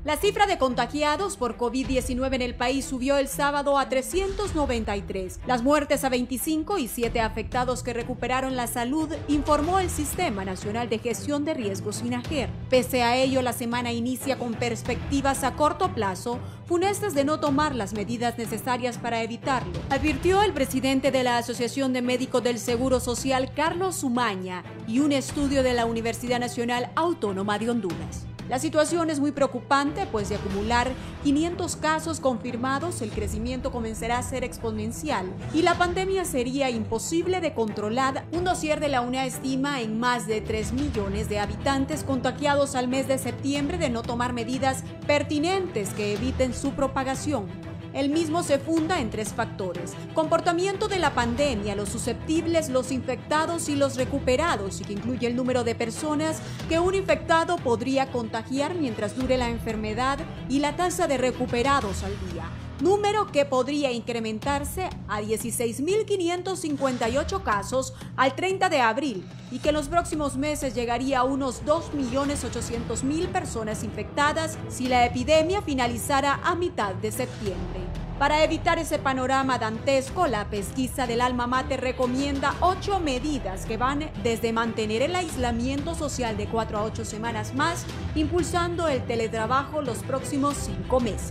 La cifra de contagiados por COVID-19 en el país subió el sábado a 393. Las muertes a 25 y 7 afectados que recuperaron la salud, informó el Sistema Nacional de Gestión de Riesgos SINAGER. Pese a ello, la semana inicia con perspectivas a corto plazo, funestas de no tomar las medidas necesarias para evitarlo, advirtió el presidente de la Asociación de Médicos del Seguro Social, Carlos Umaña, y un estudio de la Universidad Nacional Autónoma de Honduras. La situación es muy preocupante, pues de acumular 500 casos confirmados, el crecimiento comenzará a ser exponencial y la pandemia sería imposible de controlar. Un dossier de la UNEA estima en más de 3 millones de habitantes contagiados al mes de septiembre de no tomar medidas pertinentes que eviten su propagación. El mismo se funda en 3 factores: comportamiento de la pandemia, los susceptibles, los infectados y los recuperados, y que incluye el número de personas que un infectado podría contagiar mientras dure la enfermedad y la tasa de recuperados al día, número que podría incrementarse a 16.558 casos al 30 de abril y que en los próximos meses llegaría a unos 2.800.000 personas infectadas si la epidemia finalizara a mitad de septiembre. Para evitar ese panorama dantesco, la pesquisa del Alma Mater recomienda 8 medidas que van desde mantener el aislamiento social de 4 a 8 semanas más, impulsando el teletrabajo los próximos 5 meses.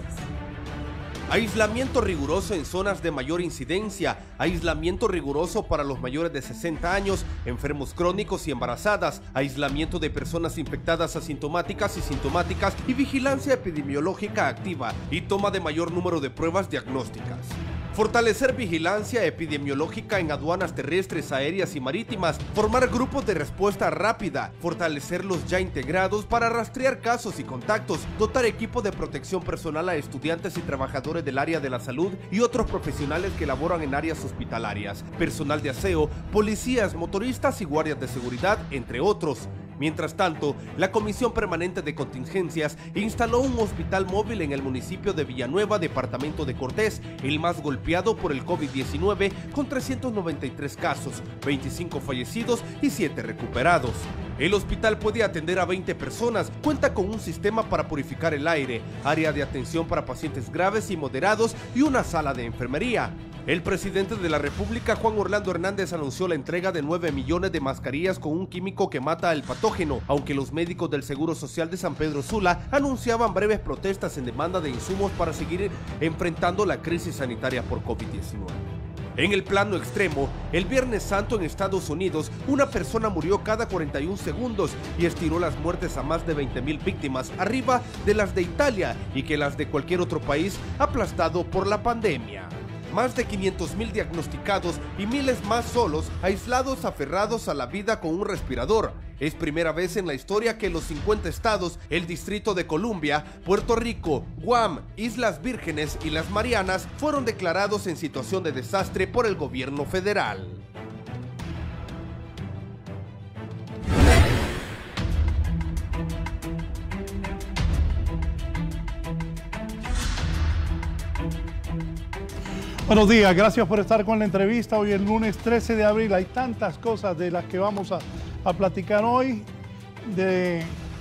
Aislamiento riguroso en zonas de mayor incidencia, aislamiento riguroso para los mayores de 60 años, enfermos crónicos y embarazadas, aislamiento de personas infectadas asintomáticas y sintomáticas y vigilancia epidemiológica activa y toma de mayor número de pruebas diagnósticas. Fortalecer vigilancia epidemiológica en aduanas terrestres, aéreas y marítimas, formar grupos de respuesta rápida, fortalecer los ya integrados para rastrear casos y contactos, dotar equipos de protección personal a estudiantes y trabajadores del área de la salud y otros profesionales que laboran en áreas hospitalarias, personal de aseo, policías, motoristas y guardias de seguridad, entre otros. Mientras tanto, la Comisión Permanente de Contingencias instaló un hospital móvil en el municipio de Villanueva, departamento de Cortés, el más golpeado por el COVID-19, con 393 casos, 25 fallecidos y 7 recuperados. El hospital puede atender a 20 personas, cuenta con un sistema para purificar el aire, área de atención para pacientes graves y moderados y una sala de enfermería. El presidente de la República, Juan Orlando Hernández, anunció la entrega de 9 millones de mascarillas con un químico que mata al patógeno, aunque los médicos del Seguro Social de San Pedro Sula anunciaban breves protestas en demanda de insumos para seguir enfrentando la crisis sanitaria por COVID-19. En el plano extremo, el Viernes Santo en Estados Unidos, una persona murió cada 41 segundos y estiró las muertes a más de 20.000 víctimas, arriba de las de Italia y que las de cualquier otro país aplastado por la pandemia. Más de 500.000 diagnosticados y miles más solos, aislados, aferrados a la vida con un respirador. Es primera vez en la historia que los 50 estados, el Distrito de Columbia, Puerto Rico, Guam, Islas Vírgenes y las Marianas fueron declarados en situación de desastre por el gobierno federal. Buenos días, gracias por estar con la entrevista. Hoy es el lunes 13 de abril, hay tantas cosas de las que vamos a platicar hoy, de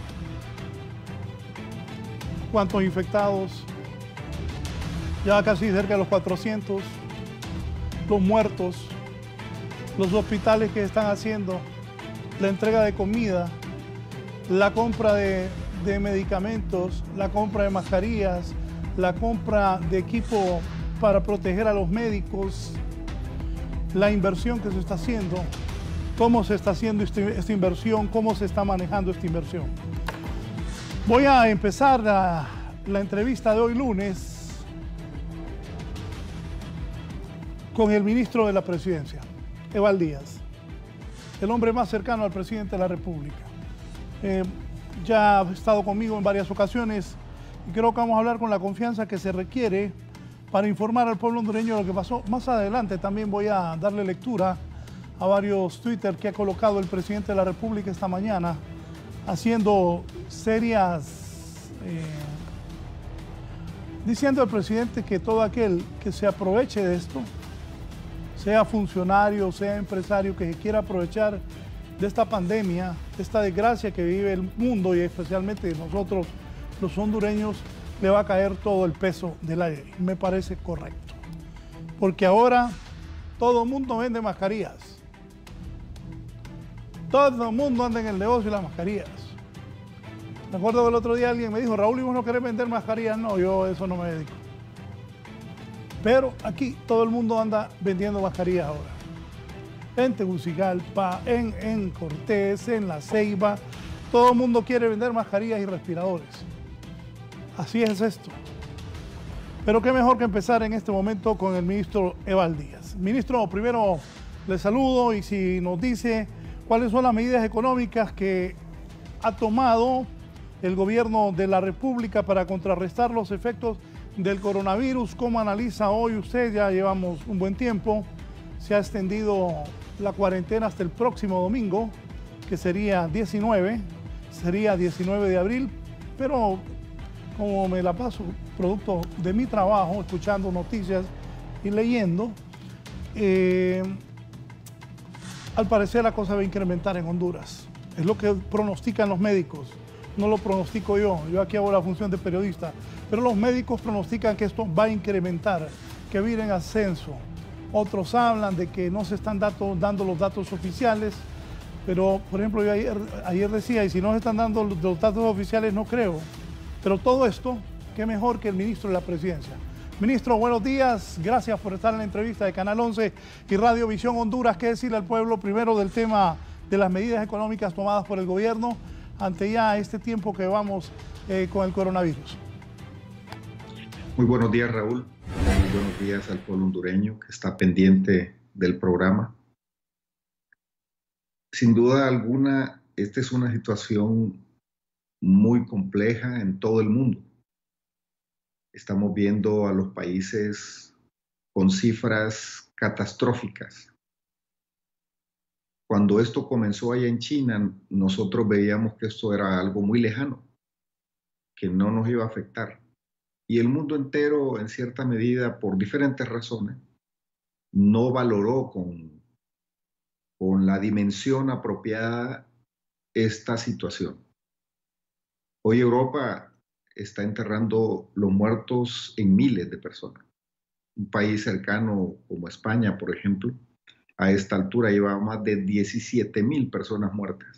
cuántos infectados, ya casi cerca de los 400, los muertos, los hospitales que están haciendo, la entrega de comida, la compra de medicamentos, la compra de mascarillas, la compra de equipo para proteger a los médicos, la inversión que se está haciendo, cómo se está haciendo esta inversión, cómo se está manejando esta inversión. Voy a empezar la entrevista de hoy lunes con el ministro de la Presidencia, Eval Díaz, el hombre más cercano al presidente de la República. Ya ha estado conmigo en varias ocasiones y creo que vamos a hablar con la confianza que se requiere para informar al pueblo hondureño de lo que pasó. Más adelante también voy a darle lectura a varios Twitter que ha colocado el presidente de la República esta mañana, haciendo serias, diciendo al presidente que todo aquel que se aproveche de esto, sea funcionario, sea empresario, que se quiera aprovechar de esta pandemia, de esta desgracia que vive el mundo y especialmente nosotros los hondureños le va a caer todo el peso de la ley. Me parece correcto. Porque ahora todo el mundo vende mascarillas. Todo el mundo anda en el negocio de las mascarillas. Me acuerdo que el otro día alguien me dijo, Raúl, ¿y vos no querés vender mascarillas? No, yo eso no me dedico. Pero aquí todo el mundo anda vendiendo mascarillas ahora. En Tegucigalpa, en Cortés, en La Ceiba. Todo el mundo quiere vender mascarillas y respiradores. Así es esto. Pero qué mejor que empezar en este momento con el ministro Eval Díaz. Ministro, primero le saludo y si nos dice cuáles son las medidas económicas que ha tomado el gobierno de la República para contrarrestar los efectos del coronavirus. ¿Cómo analiza hoy usted? Ya llevamos un buen tiempo. Se ha extendido la cuarentena hasta el próximo domingo, que sería 19 de abril, pero como me la paso producto de mi trabajo, escuchando noticias y leyendo, al parecer la cosa va a incrementar en Honduras. Es lo que pronostican los médicos, no lo pronostico yo. Yo aquí hago la función de periodista, pero los médicos pronostican que esto va a incrementar, que va a ir en ascenso. Otros hablan de que no se están dando los datos oficiales, pero por ejemplo yo ayer decía, y si no se están dando los datos oficiales no creo. Pero todo esto, qué mejor que el ministro de la Presidencia. Ministro, buenos días. Gracias por estar en la entrevista de Canal 11 y Radio Visión Honduras. ¿Qué decirle al pueblo primero del tema de las medidas económicas tomadas por el gobierno ante ya este tiempo que vamos con el coronavirus? Muy buenos días, Raúl. Muy buenos días al pueblo hondureño que está pendiente del programa. Sin duda alguna, esta es una situación muy compleja en todo el mundo. Estamos viendo a los países con cifras catastróficas. Cuando esto comenzó allá en China, nosotros veíamos que esto era algo muy lejano, que no nos iba a afectar. Y el mundo entero, en cierta medida, por diferentes razones, no valoró con la dimensión apropiada esta situación. Hoy Europa está enterrando los muertos en miles de personas. Un país cercano como España, por ejemplo, a esta altura lleva más de 17,000 personas muertas.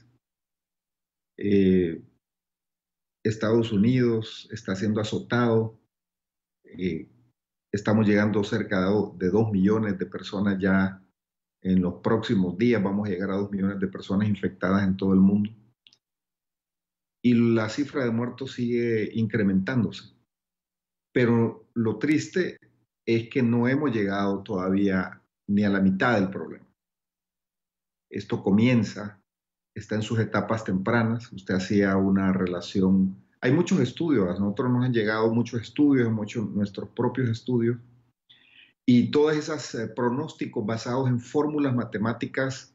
Estados Unidos está siendo azotado. Estamos llegando cerca de 2 millones de personas ya. En los próximos días vamos a llegar a 2 millones de personas infectadas en todo el mundo. Y la cifra de muertos sigue incrementándose. Pero lo triste es que no hemos llegado todavía ni a la mitad del problema. Esto comienza, está en sus etapas tempranas. Usted hacía una relación. Hay muchos estudios, a nosotros nos han llegado muchos estudios, nuestros propios estudios, y todos esos pronósticos basados en fórmulas matemáticas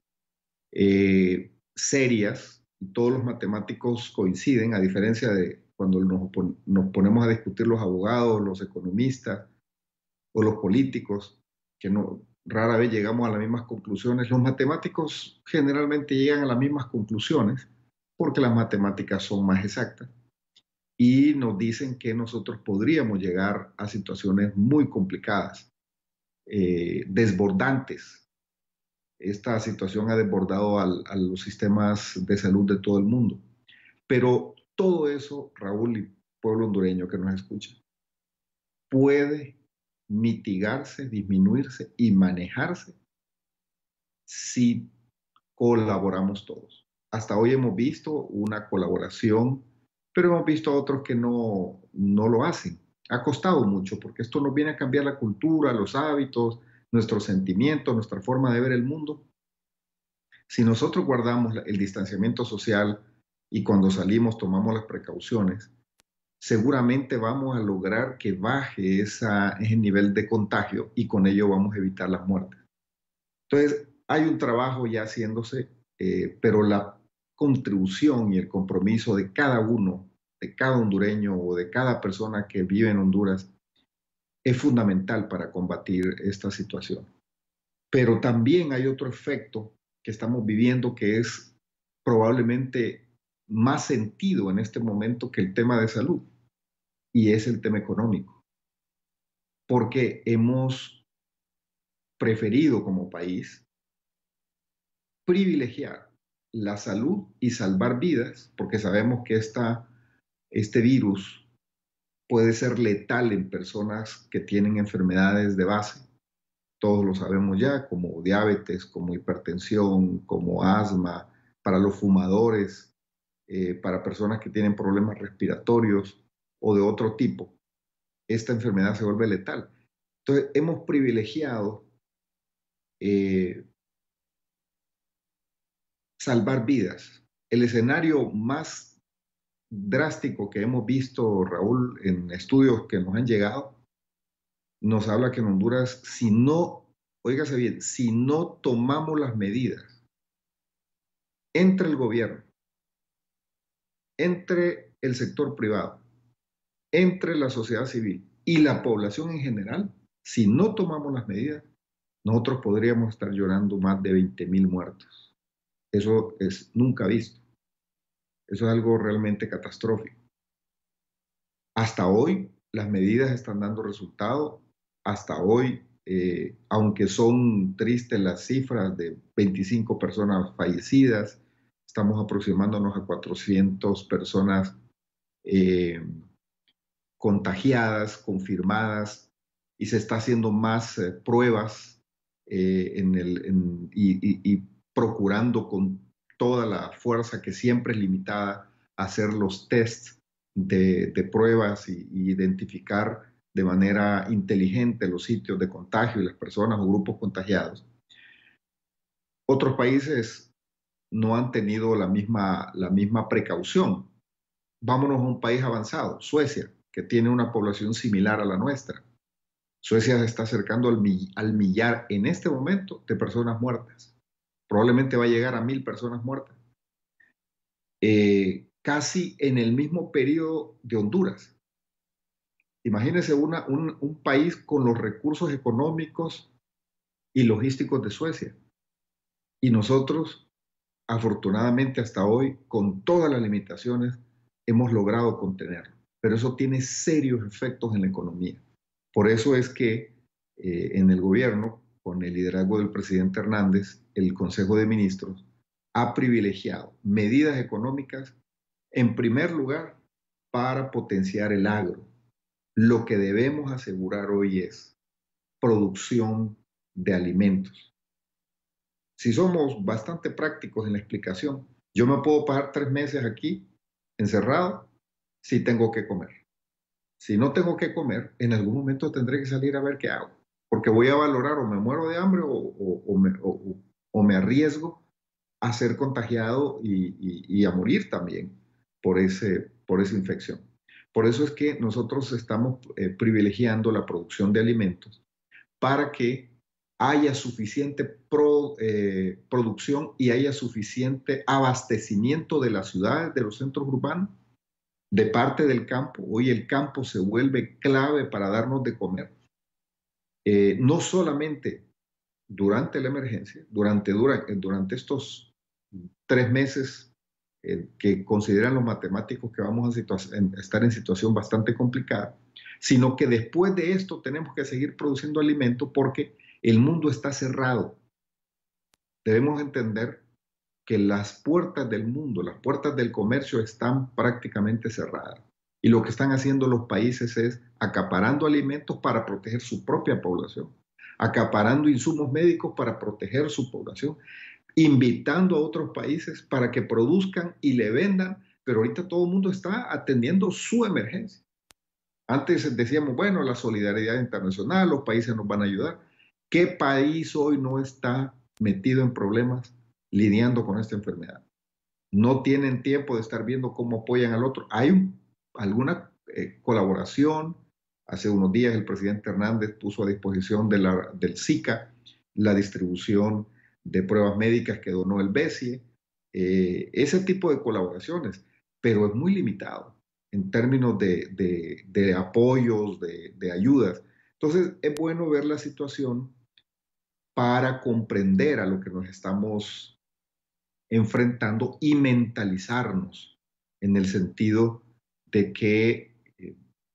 serias. Todos los matemáticos coinciden, a diferencia de cuando nos ponemos a discutir los abogados, los economistas o los políticos, que rara vez llegamos a las mismas conclusiones. Los matemáticos generalmente llegan a las mismas conclusiones porque las matemáticas son más exactas y nos dicen que nosotros podríamos llegar a situaciones muy complicadas, desbordantes. Esta situación ha desbordado a los sistemas de salud de todo el mundo. Pero todo eso, Raúl y pueblo hondureño que nos escucha, puede mitigarse, disminuirse y manejarse si colaboramos todos. Hasta hoy hemos visto una colaboración, pero hemos visto a otros que no lo hacen. Ha costado mucho porque esto nos viene a cambiar la cultura, los hábitos, nuestros sentimientos, nuestra forma de ver el mundo. Si nosotros guardamos el distanciamiento social y cuando salimos tomamos las precauciones, seguramente vamos a lograr que baje ese nivel de contagio y con ello vamos a evitar las muertes. Entonces, hay un trabajo ya haciéndose, pero la contribución y el compromiso de cada uno, de cada hondureño o de cada persona que vive en Honduras, es fundamental para combatir esta situación. Pero también hay otro efecto que estamos viviendo que es probablemente más sentido en este momento que el tema de salud. y es el tema económico, porque hemos preferido como país privilegiar la salud y salvar vidas, porque sabemos que este virus puede ser letal en personas que tienen enfermedades de base. Todos lo sabemos ya, como diabetes, como hipertensión, como asma, para los fumadores, para personas que tienen problemas respiratorios o de otro tipo. Esta enfermedad se vuelve letal. Entonces, hemos privilegiado salvar vidas. El escenario más drástico que hemos visto, Raúl, en estudios que nos han llegado, nos habla que en Honduras, óigase bien, si no tomamos las medidas entre el gobierno, entre el sector privado, entre la sociedad civil y la población en general, si no tomamos las medidas, nosotros podríamos estar llorando más de 20,000 muertos. Eso es nunca visto. Eso es algo realmente catastrófico. Hasta hoy las medidas están dando resultado. Hasta hoy, aunque son tristes las cifras de 25 personas fallecidas, estamos aproximándonos a 400 personas contagiadas, confirmadas, y se está haciendo más pruebas y procurando con toda la fuerza que siempre es limitada hacer los tests de pruebas y identificar de manera inteligente los sitios de contagio y las personas o grupos contagiados. Otros países no han tenido la misma precaución. Vámonos a un país avanzado, Suecia, que tiene una población similar a la nuestra. Suecia se está acercando al millar en este momento de personas muertas. Probablemente va a llegar a 1,000 personas muertas. Casi en el mismo periodo de Honduras. Imagínense un país con los recursos económicos y logísticos de Suecia. Y nosotros, afortunadamente hasta hoy, con todas las limitaciones, hemos logrado contenerlo. Pero eso tiene serios efectos en la economía. Por eso es que en el gobierno, con el liderazgo del presidente Hernández, el Consejo de Ministros ha privilegiado medidas económicas, en primer lugar, para potenciar el agro. Lo que debemos asegurar hoy es producción de alimentos. Si somos bastante prácticos en la explicación, yo me puedo pasar 3 meses aquí encerrado si tengo que comer. Si no tengo que comer, en algún momento tendré que salir a ver qué hago, porque voy a valorar o me muero de hambre o me arriesgo a ser contagiado y a morir también por esa infección. Por eso es que nosotros estamos privilegiando la producción de alimentos para que haya suficiente producción y haya suficiente abastecimiento de las ciudades, de los centros urbanos, de parte del campo. Hoy el campo se vuelve clave para darnos de comer. No solamente durante la emergencia, durante estos 3 meses que consideran los matemáticos que vamos a estar en situación bastante complicada, sino que después de esto tenemos que seguir produciendo alimentos porque el mundo está cerrado. Debemos entender que las puertas del mundo, las puertas del comercio están prácticamente cerradas. Y lo que están haciendo los países es acaparando alimentos para proteger su propia población, acaparando insumos médicos para proteger su población, invitando a otros países para que produzcan y le vendan, pero ahorita todo el mundo está atendiendo su emergencia. Antes decíamos, bueno, la solidaridad internacional, los países nos van a ayudar. ¿Qué país hoy no está metido en problemas lidiando con esta enfermedad? No tienen tiempo de estar viendo cómo apoyan al otro. Hay alguna colaboración. Hace unos días el presidente Hernández puso a disposición del SICA la distribución de pruebas médicas que donó el BESIE, ese tipo de colaboraciones, pero es muy limitado en términos de apoyos, de ayudas. Entonces es bueno ver la situación para comprender a lo que nos estamos enfrentando y mentalizarnos en el sentido de que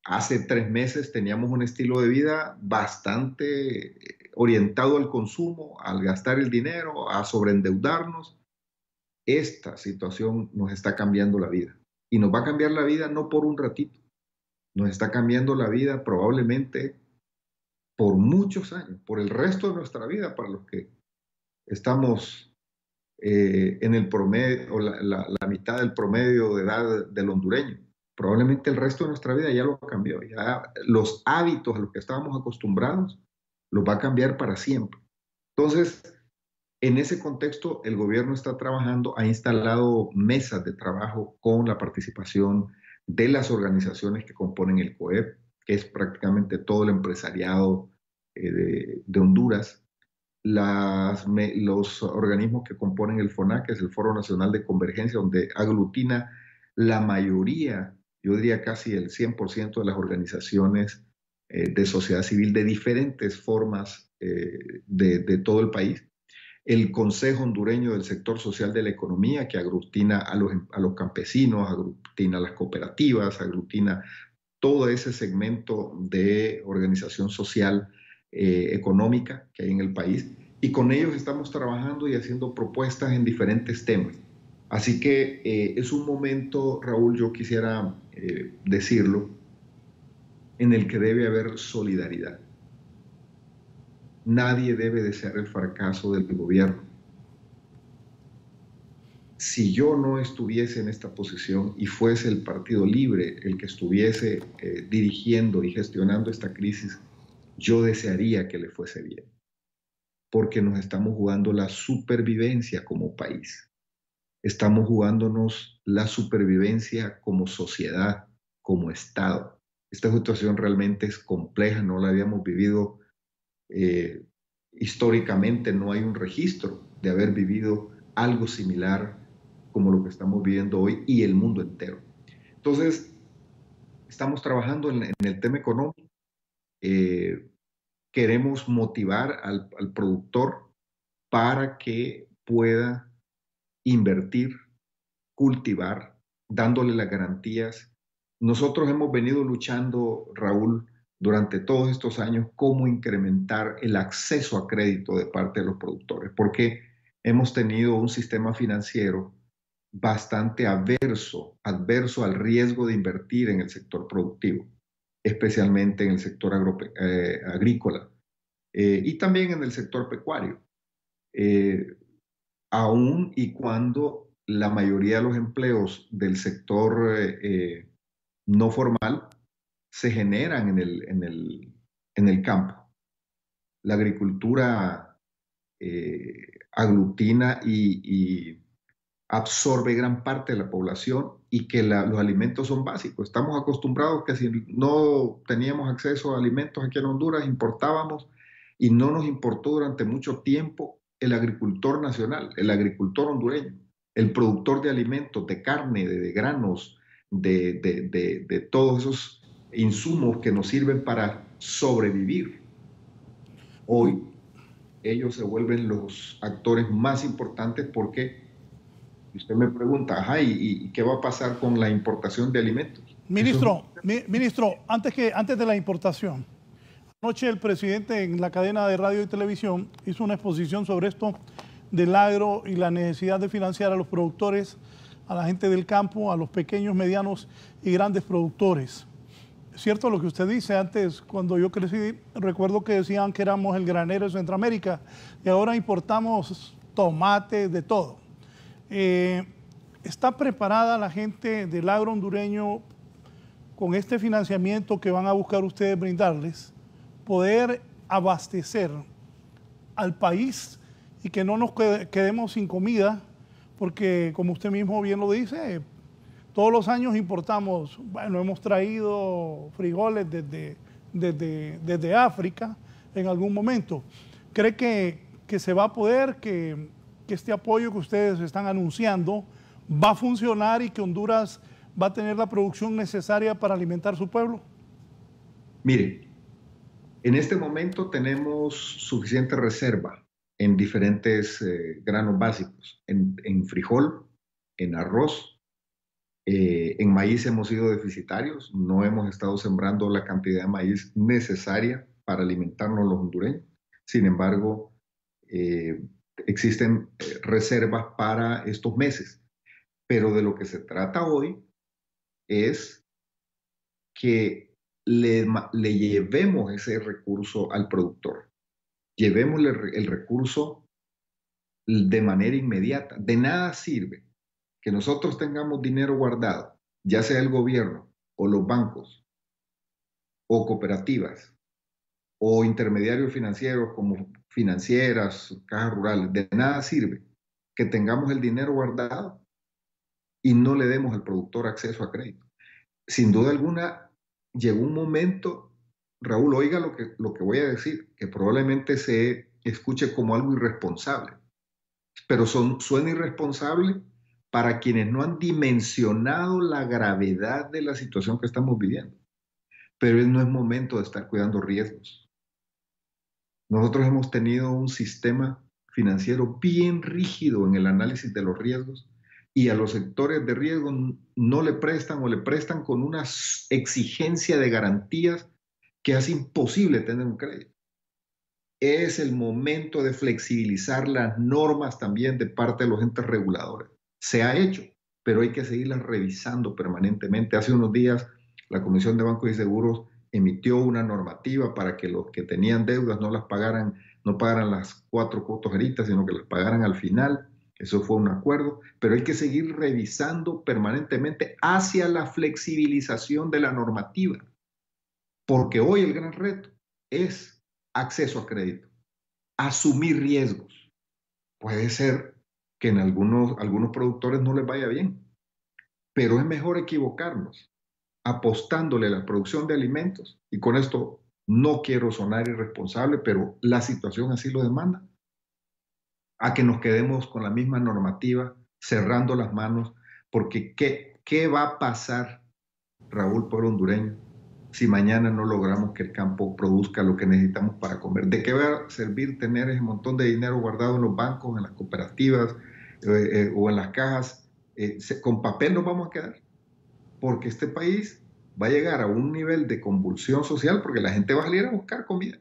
hace 3 meses teníamos un estilo de vida bastante orientado al consumo, al gastar el dinero, a sobreendeudarnos. Esta situación nos está cambiando la vida. Y nos va a cambiar la vida no por un ratito. Nos está cambiando la vida probablemente por muchos años, por el resto de nuestra vida, para los que estamos en el promedio, o la mitad del promedio de edad del hondureño. Probablemente el resto de nuestra vida ya lo cambió. Ya los hábitos a los que estábamos acostumbrados los va a cambiar para siempre. Entonces, en ese contexto, el gobierno está trabajando, ha instalado mesas de trabajo con la participación de las organizaciones que componen el COEP, que es prácticamente todo el empresariado de Honduras, los organismos que componen el FONAC, que es el Foro Nacional de Convergencia, donde aglutina la mayoría, yo diría casi el 100% de las organizaciones de sociedad civil de diferentes formas de todo el país. El Consejo Hondureño del Sector Social de la Economía, que aglutina a los campesinos, aglutina a las cooperativas, aglutina todo ese segmento de organización social económica que hay en el país. Y con ellos estamos trabajando y haciendo propuestas en diferentes temas. Así que es un momento, Raúl, yo quisiera decirlo, en el que debe haber solidaridad. Nadie debe desear el fracaso del gobierno. Si yo no estuviese en esta posición y fuese el Partido Libre el que estuviese dirigiendo y gestionando esta crisis, yo desearía que le fuese bien, porque nos estamos jugando la supervivencia como país. Estamos jugándonos la supervivencia como sociedad, como Estado. Esta situación realmente es compleja, no la habíamos vivido históricamente, no hay un registro de haber vivido algo similar como lo que estamos viviendo hoy y el mundo entero. Entonces, estamos trabajando en el tema económico. Queremos motivar al productor para que pueda invertir, cultivar, dándole las garantías. Nosotros hemos venido luchando, Raúl, durante todos estos años, cómo incrementar el acceso a crédito de parte de los productores, porque hemos tenido un sistema financiero bastante adverso al riesgo de invertir en el sector productivo, especialmente en el sector agrícola y también en el sector pecuario, aun y cuando la mayoría de los empleos del sector no formal se generan en el campo. La agricultura aglutina y absorbe gran parte de la población y que los alimentos son básicos. Estamos acostumbrados que si no teníamos acceso a alimentos aquí en Honduras, importábamos, y no nos importó durante mucho tiempo el agricultor nacional, el agricultor hondureño, el productor de alimentos, de carne, de granos, de todos esos insumos que nos sirven para sobrevivir. Hoy ellos se vuelven los actores más importantes porque usted me pregunta, ajá, ¿y qué va a pasar con la importación de alimentos? Ministro, antes de la importación, anoche el presidente en la cadena de radio y televisión hizo una exposición sobre esto del agro y la necesidad de financiar a los productores, a la gente del campo, a los pequeños, medianos y grandes productores. Es cierto lo que usted dice. Antes, cuando yo crecí, recuerdo que decían que éramos el granero de Centroamérica y ahora importamos tomates, de todo. ¿Está preparada la gente del agro hondureño con este financiamiento que van a buscar ustedes brindarles, poder abastecer al país y que no nos quedemos sin comida? Porque, como usted mismo bien lo dice, todos los años importamos, bueno, hemos traído frijoles desde África en algún momento. ¿Cree que se va a poder, que este apoyo que ustedes están anunciando va a funcionar y que Honduras va a tener la producción necesaria para alimentar su pueblo? Mire, en este momento tenemos suficiente reserva en diferentes granos básicos, en frijol, en arroz, En maíz hemos sido deficitarios, no hemos estado sembrando la cantidad de maíz necesaria para alimentarnos los hondureños. Sin embargo, existen reservas para estos meses. Pero de lo que se trata hoy es que le llevemos ese recurso al productor. Llevémosle el recurso de manera inmediata. De nada sirve que nosotros tengamos dinero guardado, ya sea el gobierno o los bancos o cooperativas o intermediarios financieros como financieras, cajas rurales. De nada sirve que tengamos el dinero guardado y no le demos al productor acceso a crédito. Sin duda alguna, llegó un momento, Raúl, oiga lo que voy a decir, que probablemente se escuche como algo irresponsable, pero suena irresponsable para quienes no han dimensionado la gravedad de la situación que estamos viviendo. Pero no es momento de estar cuidando riesgos. Nosotros hemos tenido un sistema financiero bien rígido en el análisis de los riesgos y a los sectores de riesgo no le prestan o le prestan con una exigencia de garantías que hace imposible tener un crédito. Es el momento de flexibilizar las normas también de parte de los entes reguladores. Se ha hecho, pero hay que seguirlas revisando permanentemente. Hace unos días la Comisión de Bancos y Seguros emitió una normativa para que los que tenían deudas no pagaran las 4 cuotas ahorita, sino que las pagaran al final. Eso fue un acuerdo, pero hay que seguir revisando permanentemente hacia la flexibilización de la normativa, porque hoy el gran reto es acceso a crédito, asumir riesgos. Puede ser que en algunos productores no les vaya bien, pero es mejor equivocarnos apostándole a la producción de alimentos, y con esto no quiero sonar irresponsable, pero la situación así lo demanda, a que nos quedemos con la misma normativa, cerrando las manos, porque ¿qué va a pasar, Raúl, pueblo hondureño, si mañana no logramos que el campo produzca lo que necesitamos para comer? ¿De qué va a servir tener ese montón de dinero guardado en los bancos, en las cooperativas o en las cajas? Con papel nos vamos a quedar, porque este país va a llegar a un nivel de convulsión social porque la gente va a salir a buscar comida.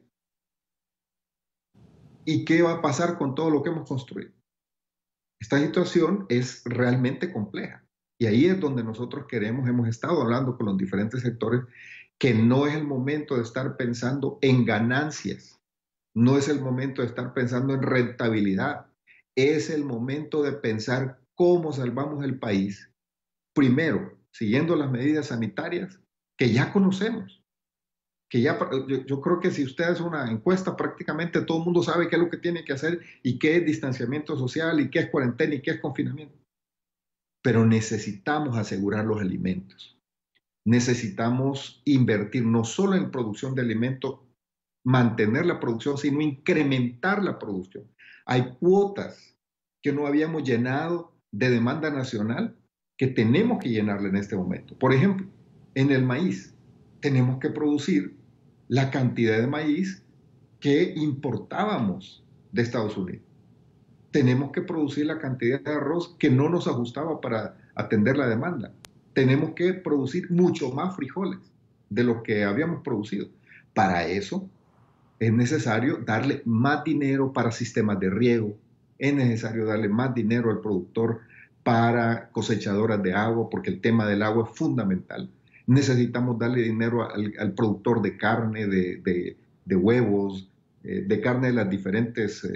¿Y qué va a pasar con todo lo que hemos construido? Esta situación es realmente compleja. Y ahí es donde nosotros hemos estado hablando con los diferentes sectores, que no es el momento de estar pensando en ganancias, no es el momento de estar pensando en rentabilidad, es el momento de pensar cómo salvamos el país, primero, siguiendo las medidas sanitarias que ya conocemos. Yo creo que si usted hace una encuesta, prácticamente todo el mundo sabe qué es lo que tiene que hacer y qué es distanciamiento social y qué es cuarentena y qué es confinamiento. Pero necesitamos asegurar los alimentos. Necesitamos invertir no solo en producción de alimentos, mantener la producción, sino incrementar la producción. Hay cuotas que no habíamos llenado de demanda nacional que tenemos que llenarla en este momento. Por ejemplo, en el maíz tenemos que producir la cantidad de maíz que importábamos de Estados Unidos. Tenemos que producir la cantidad de arroz que no nos ajustaba para atender la demanda. Tenemos que producir mucho más frijoles de lo que habíamos producido. Para eso es necesario darle más dinero para sistemas de riego, es necesario darle más dinero al productor para cosechadoras de agua, porque el tema del agua es fundamental. Necesitamos darle dinero al productor de carne, de huevos, de carne de las diferentes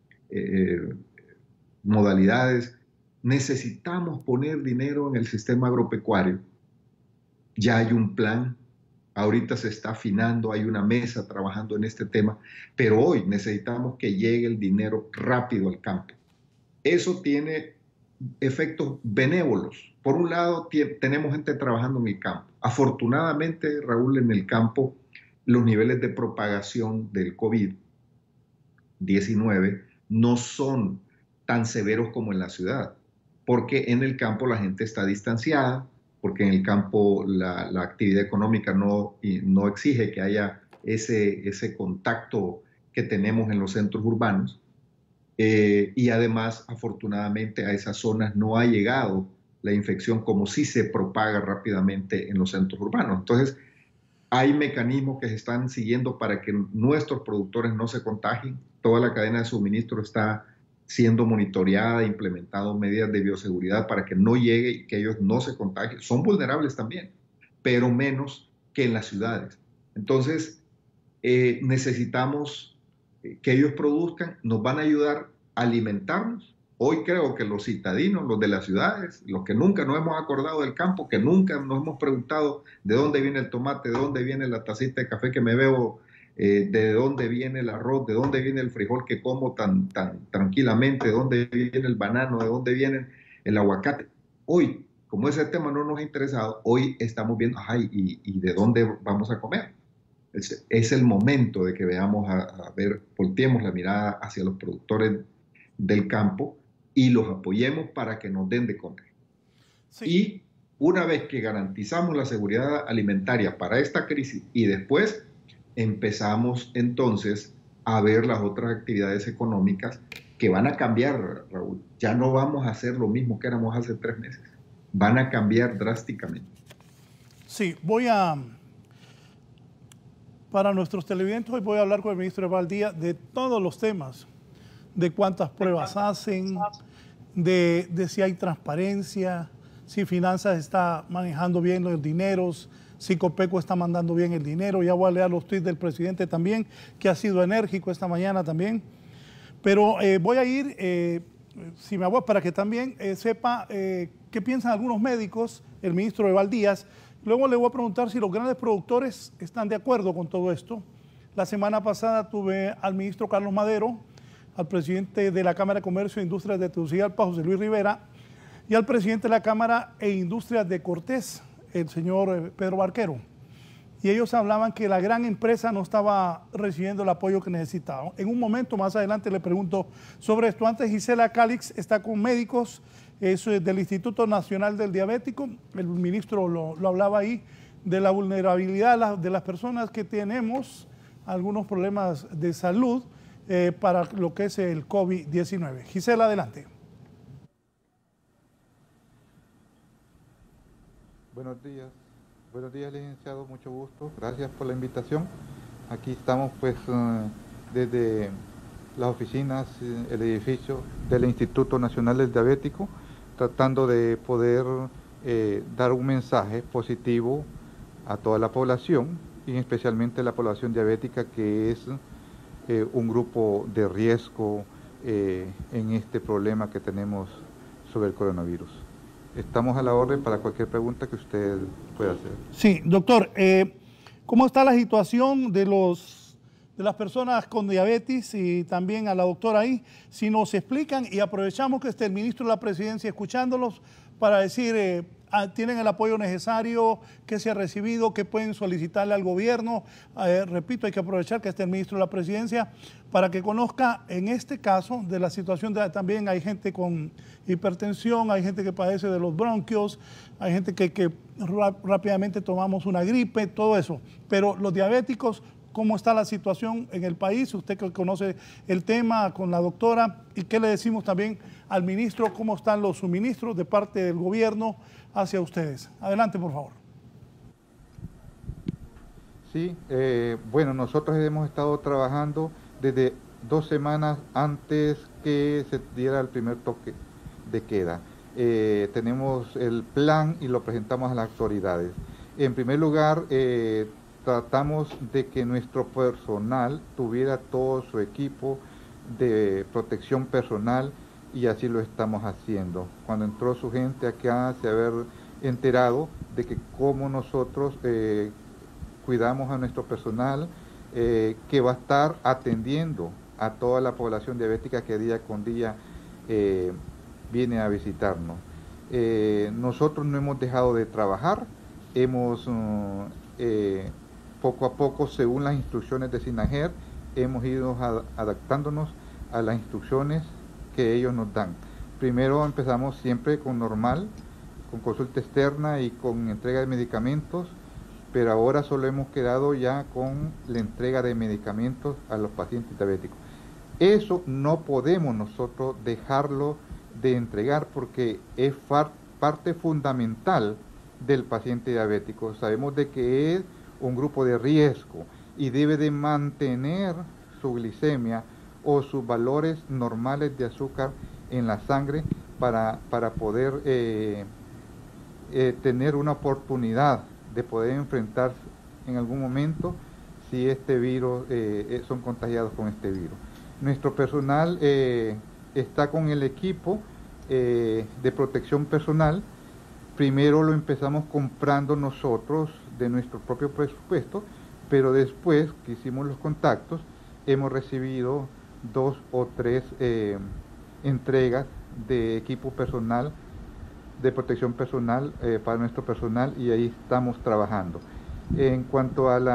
modalidades. Necesitamos poner dinero en el sistema agropecuario. Ya hay un plan, ahorita se está afinando, hay una mesa trabajando en este tema, pero hoy necesitamos que llegue el dinero rápido al campo. Eso tiene efectos benévolos. Por un lado, tenemos gente trabajando en el campo. Afortunadamente, Raúl, en el campo, los niveles de propagación del COVID-19 no son tan severos como en la ciudad, porque en el campo la gente está distanciada, porque en el campo la actividad económica no exige que haya ese contacto que tenemos en los centros urbanos. Y además, afortunadamente, a esas zonas no ha llegado la infección como sí se propaga rápidamente en los centros urbanos. Entonces, hay mecanismos que se están siguiendo para que nuestros productores no se contagien. Toda la cadena de suministro está siendo monitoreada, implementado medidas de bioseguridad para que no llegue y que ellos no se contagien. Son vulnerables también, pero menos que en las ciudades. Entonces, necesitamos que ellos produzcan, nos van a ayudar a alimentarnos. Hoy creo que los citadinos, los de las ciudades, los que nunca nos hemos acordado del campo, que nunca nos hemos preguntado de dónde viene el tomate, de dónde viene la tacita de café que me bebo, de dónde viene el arroz, de dónde viene el frijol que como tan tranquilamente, de dónde viene el banano, de dónde viene el aguacate. Hoy, como ese tema no nos ha interesado, hoy estamos viendo, ay, ¿y de dónde vamos a comer? Es el momento de que veamos volteemos la mirada hacia los productores del campo y los apoyemos para que nos den de comer. Sí. Y una vez que garantizamos la seguridad alimentaria para esta crisis y después empezamos entonces a ver las otras actividades económicas que van a cambiar, Raúl. Ya no vamos a hacer lo mismo que éramos hace 3 meses. Van a cambiar drásticamente. Sí, para nuestros televidentes hoy voy a hablar con el ministro Eval Díaz de todos los temas, de cuántas pruebas hacen, de si hay transparencia, si Finanzas está manejando bien los dineros, si Copeco está mandando bien el dinero. Ya voy a leer los tweets del presidente también, que ha sido enérgico esta mañana también. Pero voy a ir, si me voy, para que también sepa qué piensan algunos médicos, el ministro Eval Díaz. Luego le voy a preguntar si los grandes productores están de acuerdo con todo esto. La semana pasada tuve al ministro Carlos Madero, al presidente de la Cámara de Comercio e Industrias de Tegucigalpa, José Luis Rivera, y al presidente de la Cámara e Industrias de Cortés, el señor Pedro Barquero. Y ellos hablaban que la gran empresa no estaba recibiendo el apoyo que necesitaba. En un momento más adelante le pregunto sobre esto. Antes, Gisela Calix está con médicos, es del Instituto Nacional del Diabético. El ministro lo hablaba ahí, de la vulnerabilidad de las personas que tenemos algunos problemas de salud para lo que es el COVID-19. Gisela, adelante. Buenos días, licenciado, mucho gusto. Gracias por la invitación. Aquí estamos pues desde las oficinas, el edificio del Instituto Nacional del Diabético, tratando de poder dar un mensaje positivo a toda la población y especialmente a la población diabética, que es un grupo de riesgo en este problema que tenemos sobre el coronavirus. Estamos a la orden para cualquier pregunta que usted pueda hacer. Sí, doctor, ¿cómo está la situación de las personas con diabetes? Y también a la doctora ahí, si nos explican, y aprovechamos que esté el ministro de la Presidencia escuchándolos para decir, tienen el apoyo necesario, qué se ha recibido, qué pueden solicitarle al gobierno. Repito, hay que aprovechar que esté el ministro de la Presidencia para que conozca, en este caso, de la situación también hay gente con hipertensión, hay gente que padece de los bronquios, hay gente que rápidamente tomamos una gripe, todo eso. Pero los diabéticos, ¿cómo está la situación en el país? Usted que conoce el tema con la doctora, y qué le decimos también al ministro, cómo están los suministros de parte del gobierno hacia ustedes. Adelante, por favor. Sí, bueno, nosotros hemos estado trabajando desde 2 semanas antes que se diera el primer toque de queda. Tenemos el plan y lo presentamos a las autoridades. En primer lugar, tratamos de que nuestro personal tuviera todo su equipo de protección personal, y así lo estamos haciendo. Cuando entró su gente acá, se haber enterado de que cómo nosotros cuidamos a nuestro personal, que va a estar atendiendo a toda la población diabética que día con día viene a visitarnos. Nosotros no hemos dejado de trabajar, hemos poco a poco, según las instrucciones de SINAGER, hemos ido adaptándonos a las instrucciones que ellos nos dan. Primero empezamos siempre con normal, con consulta externa y con entrega de medicamentos, pero ahora solo hemos quedado ya con la entrega de medicamentos a los pacientes diabéticos. Eso no podemos nosotros dejarlo de entregar porque es parte fundamental del paciente diabético. Sabemos de que es un grupo de riesgo y debe de mantener su glicemia o sus valores normales de azúcar en la sangre para poder tener una oportunidad de poder enfrentarse en algún momento si este virus, son contagiados con este virus. Nuestro personal está con el equipo de protección personal. Primero lo empezamos comprando nosotros de nuestro propio presupuesto, pero después que hicimos los contactos, hemos recibido 2 o 3 entregas de equipo personal, de protección personal para nuestro personal, y ahí estamos trabajando. En cuanto a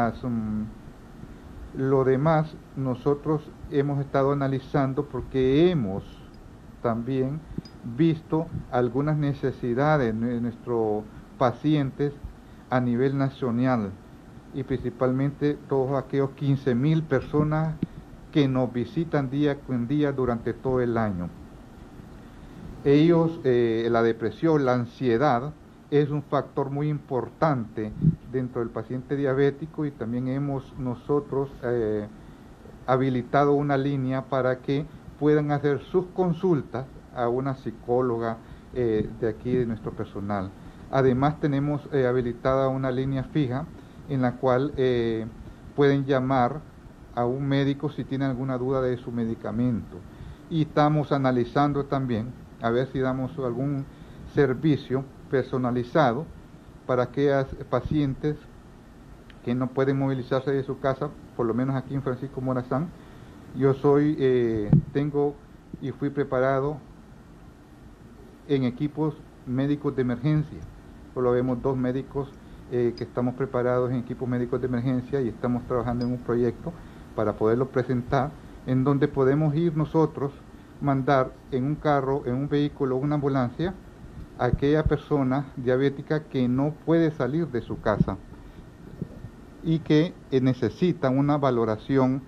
lo demás, nosotros hemos estado analizando porque hemos también visto algunas necesidades de nuestros pacientes a nivel nacional y principalmente todos aquellos 15,000 personas que nos visitan día con día durante todo el año. Ellos, la depresión, la ansiedad es un factor muy importante dentro del paciente diabético, y también hemos nosotros habilitado una línea para que puedan hacer sus consultas a una psicóloga de aquí de nuestro personal. Además tenemos habilitada una línea fija en la cual pueden llamar a un médico si tienen alguna duda de su medicamento, y estamos analizando también a ver si damos algún servicio personalizado para aquellos pacientes que no pueden movilizarse de su casa, por lo menos aquí en Francisco Morazán. Yo tengo y fui preparado en equipos médicos de emergencia. Solo vemos 2 médicos que estamos preparados en equipos médicos de emergencia, y estamos trabajando en un proyecto para poderlo presentar, en donde podemos ir nosotros, mandar en un carro, en un vehículo, una ambulancia, a aquella persona diabética que no puede salir de su casa y que necesita una valoración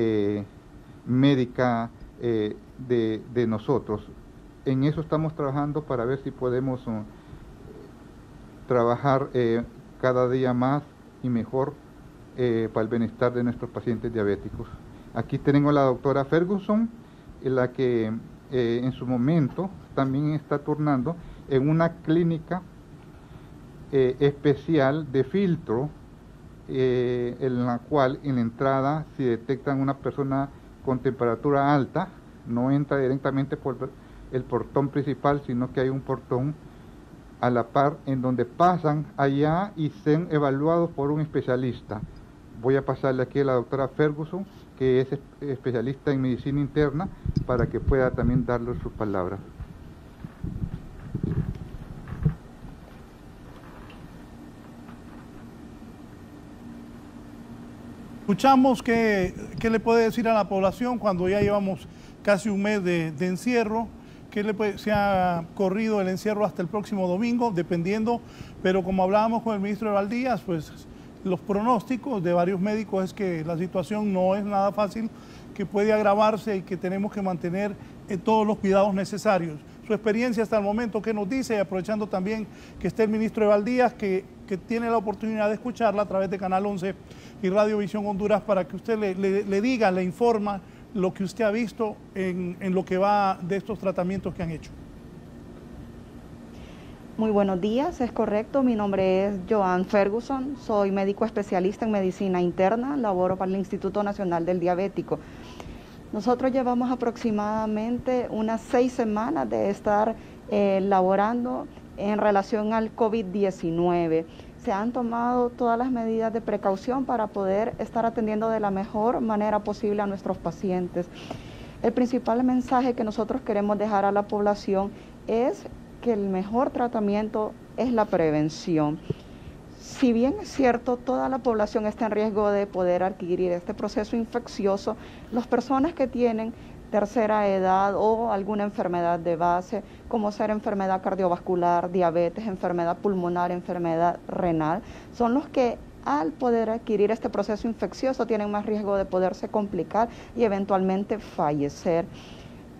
médica de nosotros. En eso estamos trabajando para ver si podemos trabajar cada día más y mejor para el bienestar de nuestros pacientes diabéticos. Aquí tenemos a la doctora Ferguson, la que en su momento también está turnando en una clínica especial de filtro, en la cual en la entrada, si detectan una persona con temperatura alta, no entra directamente por el portón principal, sino que hay un portón a la par en donde pasan allá y son evaluados por un especialista. Voy a pasarle aquí a la doctora Ferguson, que es especialista en medicina interna, para que pueda también darle sus palabras. Escuchamos qué le puede decir a la población cuando ya llevamos casi un mes de encierro. Se ha corrido el encierro hasta el próximo domingo, dependiendo, pero como hablábamos con el ministro de Valdías, pues los pronósticos de varios médicos es que la situación no es nada fácil, que puede agravarse y que tenemos que mantener todos los cuidados necesarios. Su experiencia hasta el momento, ¿qué nos dice? Y aprovechando también que esté el ministro de Valdías, que tiene la oportunidad de escucharla a través de Canal 11 y Radio Visión Honduras, para que usted le diga, le informa lo que usted ha visto en lo que va de estos tratamientos que han hecho. Muy buenos días, es correcto. Mi nombre es Joan Ferguson, soy médico especialista en medicina interna, laboro para el Instituto Nacional del Diabético. Nosotros llevamos aproximadamente unas 6 semanas de estar laborando en relación al COVID-19. Se han tomado todas las medidas de precaución para poder estar atendiendo de la mejor manera posible a nuestros pacientes. El principal mensaje que nosotros queremos dejar a la población es que el mejor tratamiento es la prevención. Si bien es cierto, toda la población está en riesgo de poder adquirir este proceso infeccioso, las personas que tienen tercera edad o alguna enfermedad de base, como ser enfermedad cardiovascular, diabetes, enfermedad pulmonar, enfermedad renal, son los que al poder adquirir este proceso infeccioso tienen más riesgo de poderse complicar y eventualmente fallecer.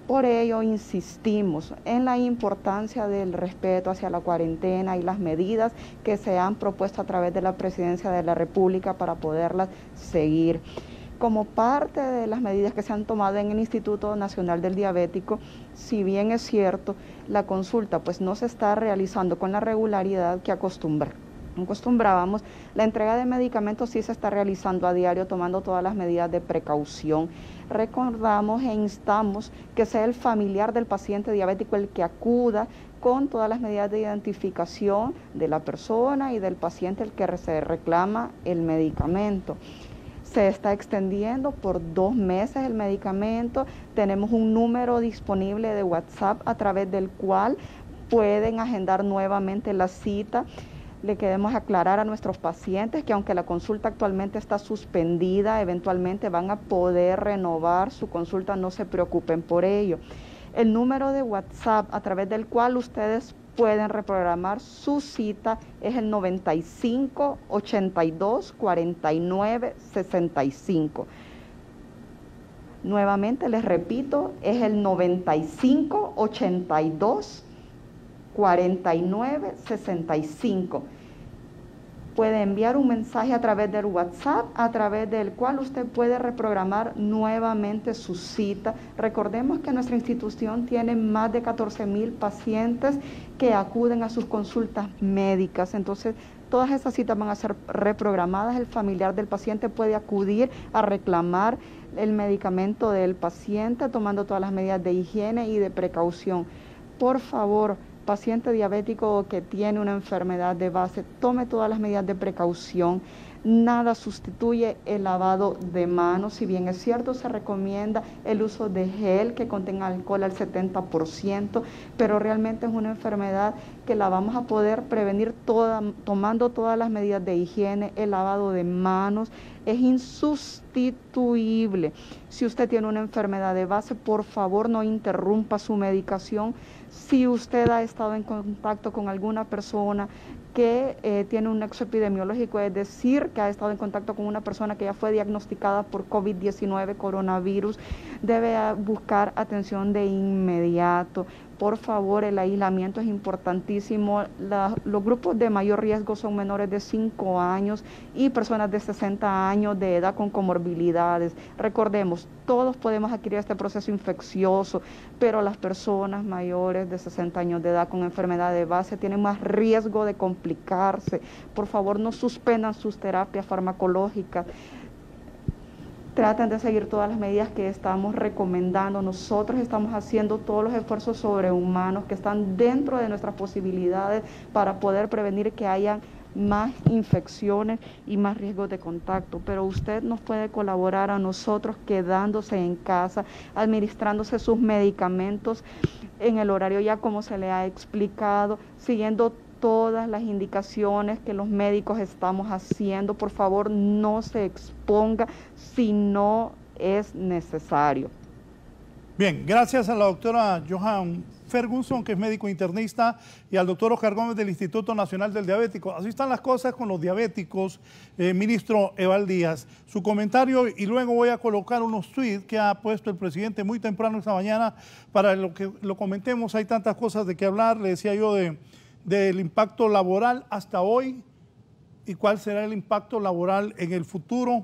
Por ello insistimos en la importancia del respeto hacia la cuarentena y las medidas que se han propuesto a través de la Presidencia de la República para poderlas seguir. Como parte de las medidas que se han tomado en el Instituto Nacional del Diabético, si bien es cierto, la consulta pues no se está realizando con la regularidad que acostumbrábamos, la entrega de medicamentos sí se está realizando a diario, tomando todas las medidas de precaución. Recordamos e instamos que sea el familiar del paciente diabético el que acuda con todas las medidas de identificación de la persona y del paciente el que se reclama el medicamento. Se está extendiendo por 2 meses el medicamento. Tenemos un número disponible de WhatsApp a través del cual pueden agendar nuevamente la cita. Le queremos aclarar a nuestros pacientes que aunque la consulta actualmente está suspendida, eventualmente van a poder renovar su consulta, no se preocupen por ello. El número de WhatsApp a través del cual ustedes pueden reprogramar su cita es el 95 82 49 65. Nuevamente les repito, es el 95 82 49 65. Puede enviar un mensaje a través del WhatsApp, a través del cual usted puede reprogramar nuevamente su cita. Recordemos que nuestra institución tiene más de 14,000 pacientes que acuden a sus consultas médicas. Entonces, todas esas citas van a ser reprogramadas. El familiar del paciente puede acudir a reclamar el medicamento del paciente, tomando todas las medidas de higiene y de precaución. Por favor, paciente diabético que tiene una enfermedad de base, tome todas las medidas de precaución. Nada sustituye el lavado de manos. Si bien es cierto, se recomienda el uso de gel que contenga alcohol al 70%, pero realmente es una enfermedad que la vamos a poder prevenir tomando todas las medidas de higiene. El lavado de manos es insustituible. Si usted tiene una enfermedad de base, por favor no interrumpa su medicación. Si usted ha estado en contacto con alguna persona que tiene un nexo epidemiológico, es decir, que ha estado en contacto con una persona que ya fue diagnosticada por COVID-19, coronavirus, debe buscar atención de inmediato. Por favor, el aislamiento es importantísimo. Los grupos de mayor riesgo son menores de 5 años y personas de 60 años de edad con comorbilidades. Recordemos, todos podemos adquirir este proceso infeccioso, pero las personas mayores de 60 años de edad con enfermedad de base tienen más riesgo de complicarse. Por favor, no suspendan sus terapias farmacológicas. Traten de seguir todas las medidas que estamos recomendando. Nosotros estamos haciendo todos los esfuerzos sobrehumanos que están dentro de nuestras posibilidades para poder prevenir que haya más infecciones y más riesgos de contacto. Pero usted nos puede colaborar a nosotros quedándose en casa, administrándose sus medicamentos en el horario ya como se le ha explicado, siguiendo todas las indicaciones que los médicos estamos haciendo. Por favor, no se exponga si no es necesario. Bien, gracias a la doctora Joan Ferguson, que es médico internista, y al doctor Oscar Gómez del Instituto Nacional del Diabético. Así están las cosas con los diabéticos, ministro Eval Díaz. Su comentario, y luego voy a colocar unos tweets que ha puesto el presidente muy temprano esta mañana para que lo comentemos. Hay tantas cosas de qué hablar, le decía yo, del impacto laboral hasta hoy y cuál será el impacto laboral en el futuro.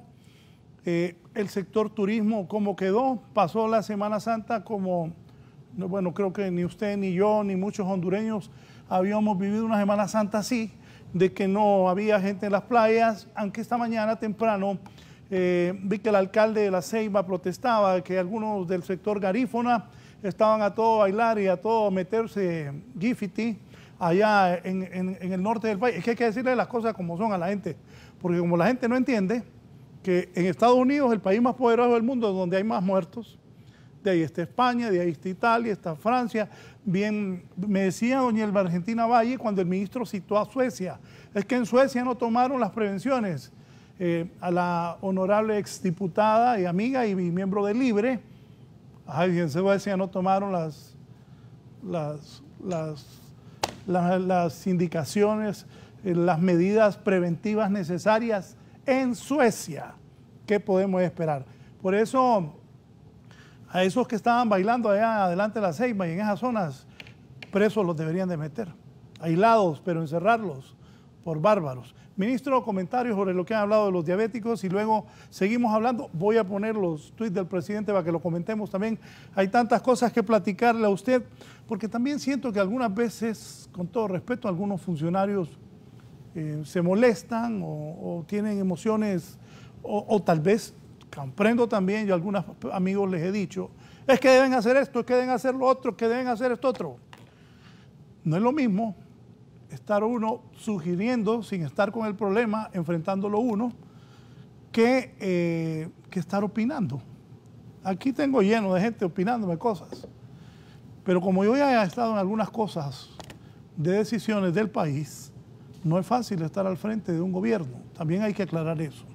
El sector turismo, ¿cómo quedó? Pasó la Semana Santa como, bueno, creo que ni usted, ni yo, ni muchos hondureños habíamos vivido una Semana Santa así, de que no había gente en las playas, aunque esta mañana temprano vi que el alcalde de La Ceiba protestaba, que algunos del sector garífona estaban a todo bailar y a todo meterse gifiti allá en el norte del país. Es que hay que decirle las cosas como son a la gente, porque como la gente no entiende que en Estados Unidos, el país más poderoso del mundo, donde hay más muertos, de ahí está España, de ahí está Italia, está Francia. Bien, me decía doña Elba Argentina Valle cuando el ministro citó a Suecia, es que en Suecia no tomaron las prevenciones. A la honorable exdiputada y amiga y miembro de Libre, en Suecia no tomaron las indicaciones, las medidas preventivas necesarias en Suecia. ¿Qué podemos esperar? Por eso A esos que estaban bailando allá adelante de la Ceiba y en esas zonas, presos los deberían de meter. Aislados, pero encerrarlos por bárbaros. Ministro, comentarios sobre lo que han hablado de los diabéticos y luego seguimos hablando. Voy a poner los tweets del presidente para que lo comentemos también. Hay tantas cosas que platicarle a usted, porque también siento que algunas veces, con todo respeto, algunos funcionarios se molestan o tienen emociones, o tal vez, comprendo también, yo a algunos amigos les he dicho, es que deben hacer esto, es que deben hacer lo otro, es que deben hacer esto otro. No es lo mismo estar uno sugiriendo sin estar con el problema, enfrentándolo uno, que estar opinando. Aquí tengo lleno de gente opinándome cosas. Pero como yo ya he estado en algunas cosas de decisiones del país, no es fácil estar al frente de un gobierno. También hay que aclarar eso.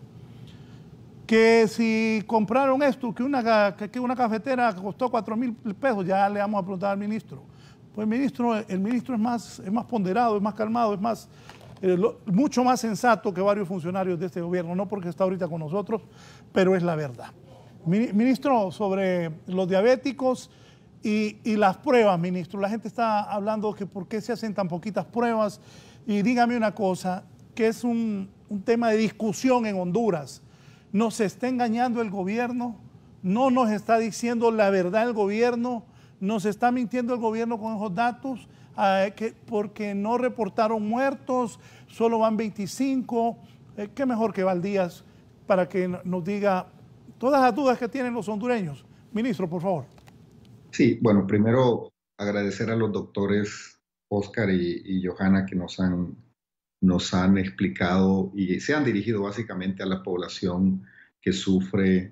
Que si compraron esto, que una cafetera costó 4,000 pesos, ya le vamos a preguntar al ministro. Pues el ministro es más ponderado, es más calmado, es más, mucho más sensato que varios funcionarios de este gobierno, no porque está ahorita con nosotros, pero es la verdad. Ministro, sobre los diabéticos y las pruebas, ministro, la gente está hablando que por qué se hacen tan poquitas pruebas, y dígame una cosa, que es un tema de discusión en Honduras. ¿Nos está engañando el gobierno? ¿No nos está diciendo la verdad el gobierno? ¿Nos está mintiendo el gobierno con esos datos? Porque no reportaron muertos, solo van 25. ¿Qué mejor que Valdías para que nos diga todas las dudas que tienen los hondureños? Ministro, por favor. Sí, bueno, primero agradecer a los doctores Oscar y Johanna que nos han explicado y se han dirigido básicamente a la población que sufre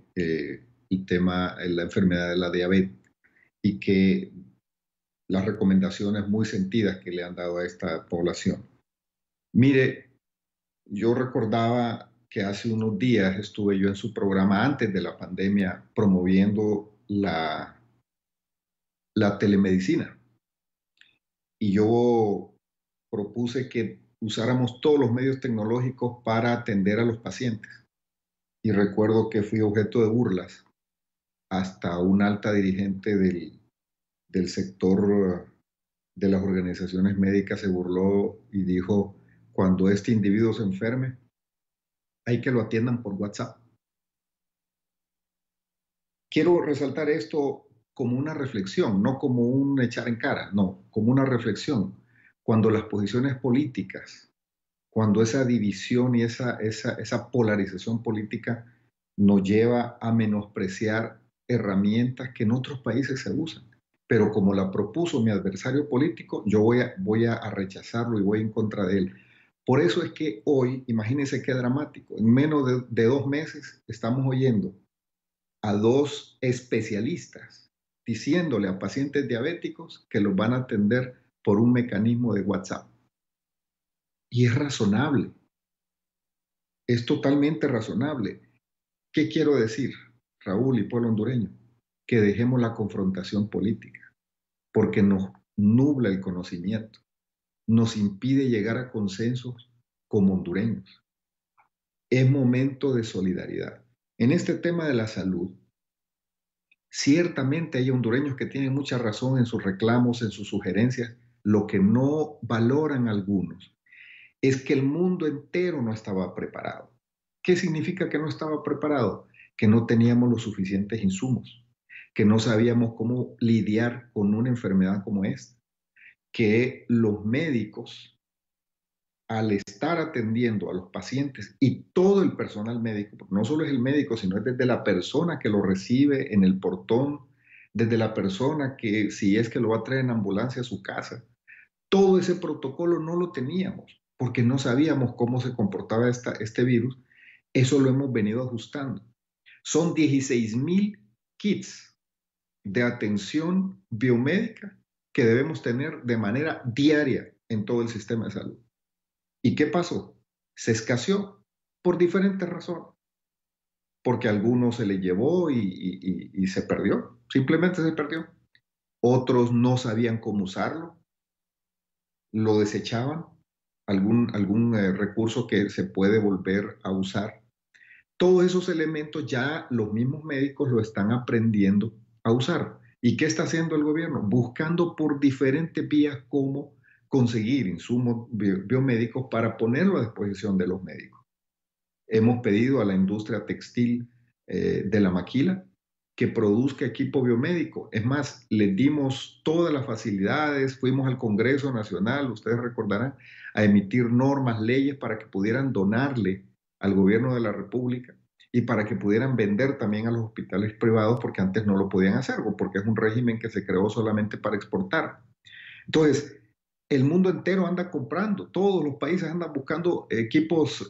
la enfermedad de la diabetes, y que las recomendaciones muy sentidas que le han dado a esta población. Mire, yo recordaba que hace unos días estuve yo en su programa antes de la pandemia promoviendo la telemedicina, y yo propuse que usáramos todos los medios tecnológicos para atender a los pacientes. Y recuerdo que fui objeto de burlas. Hasta un alta dirigente del sector de las organizaciones médicas se burló y dijo, cuando este individuo se enferme, hay que lo atiendan por WhatsApp. Quiero resaltar esto como una reflexión, no como un echar en cara, no, como una reflexión. Cuando las posiciones políticas, cuando esa división y esa polarización política nos lleva a menospreciar herramientas que en otros países se usan. Pero como la propuso mi adversario político, yo voy a rechazarlo y voy en contra de él. Por eso es que hoy, imagínense qué dramático, en menos de 2 meses estamos oyendo a 2 especialistas diciéndole a pacientes diabéticos que los van a atender por un mecanismo de WhatsApp. Y es razonable. Es totalmente razonable. ¿Qué quiero decir, Raúl y pueblo hondureño? Que dejemos la confrontación política, porque nos nubla el conocimiento, nos impide llegar a consensos como hondureños. Es momento de solidaridad. En este tema de la salud, ciertamente hay hondureños que tienen mucha razón en sus reclamos, en sus sugerencias. Lo que no valoran algunos es que el mundo entero no estaba preparado. ¿Qué significa que no estaba preparado? Que no teníamos los suficientes insumos, que no sabíamos cómo lidiar con una enfermedad como esta, que los médicos, al estar atendiendo a los pacientes y todo el personal médico, porque no solo es el médico, sino es desde la persona que lo recibe en el portón, desde la persona que si es que lo va a traer en ambulancia a su casa, todo ese protocolo no lo teníamos, porque no sabíamos cómo se comportaba este virus. Eso lo hemos venido ajustando. Son 16,000 kits de atención biomédica que debemos tener de manera diaria en todo el sistema de salud. ¿Y qué pasó? Se escaseó por diferentes razones. Porque a algunos se les llevó y se perdió, simplemente se perdió. Otros no sabían cómo usarlo, lo desechaban, algún recurso que se puede volver a usar. Todos esos elementos ya los mismos médicos lo están aprendiendo a usar. ¿Y qué está haciendo el gobierno? Buscando por diferentes vías cómo conseguir insumos biomédicos para ponerlo a disposición de los médicos. Hemos pedido a la industria textil de La Maquila que produzca equipo biomédico. Es más, les dimos todas las facilidades, fuimos al Congreso Nacional, ustedes recordarán, a emitir normas, leyes para que pudieran donarle al gobierno de la República y para que pudieran vender también a los hospitales privados, porque antes no lo podían hacer, porque es un régimen que se creó solamente para exportar. Entonces, el mundo entero anda comprando, todos los países andan buscando equipos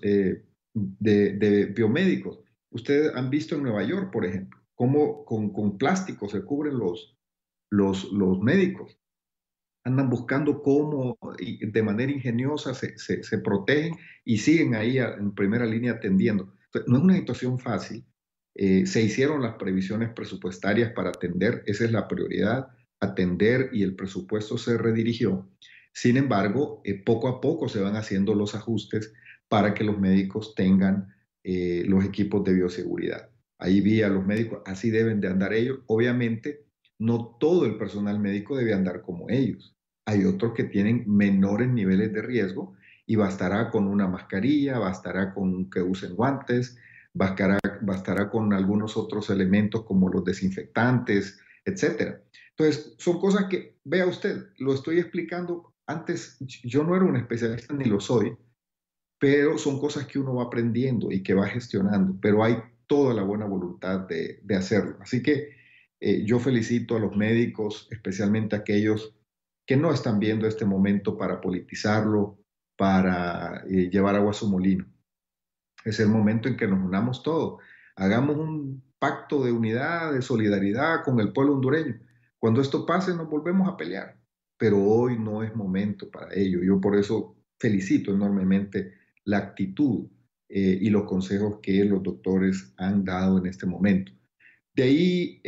de biomédicos. Ustedes han visto en Nueva York, por ejemplo, cómo con plástico se cubren los médicos. Andan buscando cómo de manera ingeniosa se protegen y siguen ahí en primera línea atendiendo. Entonces, no es una situación fácil. Se hicieron las previsiones presupuestarias para atender, esa es la prioridad, atender, y el presupuesto se redirigió. Sin embargo, poco a poco se van haciendo los ajustes para que los médicos tengan los equipos de bioseguridad. Ahí vi a los médicos, así deben de andar ellos. Obviamente, no todo el personal médico debe andar como ellos. Hay otros que tienen menores niveles de riesgo y bastará con una mascarilla, bastará con que usen guantes, bastará con algunos otros elementos como los desinfectantes, etc. Entonces, son cosas que, vea usted, lo estoy explicando. Antes yo no era un especialista ni lo soy, pero son cosas que uno va aprendiendo y que va gestionando, pero hay toda la buena voluntad de hacerlo. Así que yo felicito a los médicos, especialmente a aquellos que no están viendo este momento para politizarlo, para llevar agua a su molino. Es el momento en que nos unamos todos, hagamos un pacto de unidad, de solidaridad con el pueblo hondureño. Cuando esto pase nos volvemos a pelear, pero hoy no es momento para ello. Yo por eso felicito enormemente la actitud y los consejos que los doctores han dado en este momento. De ahí,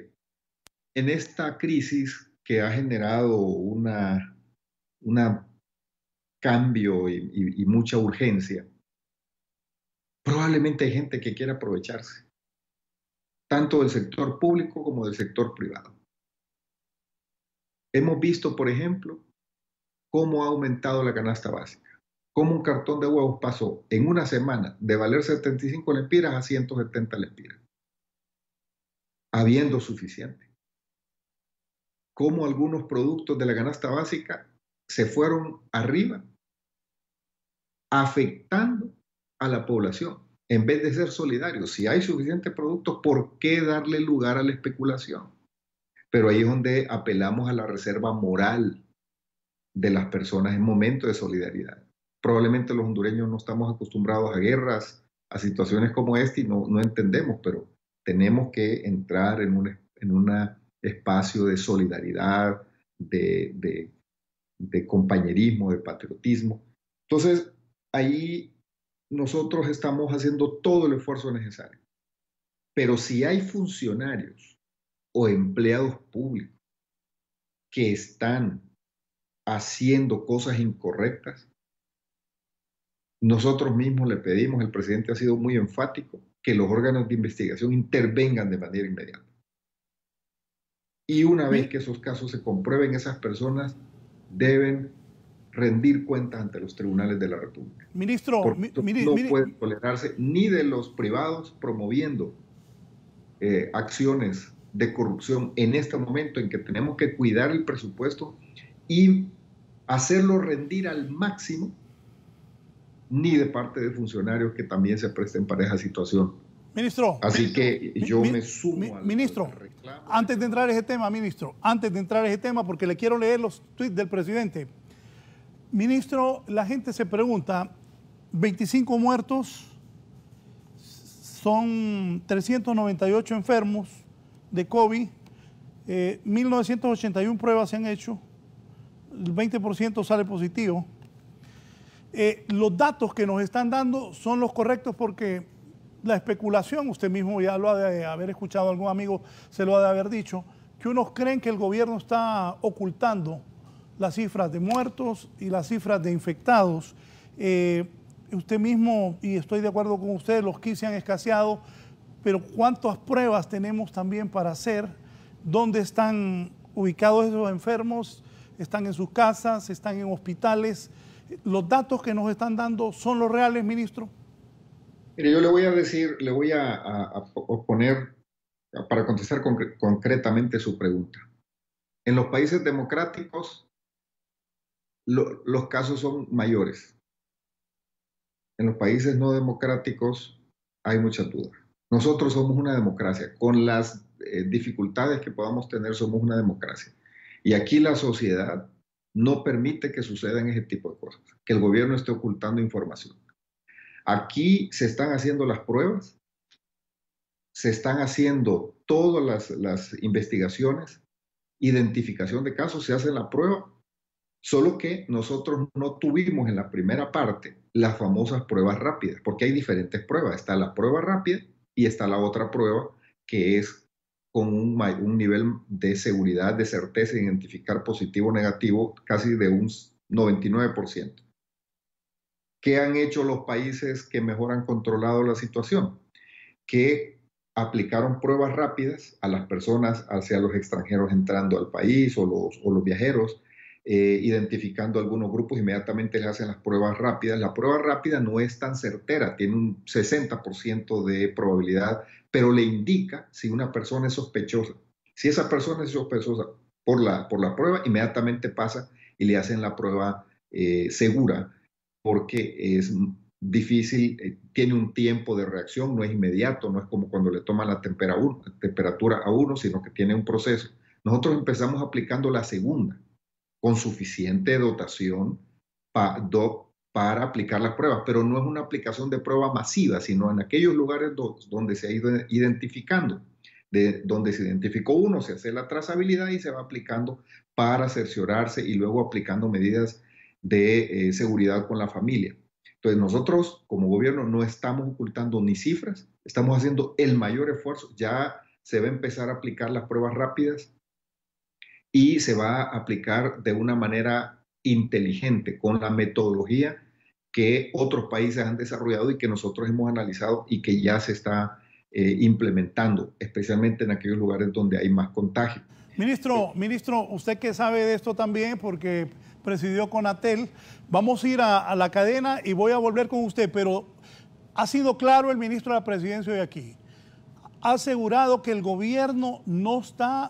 en esta crisis que ha generado un cambio y mucha urgencia, probablemente hay gente que quiere aprovecharse, tanto del sector público como del sector privado. Hemos visto, por ejemplo, cómo ha aumentado la canasta básica, cómo un cartón de huevos pasó en una semana de valer 75 lempiras a 170 lempiras, habiendo suficiente. Cómo algunos productos de la canasta básica se fueron arriba, afectando a la población, en vez de ser solidarios. Si hay suficientes productos, ¿por qué darle lugar a la especulación? Pero ahí es donde apelamos a la reserva moral de las personas en momentos de solidaridad. Probablemente los hondureños no estamos acostumbrados a guerras, a situaciones como esta, y no entendemos, pero tenemos que entrar en un espacio de solidaridad, de compañerismo, de patriotismo. Entonces, ahí nosotros estamos haciendo todo el esfuerzo necesario. Pero si hay funcionarios o empleados públicos que están haciendo cosas incorrectas, nosotros mismos le pedimos, el presidente ha sido muy enfático, que los órganos de investigación intervengan de manera inmediata. Y una vez que esos casos se comprueben, esas personas deben rendir cuentas ante los tribunales de la República. Ministro, no puede tolerarse ni de los privados promoviendo acciones de corrupción en este momento en que tenemos que cuidar el presupuesto y hacerlo rendir al máximo, ni de parte de funcionarios que también se presten para esa situación. Ministro. Así que yo me sumo al ministro, reclamo. Antes de entrar a ese tema, ministro, porque le quiero leer los tweets del presidente. Ministro, la gente se pregunta, 25 muertos, son 398 enfermos de COVID, 1.981 pruebas se han hecho, el 20% sale positivo. Los datos que nos están dando son los correctos, porque la especulación, usted mismo ya lo ha de haber escuchado, algún amigo se lo ha de haber dicho, que unos creen que el gobierno está ocultando las cifras de muertos y las cifras de infectados. Usted mismo, y estoy de acuerdo con usted, los kits se han escaseado, pero ¿cuántas pruebas tenemos también para hacer? ¿Dónde están ubicados esos enfermos? ¿Están en sus casas? ¿Están en hospitales? ¿Los datos que nos están dando son los reales, ministro? Mire, yo le voy a decir, le voy a poner, para contestar concretamente su pregunta. En los países democráticos, los casos son mayores. En los países no democráticos hay mucha duda. Nosotros somos una democracia. Con las dificultades que podamos tener, somos una democracia. Y aquí la sociedad no permite que sucedan ese tipo de cosas, que el gobierno esté ocultando información. Aquí se están haciendo las pruebas, se están haciendo todas las investigaciones, identificación de casos, se hace la prueba, solo que nosotros no tuvimos en la primera parte las famosas pruebas rápidas, porque hay diferentes pruebas. Está la prueba rápida y está la otra prueba que es con un nivel de seguridad, de certeza de identificar positivo o negativo casi de un 99%. ¿Qué han hecho los países que mejor han controlado la situación? Que aplicaron pruebas rápidas a las personas, hacia los extranjeros entrando al país o los viajeros, identificando algunos grupos, inmediatamente les hacen las pruebas rápidas. La prueba rápida no es tan certera, tiene un 60% de probabilidad, pero le indica si una persona es sospechosa. Si esa persona es sospechosa por la prueba, inmediatamente pasa y le hacen la prueba segura, porque es difícil, tiene un tiempo de reacción, no es inmediato, no es como cuando le toman la temperatura a uno, sino que tiene un proceso. Nosotros empezamos aplicando la segunda, con suficiente dotación para aplicar las pruebas, pero no es una aplicación de prueba masiva, sino en aquellos lugares donde se ha ido identificando. Donde se identificó uno, se hace la trazabilidad y se va aplicando para cerciorarse y luego aplicando medidas de seguridad con la familia. Entonces nosotros como gobierno no estamos ocultando ni cifras, estamos haciendo el mayor esfuerzo. Ya se va a empezar a aplicar las pruebas rápidas y se va a aplicar de una manera inteligente, con la metodología que otros países han desarrollado y que nosotros hemos analizado y que ya se está implementando, especialmente en aquellos lugares donde hay más contagio. Ministro, usted que sabe de esto también, porque presidió CONATEL, vamos a ir a la cadena y voy a volver con usted, pero ha sido claro el ministro de la Presidencia hoy aquí. Ha asegurado que el gobierno no está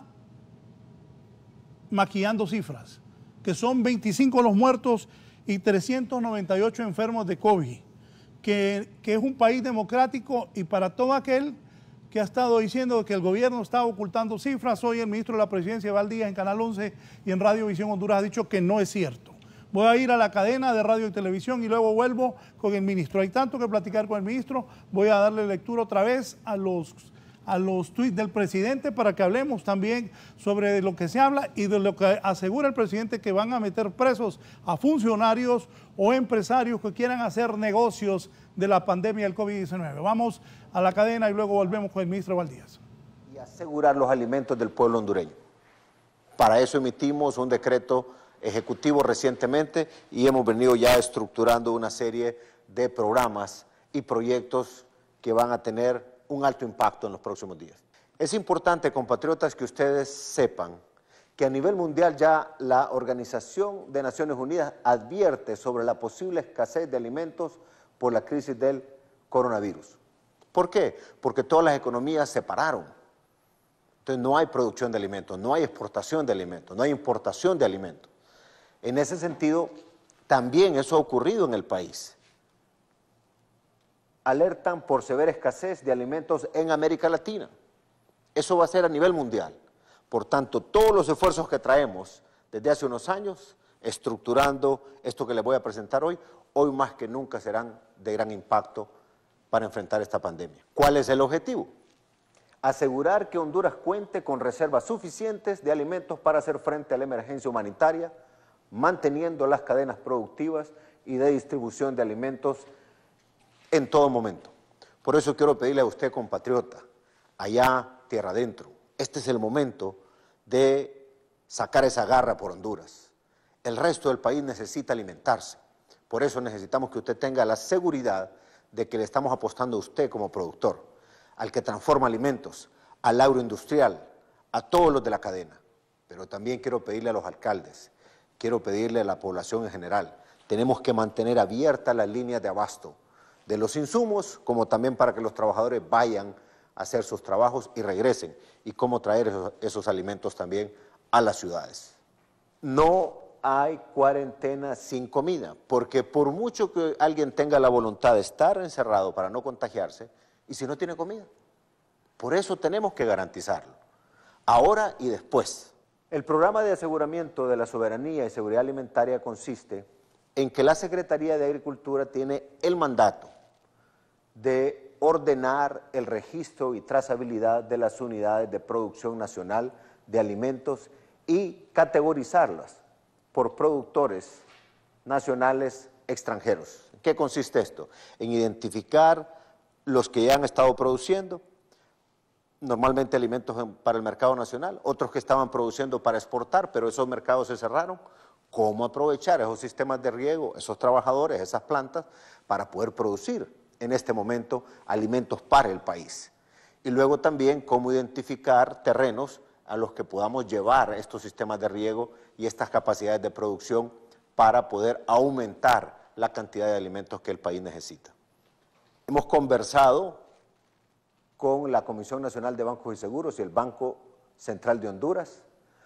maquillando cifras, que son 25 los muertos y 398 enfermos de COVID, que es un país democrático, y para todo aquel que ha estado diciendo que el gobierno está ocultando cifras, hoy el ministro de la Presidencia, Eval Díaz, en Canal 11 y en Radio Visión Honduras, ha dicho que no es cierto. Voy a ir a la cadena de radio y televisión y luego vuelvo con el ministro. Hay tanto que platicar con el ministro, voy a darle lectura otra vez a los tuits del presidente para que hablemos también sobre lo que se habla y de lo que asegura el presidente, que van a meter presos a funcionarios o empresarios que quieran hacer negocios de la pandemia del COVID-19. Vamos a la cadena y luego volvemos con el ministro Eval Díaz. Y asegurar los alimentos del pueblo hondureño. Para eso emitimos un decreto ejecutivo recientemente y hemos venido ya estructurando una serie de programas y proyectos que van a tener un alto impacto en los próximos días. Es importante, compatriotas, que ustedes sepan que a nivel mundial ya la Organización de Naciones Unidas advierte sobre la posible escasez de alimentos por la crisis del coronavirus. ¿Por qué? Porque todas las economías se pararon. Entonces no hay producción de alimentos, no hay exportación de alimentos, no hay importación de alimentos. En ese sentido, también eso ha ocurrido en el país. Alertan por severa escasez de alimentos en América Latina. Eso va a ser a nivel mundial. Por tanto, todos los esfuerzos que traemos desde hace unos años, estructurando esto que les voy a presentar hoy más que nunca serán de gran impacto para enfrentar esta pandemia. ¿Cuál es el objetivo? Asegurar que Honduras cuente con reservas suficientes de alimentos para hacer frente a la emergencia humanitaria, manteniendo las cadenas productivas y de distribución de alimentos en todo momento. Por eso quiero pedirle a usted, compatriota, allá tierra adentro, este es el momento de sacar esa garra por Honduras. El resto del país necesita alimentarse. Por eso necesitamos que usted tenga la seguridad de que le estamos apostando a usted como productor, al que transforma alimentos, al agroindustrial, a todos los de la cadena, pero también quiero pedirle a los alcaldes, quiero pedirle a la población en general, tenemos que mantener abiertas las líneas de abasto de los insumos, como también para que los trabajadores vayan a hacer sus trabajos y regresen, y cómo traer esos alimentos también a las ciudades. No hay cuarentena sin comida, porque por mucho que alguien tenga la voluntad de estar encerrado para no contagiarse, ¿y si no tiene comida? Por eso tenemos que garantizarlo, ahora y después. El programa de aseguramiento de la soberanía y seguridad alimentaria consiste en que la Secretaría de Agricultura tiene el mandato de ordenar el registro y trazabilidad de las unidades de producción nacional de alimentos y categorizarlas por productores nacionales extranjeros. ¿En qué consiste esto? En identificar los que ya han estado produciendo, normalmente alimentos para el mercado nacional, otros que estaban produciendo para exportar, pero esos mercados se cerraron. ¿Cómo aprovechar esos sistemas de riego, esos trabajadores, esas plantas, para poder producir en este momento alimentos para el país? Y luego también cómo identificar terrenos a los que podamos llevar estos sistemas de riego y estas capacidades de producción para poder aumentar la cantidad de alimentos que el país necesita. Hemos conversado con la Comisión Nacional de Bancos y Seguros y el Banco Central de Honduras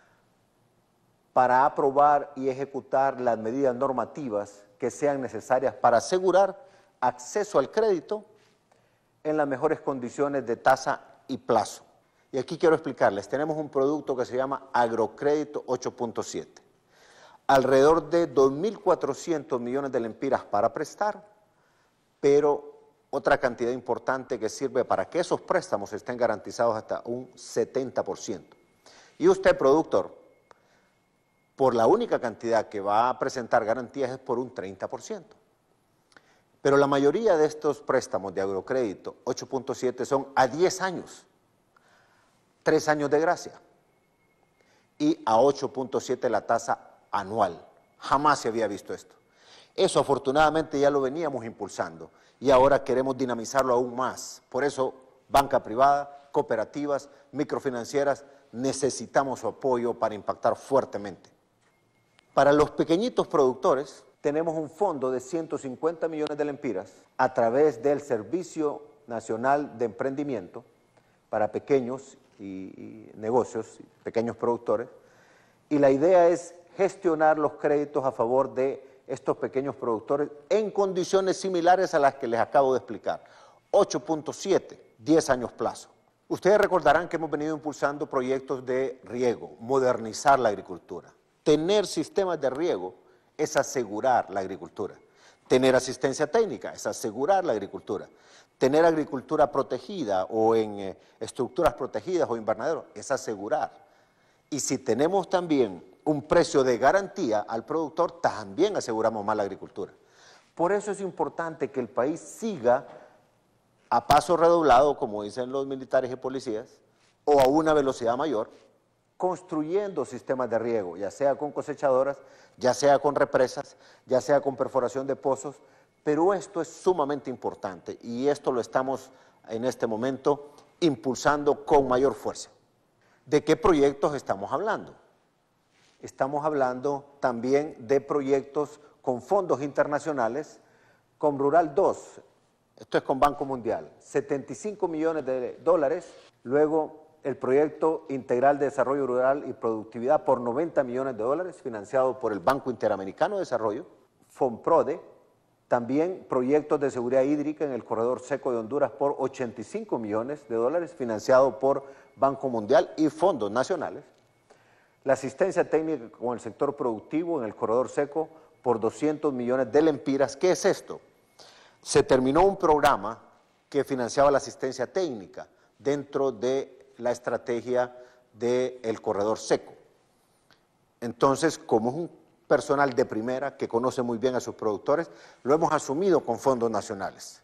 para aprobar y ejecutar las medidas normativas que sean necesarias para asegurar acceso al crédito en las mejores condiciones de tasa y plazo. Y aquí quiero explicarles, tenemos un producto que se llama Agrocrédito 8.7, alrededor de 2.400 millones de lempiras para prestar, pero otra cantidad importante que sirve para que esos préstamos estén garantizados hasta un 70%. Y usted, productor, por la única cantidad que va a presentar garantías es por un 30%. Pero la mayoría de estos préstamos de Agrocrédito 8.7 son a 10 años. 3 años de gracia y a 8.7 la tasa anual. Jamás se había visto esto. Eso afortunadamente ya lo veníamos impulsando y ahora queremos dinamizarlo aún más. Por eso banca privada, cooperativas, microfinancieras, necesitamos su apoyo para impactar fuertemente. Para los pequeñitos productores tenemos un fondo de 150 millones de lempiras a través del Servicio Nacional de Emprendimiento para pequeños y negocios, pequeños productores, y la idea es gestionar los créditos a favor de estos pequeños productores en condiciones similares a las que les acabo de explicar. 8.7, 10 años plazo. Ustedes recordarán que hemos venido impulsando proyectos de riego, modernizar la agricultura. Tener sistemas de riego es asegurar la agricultura. Tener asistencia técnica es asegurar la agricultura. Tener agricultura protegida o en estructuras protegidas o invernaderos es asegurar. Y si tenemos también un precio de garantía al productor, también aseguramos más la agricultura. Por eso es importante que el país siga a paso redoblado, como dicen los militares y policías, o a una velocidad mayor, construyendo sistemas de riego, ya sea con cosechadoras, ya sea con represas, ya sea con perforación de pozos, pero esto es sumamente importante y esto lo estamos en este momento impulsando con mayor fuerza. ¿De qué proyectos estamos hablando? Estamos hablando también de proyectos con fondos internacionales, con Rural 2, esto es con Banco Mundial, 75 millones de dólares, luego el proyecto integral de desarrollo rural y productividad por 90 millones de dólares, financiado por el Banco Interamericano de Desarrollo, FONPRODE, también proyectos de seguridad hídrica en el corredor seco de Honduras por 85 millones de dólares, financiado por Banco Mundial y fondos nacionales. La asistencia técnica con el sector productivo en el corredor seco por 200 millones de lempiras. ¿Qué es esto? Se terminó un programa que financiaba la asistencia técnica dentro de la estrategia del corredor seco. Entonces, como es un personal de primera que conoce muy bien a sus productores, lo hemos asumido con fondos nacionales.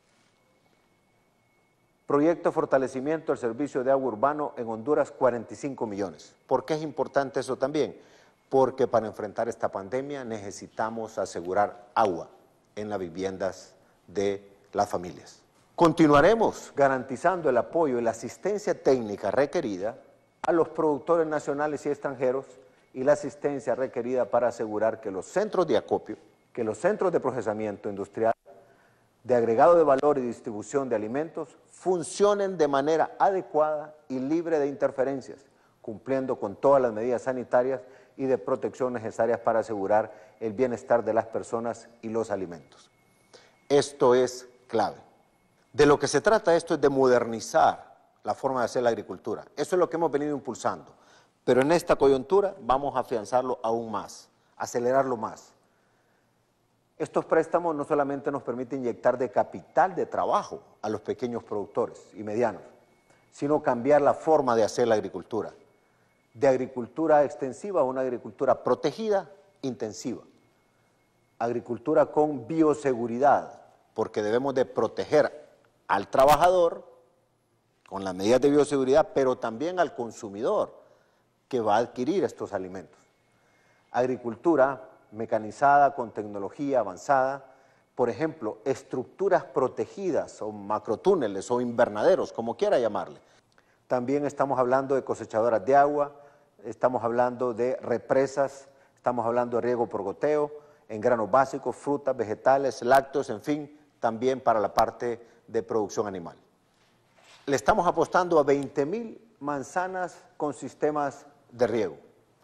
Proyecto de fortalecimiento del servicio de agua urbano en Honduras, 45 millones. ¿Por qué es importante eso también? Porque para enfrentar esta pandemia necesitamos asegurar agua en las viviendas de las familias. Continuaremos garantizando el apoyo y la asistencia técnica requerida a los productores nacionales y extranjeros y la asistencia requerida para asegurar que los centros de acopio, que los centros de procesamiento industrial, de agregado de valor y distribución de alimentos funcionen de manera adecuada y libre de interferencias, cumpliendo con todas las medidas sanitarias y de protección necesarias para asegurar el bienestar de las personas y los alimentos. Esto es clave. De lo que se trata esto es de modernizar la forma de hacer la agricultura. Eso es lo que hemos venido impulsando. Pero en esta coyuntura vamos a afianzarlo aún más, acelerarlo más. Estos préstamos no solamente nos permiten inyectar de capital de trabajo a los pequeños productores y medianos, sino cambiar la forma de hacer la agricultura. De agricultura extensiva a una agricultura protegida, intensiva. Agricultura con bioseguridad, porque debemos de proteger al trabajador con las medidas de bioseguridad, pero también al consumidor que va a adquirir estos alimentos. Agricultura mecanizada con tecnología avanzada, por ejemplo, estructuras protegidas o macrotúneles o invernaderos, como quiera llamarle. También estamos hablando de cosechadoras de agua, estamos hablando de represas, estamos hablando de riego por goteo, en granos básicos, frutas, vegetales, lácteos, en fin, también para la parte de producción animal. Le estamos apostando a 20.000 manzanas con sistemas de riego.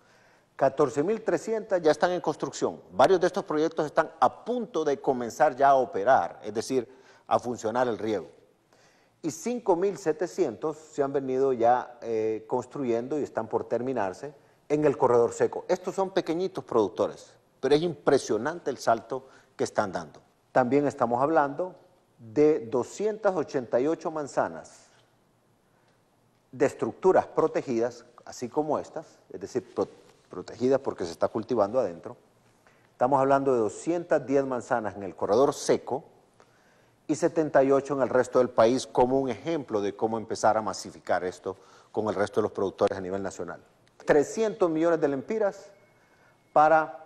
14.300 ya están en construcción. Varios de estos proyectos están a punto de comenzar ya a operar, es decir, a funcionar el riego. Y 5.700 se han venido ya construyendo y están por terminarse en el corredor seco. Estos son pequeñitos productores, pero es impresionante el salto que están dando. También estamos hablando de 288 manzanas de estructuras protegidas, así como estas, es decir, protegidas porque se está cultivando adentro. Estamos hablando de 210 manzanas en el corredor seco y 78 en el resto del país como un ejemplo de cómo empezar a masificar esto con el resto de los productores a nivel nacional. 300 millones de lempiras para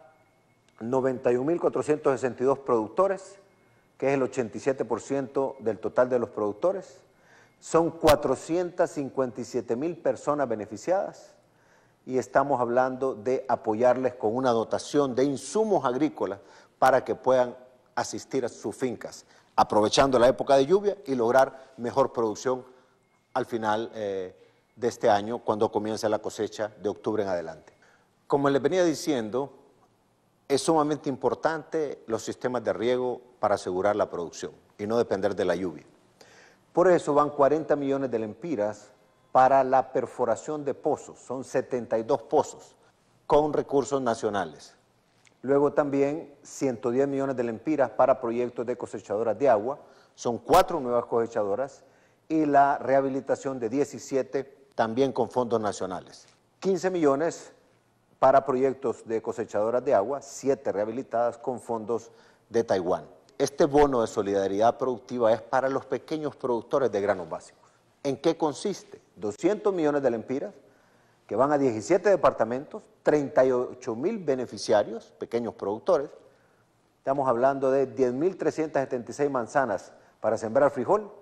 91.462 productores, que es el 87% del total de los productores. Son 457.000 personas beneficiadas y estamos hablando de apoyarles con una dotación de insumos agrícolas para que puedan asistir a sus fincas, aprovechando la época de lluvia y lograr mejor producción al final de este año, cuando comience la cosecha de octubre en adelante. Como les venía diciendo, es sumamente importante los sistemas de riego para asegurar la producción y no depender de la lluvia. Por eso van 40 millones de lempiras para la perforación de pozos, son 72 pozos con recursos nacionales. Luego también 110 millones de lempiras para proyectos de cosechadoras de agua, son 4 nuevas cosechadoras y la rehabilitación de 17 también con fondos nacionales. 15 millones para proyectos de cosechadoras de agua, 7 rehabilitadas con fondos de Taiwán. Este bono de solidaridad productiva es para los pequeños productores de granos básicos. ¿En qué consiste? 200 millones de lempiras que van a 17 departamentos, 38.000 beneficiarios, pequeños productores. Estamos hablando de 10.376 manzanas para sembrar frijol,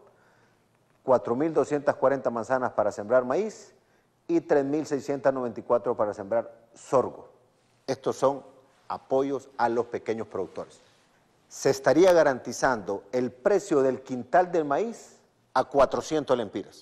4.240 manzanas para sembrar maíz y 3.694 para sembrar sorgo. Estos son apoyos a los pequeños productores. Se estaría garantizando el precio del quintal del maíz a 400 lempiras.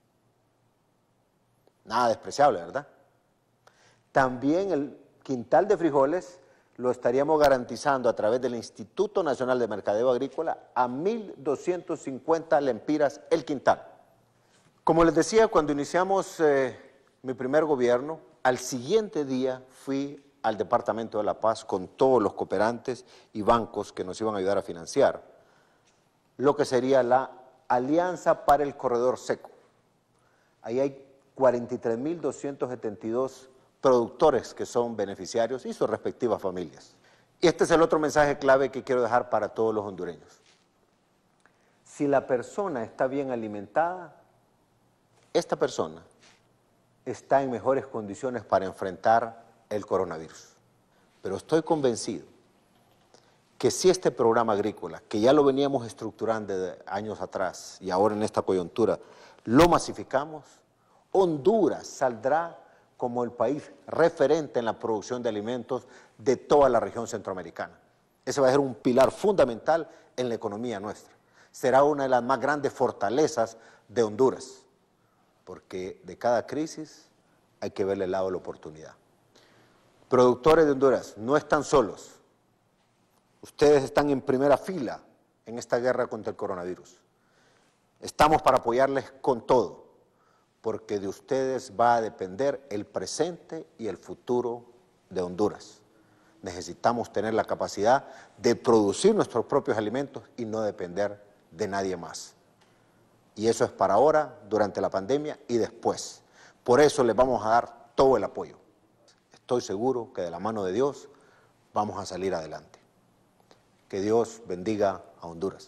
Nada despreciable, ¿verdad? También el quintal de frijoles lo estaríamos garantizando a través del Instituto Nacional de Mercadeo Agrícola a 1.250 lempiras el quintal. Como les decía, cuando iniciamos mi primer gobierno, al siguiente día fui al Departamento de La Paz con todos los cooperantes y bancos que nos iban a ayudar a financiar lo que sería la Alianza para el Corredor Seco. Ahí hay 43.272 productores que son beneficiarios y sus respectivas familias. Y este es el otro mensaje clave que quiero dejar para todos los hondureños. Si la persona está bien alimentada, esta persona está en mejores condiciones para enfrentar el coronavirus. Pero estoy convencido que si este programa agrícola, que ya lo veníamos estructurando de años atrás y ahora en esta coyuntura, lo masificamos, Honduras saldrá como el país referente en la producción de alimentos de toda la región centroamericana. Ese va a ser un pilar fundamental en la economía nuestra. Será una de las más grandes fortalezas de Honduras, porque de cada crisis hay que verle el lado de la oportunidad. Productores de Honduras, no están solos. Ustedes están en primera fila en esta guerra contra el coronavirus. Estamos para apoyarles con todo, porque de ustedes va a depender el presente y el futuro de Honduras. Necesitamos tener la capacidad de producir nuestros propios alimentos y no depender de nadie más. Y eso es para ahora, durante la pandemia y después. Por eso les vamos a dar todo el apoyo. Estoy seguro que de la mano de Dios vamos a salir adelante. Que Dios bendiga a Honduras.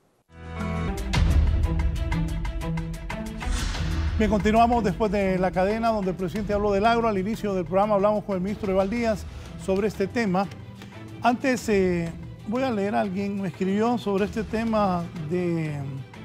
Bien, continuamos después de la cadena donde el presidente habló del agro. Al inicio del programa hablamos con el ministro Eval Díaz sobre este tema. Antes voy a leer, alguien me escribió sobre este tema de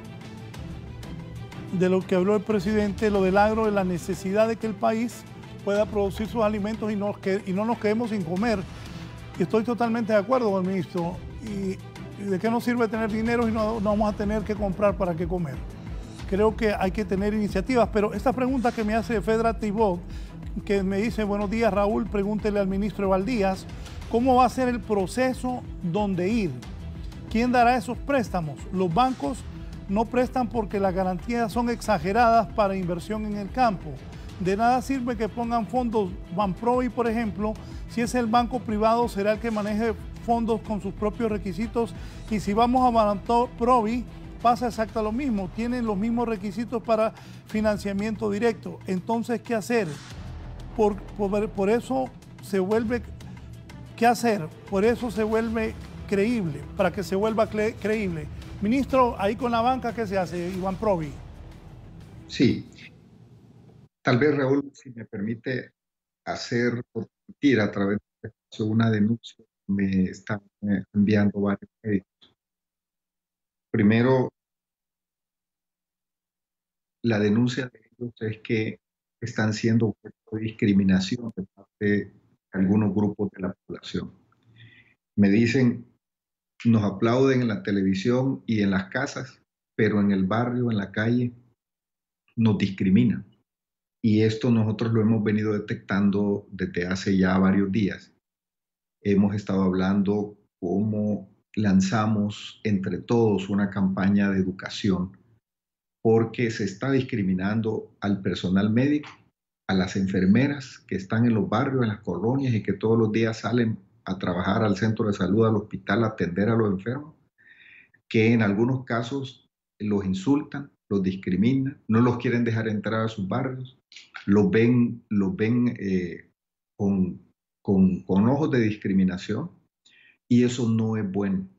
lo que habló el presidente, lo del agro, de la necesidad de que el país pueda producir sus alimentos y no nos quedemos sin comer. Y estoy totalmente de acuerdo con el ministro. ¿Y de qué nos sirve tener dinero y no vamos a tener que comprar para qué comer? Creo que hay que tener iniciativas, pero esta pregunta que me hace Fedra Tibot, que me dice: buenos días Raúl, pregúntele al ministro Eval Díaz, ¿cómo va a ser el proceso donde ir? ¿Quién dará esos préstamos? Los bancos no prestan porque las garantías son exageradas para inversión en el campo. De nada sirve que pongan fondos Banprovi, por ejemplo, si es el banco privado será el que maneje fondos con sus propios requisitos, y si vamos a Banprovi pasa exactamente lo mismo, tienen los mismos requisitos para financiamiento directo. Entonces, ¿qué hacer? Por eso se vuelve, ¿qué hacer? Por eso se vuelve creíble, para que se vuelva creíble. Ministro, ahí con la banca, ¿qué se hace, Iván Provi? Sí, tal vez, Raúl, si me permite hacer o repetir a través de una denuncia, me están enviando varios médicos. Primero, la denuncia de ellos es que están siendo objeto de discriminación de parte de algunos grupos de la población. Me dicen, nos aplauden en la televisión y en las casas, pero en el barrio, en la calle, nos discriminan. Y esto nosotros lo hemos venido detectando desde hace ya varios días. Hemos estado hablando cómo lanzamos entre todos una campaña de educación, porque se está discriminando al personal médico, a las enfermeras que están en los barrios, en las colonias y que todos los días salen a trabajar al centro de salud, al hospital, a atender a los enfermos, que en algunos casos los insultan, los discriminan, no los quieren dejar entrar a sus barrios, los ven con ojos de discriminación, y eso no es bueno.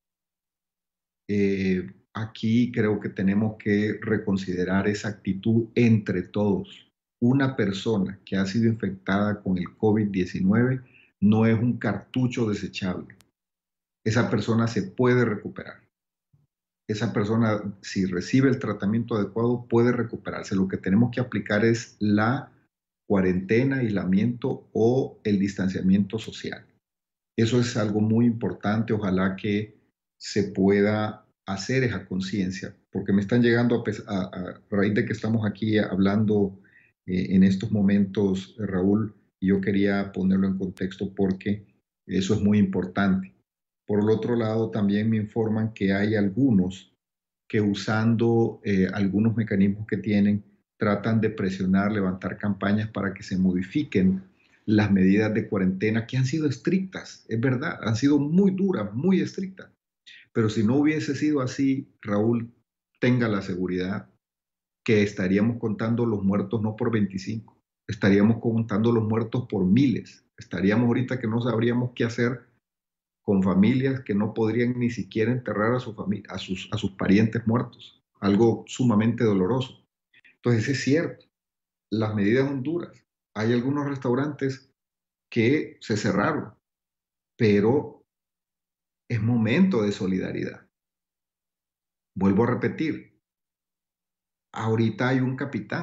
Aquí creo que tenemos que reconsiderar esa actitud entre todos. Una persona que ha sido infectada con el COVID-19 no es un cartucho desechable. Esa persona se puede recuperar. Esa persona, si recibe el tratamiento adecuado, puede recuperarse. Lo que tenemos que aplicar es la cuarentena, aislamiento o el distanciamiento social. Eso es algo muy importante. Ojalá que se pueda hacer esa conciencia, porque me están llegando a raíz de que estamos aquí hablando en estos momentos, Raúl, y yo quería ponerlo en contexto porque eso es muy importante. Por el otro lado, también me informan que hay algunos que usando algunos mecanismos que tienen, tratan de presionar, levantar campañas para que se modifiquen las medidas de cuarentena que han sido estrictas, es verdad, han sido muy duras, muy estrictas. Pero si no hubiese sido así, Raúl, tenga la seguridad que estaríamos contando los muertos no por 25, estaríamos contando los muertos por miles. Estaríamos ahorita que no sabríamos qué hacer con familias que no podrían ni siquiera enterrar a sus parientes muertos. Algo sumamente doloroso. Entonces es cierto, las medidas son duras. Hay algunos restaurantes que se cerraron, pero es momento de solidaridad. Vuelvo a repetir, ahorita hay un capitán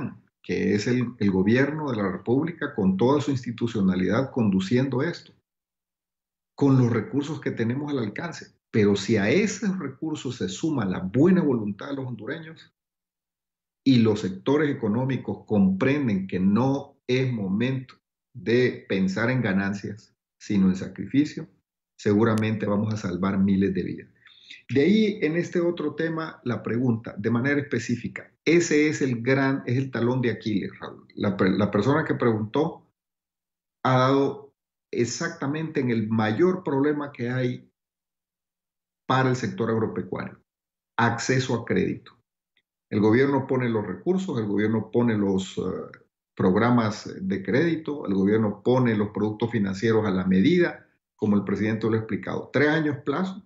que es el gobierno de la República con toda su institucionalidad conduciendo esto, con los recursos que tenemos al alcance. Pero si a esos recursos se suma la buena voluntad de los hondureños y los sectores económicos comprenden que no es momento de pensar en ganancias, sino en sacrificio, seguramente vamos a salvar miles de vidas. De ahí, en este otro tema, la pregunta, de manera específica, ese es el talón de Aquiles, Raúl. La persona que preguntó ha dado exactamente en el mayor problema que hay para el sector agropecuario: acceso a crédito. El gobierno pone los recursos, el gobierno pone los programas de crédito, el gobierno pone los productos financieros a la medida, como el presidente lo ha explicado. 3 años plazo,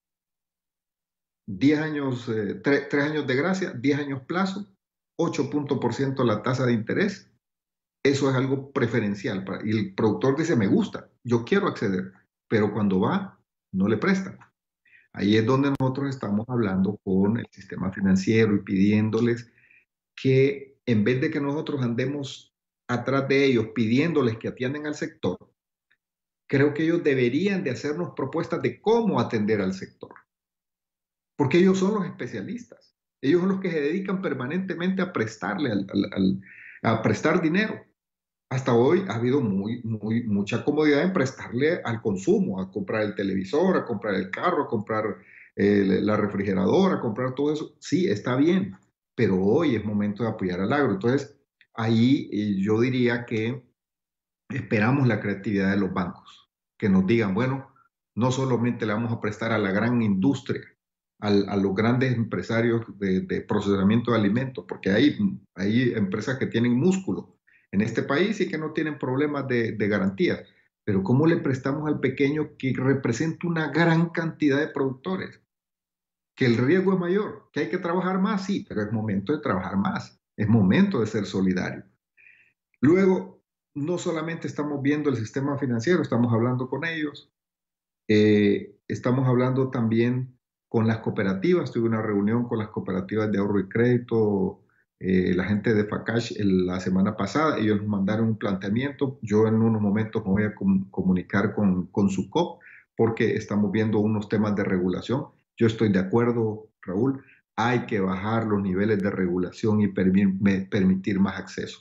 10 años, 3 años de gracia, 10 años plazo, 8% la tasa de interés. Eso es algo preferencial. Y el productor dice, me gusta, yo quiero acceder, pero cuando va, no le prestan. Ahí es donde nosotros estamos hablando con el sistema financiero y pidiéndoles que, en vez de que nosotros andemos atrás de ellos pidiéndoles que atiendan al sector, creo que ellos deberían de hacernos propuestas de cómo atender al sector. Porque ellos son los especialistas. Ellos son los que se dedican permanentemente a prestarle, a prestar dinero. Hasta hoy ha habido mucha comodidad en prestarle al consumo, a comprar el televisor, a comprar el carro, a comprar la refrigeradora, a comprar todo eso. Sí, está bien, pero hoy es momento de apoyar al agro. Entonces, ahí yo diría que esperamos la creatividad de los bancos, que nos digan, bueno, no solamente le vamos a prestar a la gran industria, a los grandes empresarios de procesamiento de alimentos, porque hay empresas que tienen músculo en este país y que no tienen problemas de garantías. Pero ¿cómo le prestamos al pequeño que representa una gran cantidad de productores? Que el riesgo es mayor, que hay que trabajar más, sí, pero es momento de trabajar más, es momento de ser solidario. Luego, no solamente estamos viendo el sistema financiero, estamos hablando con ellos, estamos hablando también con las cooperativas. Tuve una reunión con las cooperativas de ahorro y crédito, la gente de FACASH la semana pasada. Ellos nos mandaron un planteamiento. Yo en unos momentos me voy a comunicar con SUCOP porque estamos viendo unos temas de regulación. Yo estoy de acuerdo, Raúl, hay que bajar los niveles de regulación y permitir más acceso.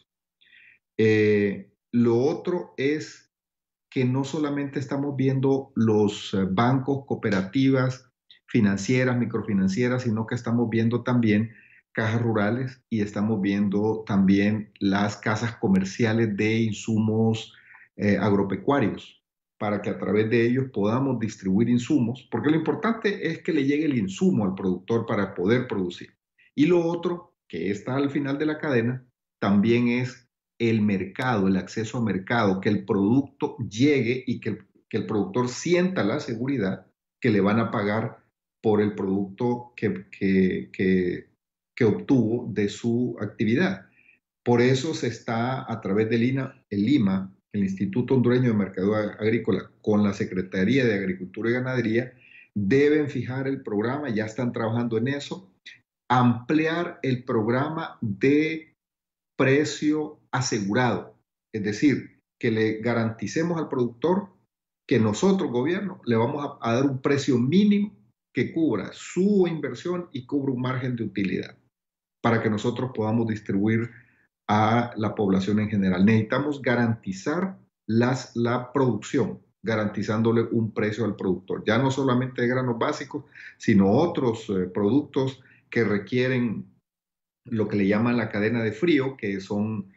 Lo otro es que no solamente estamos viendo los bancos, cooperativas financieras, microfinancieras, sino que estamos viendo también cajas rurales y estamos viendo también las casas comerciales de insumos agropecuarios, para que a través de ellos podamos distribuir insumos, porque lo importante es que le llegue el insumo al productor para poder producir. Y lo otro, que está al final de la cadena, también es el mercado, el acceso a mercado, que el producto llegue y que el productor sienta la seguridad que le van a pagar por el producto que obtuvo de su actividad. Por eso se está, a través del IMA, el Instituto Hondureño de Mercadeo Agrícola, con la Secretaría de Agricultura y Ganadería, deben fijar el programa, ya están trabajando en eso, ampliar el programa de precio asegurado, es decir, que le garanticemos al productor que nosotros, gobierno, le vamos a dar un precio mínimo que cubra su inversión y cubra un margen de utilidad para que nosotros podamos distribuir a la población en general. Necesitamos garantizar la producción, garantizándole un precio al productor, ya no solamente de granos básicos, sino otros productos que requieren lo que le llaman la cadena de frío, que son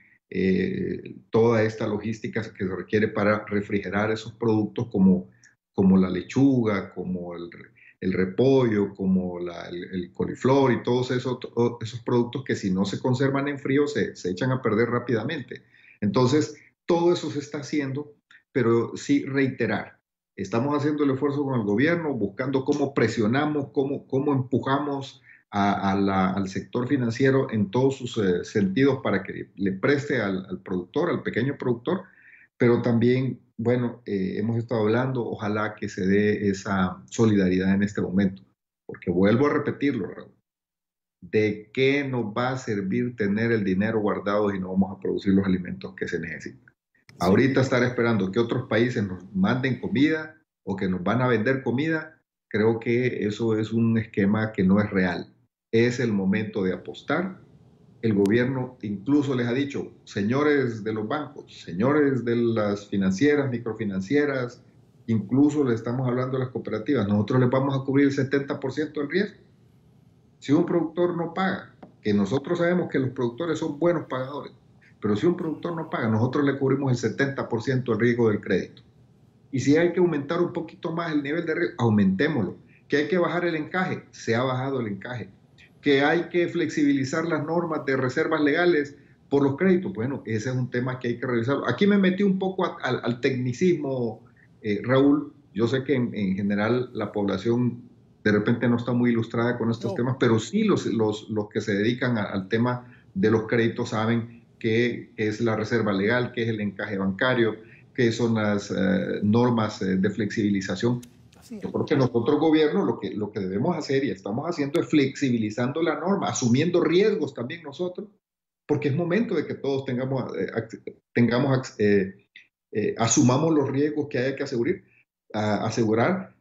toda esta logística que se requiere para refrigerar esos productos como la lechuga, como el repollo, como el coliflor y todos esos productos que si no se conservan en frío se echan a perder rápidamente. Entonces, todo eso se está haciendo, pero sí reiterar, estamos haciendo el esfuerzo con el gobierno, buscando cómo presionamos, cómo empujamos al sector financiero en todos sus sentidos para que le preste al productor, al pequeño productor, pero también, bueno, hemos estado hablando, ojalá que se dé esa solidaridad en este momento, porque vuelvo a repetirlo, Raúl, ¿de qué nos va a servir tener el dinero guardado si no vamos a producir los alimentos que se necesitan? Sí. Ahorita estar esperando que otros países nos manden comida o que nos van a vender comida, creo que eso es un esquema que no es real. Es el momento de apostar. El gobierno incluso les ha dicho, señores de los bancos, señores de las financieras, microfinancieras, incluso le estamos hablando a las cooperativas, nosotros les vamos a cubrir el 70% del riesgo. Si un productor no paga, que nosotros sabemos que los productores son buenos pagadores, pero si un productor no paga, nosotros le cubrimos el 70% del riesgo del crédito. Y si hay que aumentar un poquito más el nivel de riesgo, aumentémoslo. Que hay que bajar el encaje, se ha bajado el encaje. Que hay que flexibilizar las normas de reservas legales por los créditos, bueno, ese es un tema que hay que revisarlo. Aquí me metí un poco al tecnicismo, Raúl. Yo sé que en general la población de repente no está muy ilustrada con estos temas, pero sí los que se dedican al tema de los créditos saben qué es la reserva legal, qué es el encaje bancario, qué son las normas de flexibilización. Yo creo que nosotros, gobierno, lo que debemos hacer y estamos haciendo es flexibilizando la norma, asumiendo riesgos también nosotros, porque es momento de que todos asumamos los riesgos que haya que asegurar.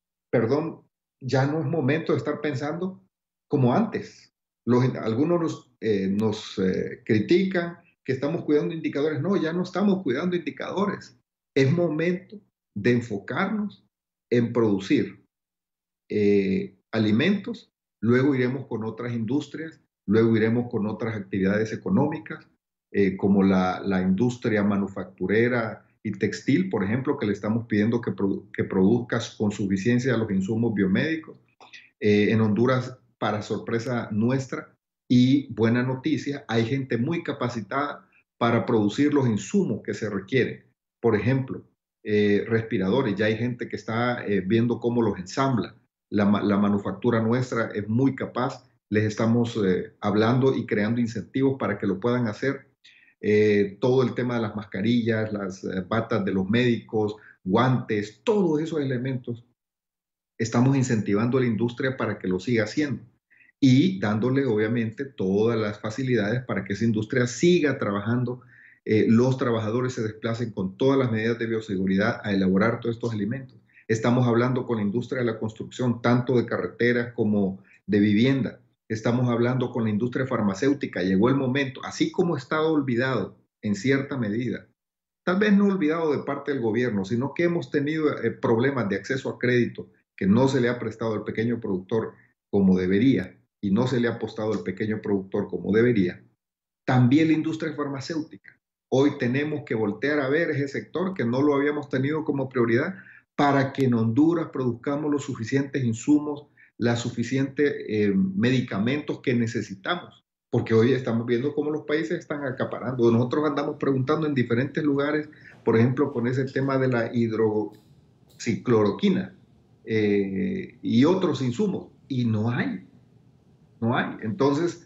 Ya no es momento de estar pensando como antes. Algunos nos critican que estamos cuidando indicadores. No, ya no estamos cuidando indicadores. Es momento de enfocarnos en producir alimentos, luego iremos con otras industrias, luego iremos con otras actividades económicas, como la industria manufacturera y textil, por ejemplo, que le estamos pidiendo que produzca con suficiencia los insumos biomédicos. En Honduras, para sorpresa nuestra y buena noticia, hay gente muy capacitada para producir los insumos que se requieren. Por ejemplo, respiradores, ya hay gente que está viendo cómo los ensambla. La manufactura nuestra es muy capaz, les estamos hablando y creando incentivos para que lo puedan hacer. Todo el tema de las mascarillas, las batas de los médicos, guantes, todos esos elementos, estamos incentivando a la industria para que lo siga haciendo y dándole obviamente todas las facilidades para que esa industria siga trabajando. Los trabajadores se desplacen con todas las medidas de bioseguridad a elaborar todos estos alimentos. Estamos hablando con la industria de la construcción, tanto de carreteras como de vivienda. Estamos hablando con la industria farmacéutica. Llegó el momento, así como estaba olvidado en cierta medida, tal vez no olvidado de parte del gobierno, sino que hemos tenido problemas de acceso a crédito que no se le ha prestado al pequeño productor como debería y no se le ha apostado al pequeño productor como debería. También la industria farmacéutica. Hoy tenemos que voltear a ver ese sector que no lo habíamos tenido como prioridad para que en Honduras produzcamos los suficientes insumos, los suficientes medicamentos que necesitamos. Porque hoy estamos viendo cómo los países están acaparando. Nosotros andamos preguntando en diferentes lugares, por ejemplo, con ese tema de la hidroxicloroquina y otros insumos. Y no hay. Entonces,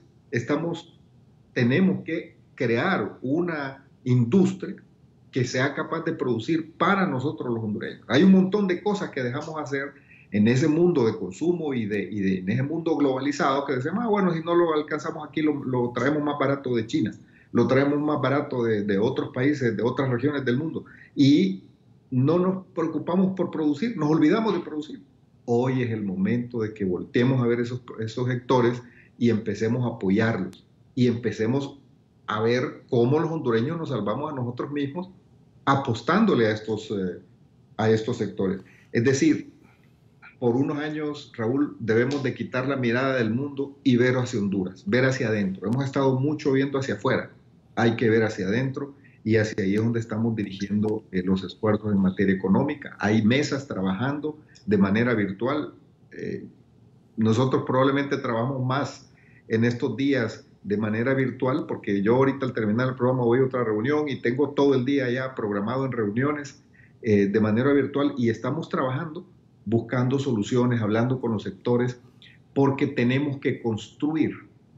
tenemos que crear una industria que sea capaz de producir para nosotros los hondureños. Hay un montón de cosas que dejamos hacer en ese mundo de consumo y en ese mundo globalizado que decimos, bueno, si no lo alcanzamos aquí, lo traemos más barato de China, lo traemos más barato de otros países, de otras regiones del mundo. Y no nos preocupamos por producir, nos olvidamos de producir. Hoy es el momento de que volteemos a ver esos sectores y empecemos a apoyarlos y empecemos a ver cómo los hondureños nos salvamos a nosotros mismos apostándole a estos sectores. Es decir, por unos años, Raúl, debemos de quitar la mirada del mundo y ver hacia Honduras, ver hacia adentro. Hemos estado mucho viendo hacia afuera, hay que ver hacia adentro y hacia ahí es donde estamos dirigiendo los esfuerzos en materia económica. Hay mesas trabajando de manera virtual. Nosotros probablemente trabajamos más en estos días de manera virtual, porque yo ahorita al terminar el programa voy a otra reunión y tengo todo el día ya programado en reuniones de manera virtual y estamos trabajando, buscando soluciones, hablando con los sectores, porque tenemos que construir.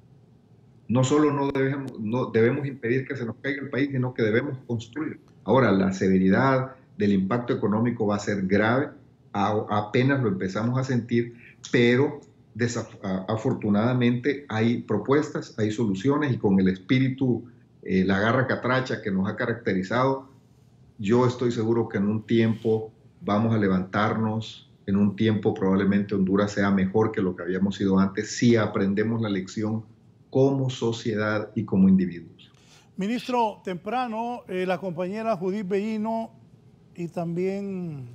No solo no debemos impedir que se nos caiga el país, sino que debemos construir. Ahora, la severidad del impacto económico va a ser grave, apenas lo empezamos a sentir, pero Afortunadamente hay propuestas, hay soluciones, y con el espíritu, la garra catracha que nos ha caracterizado, yo estoy seguro que en un tiempo vamos a levantarnos, en un tiempo probablemente Honduras sea mejor que lo que habíamos sido antes, si aprendemos la lección como sociedad y como individuos. Ministro, temprano la compañera Judith Bellino y también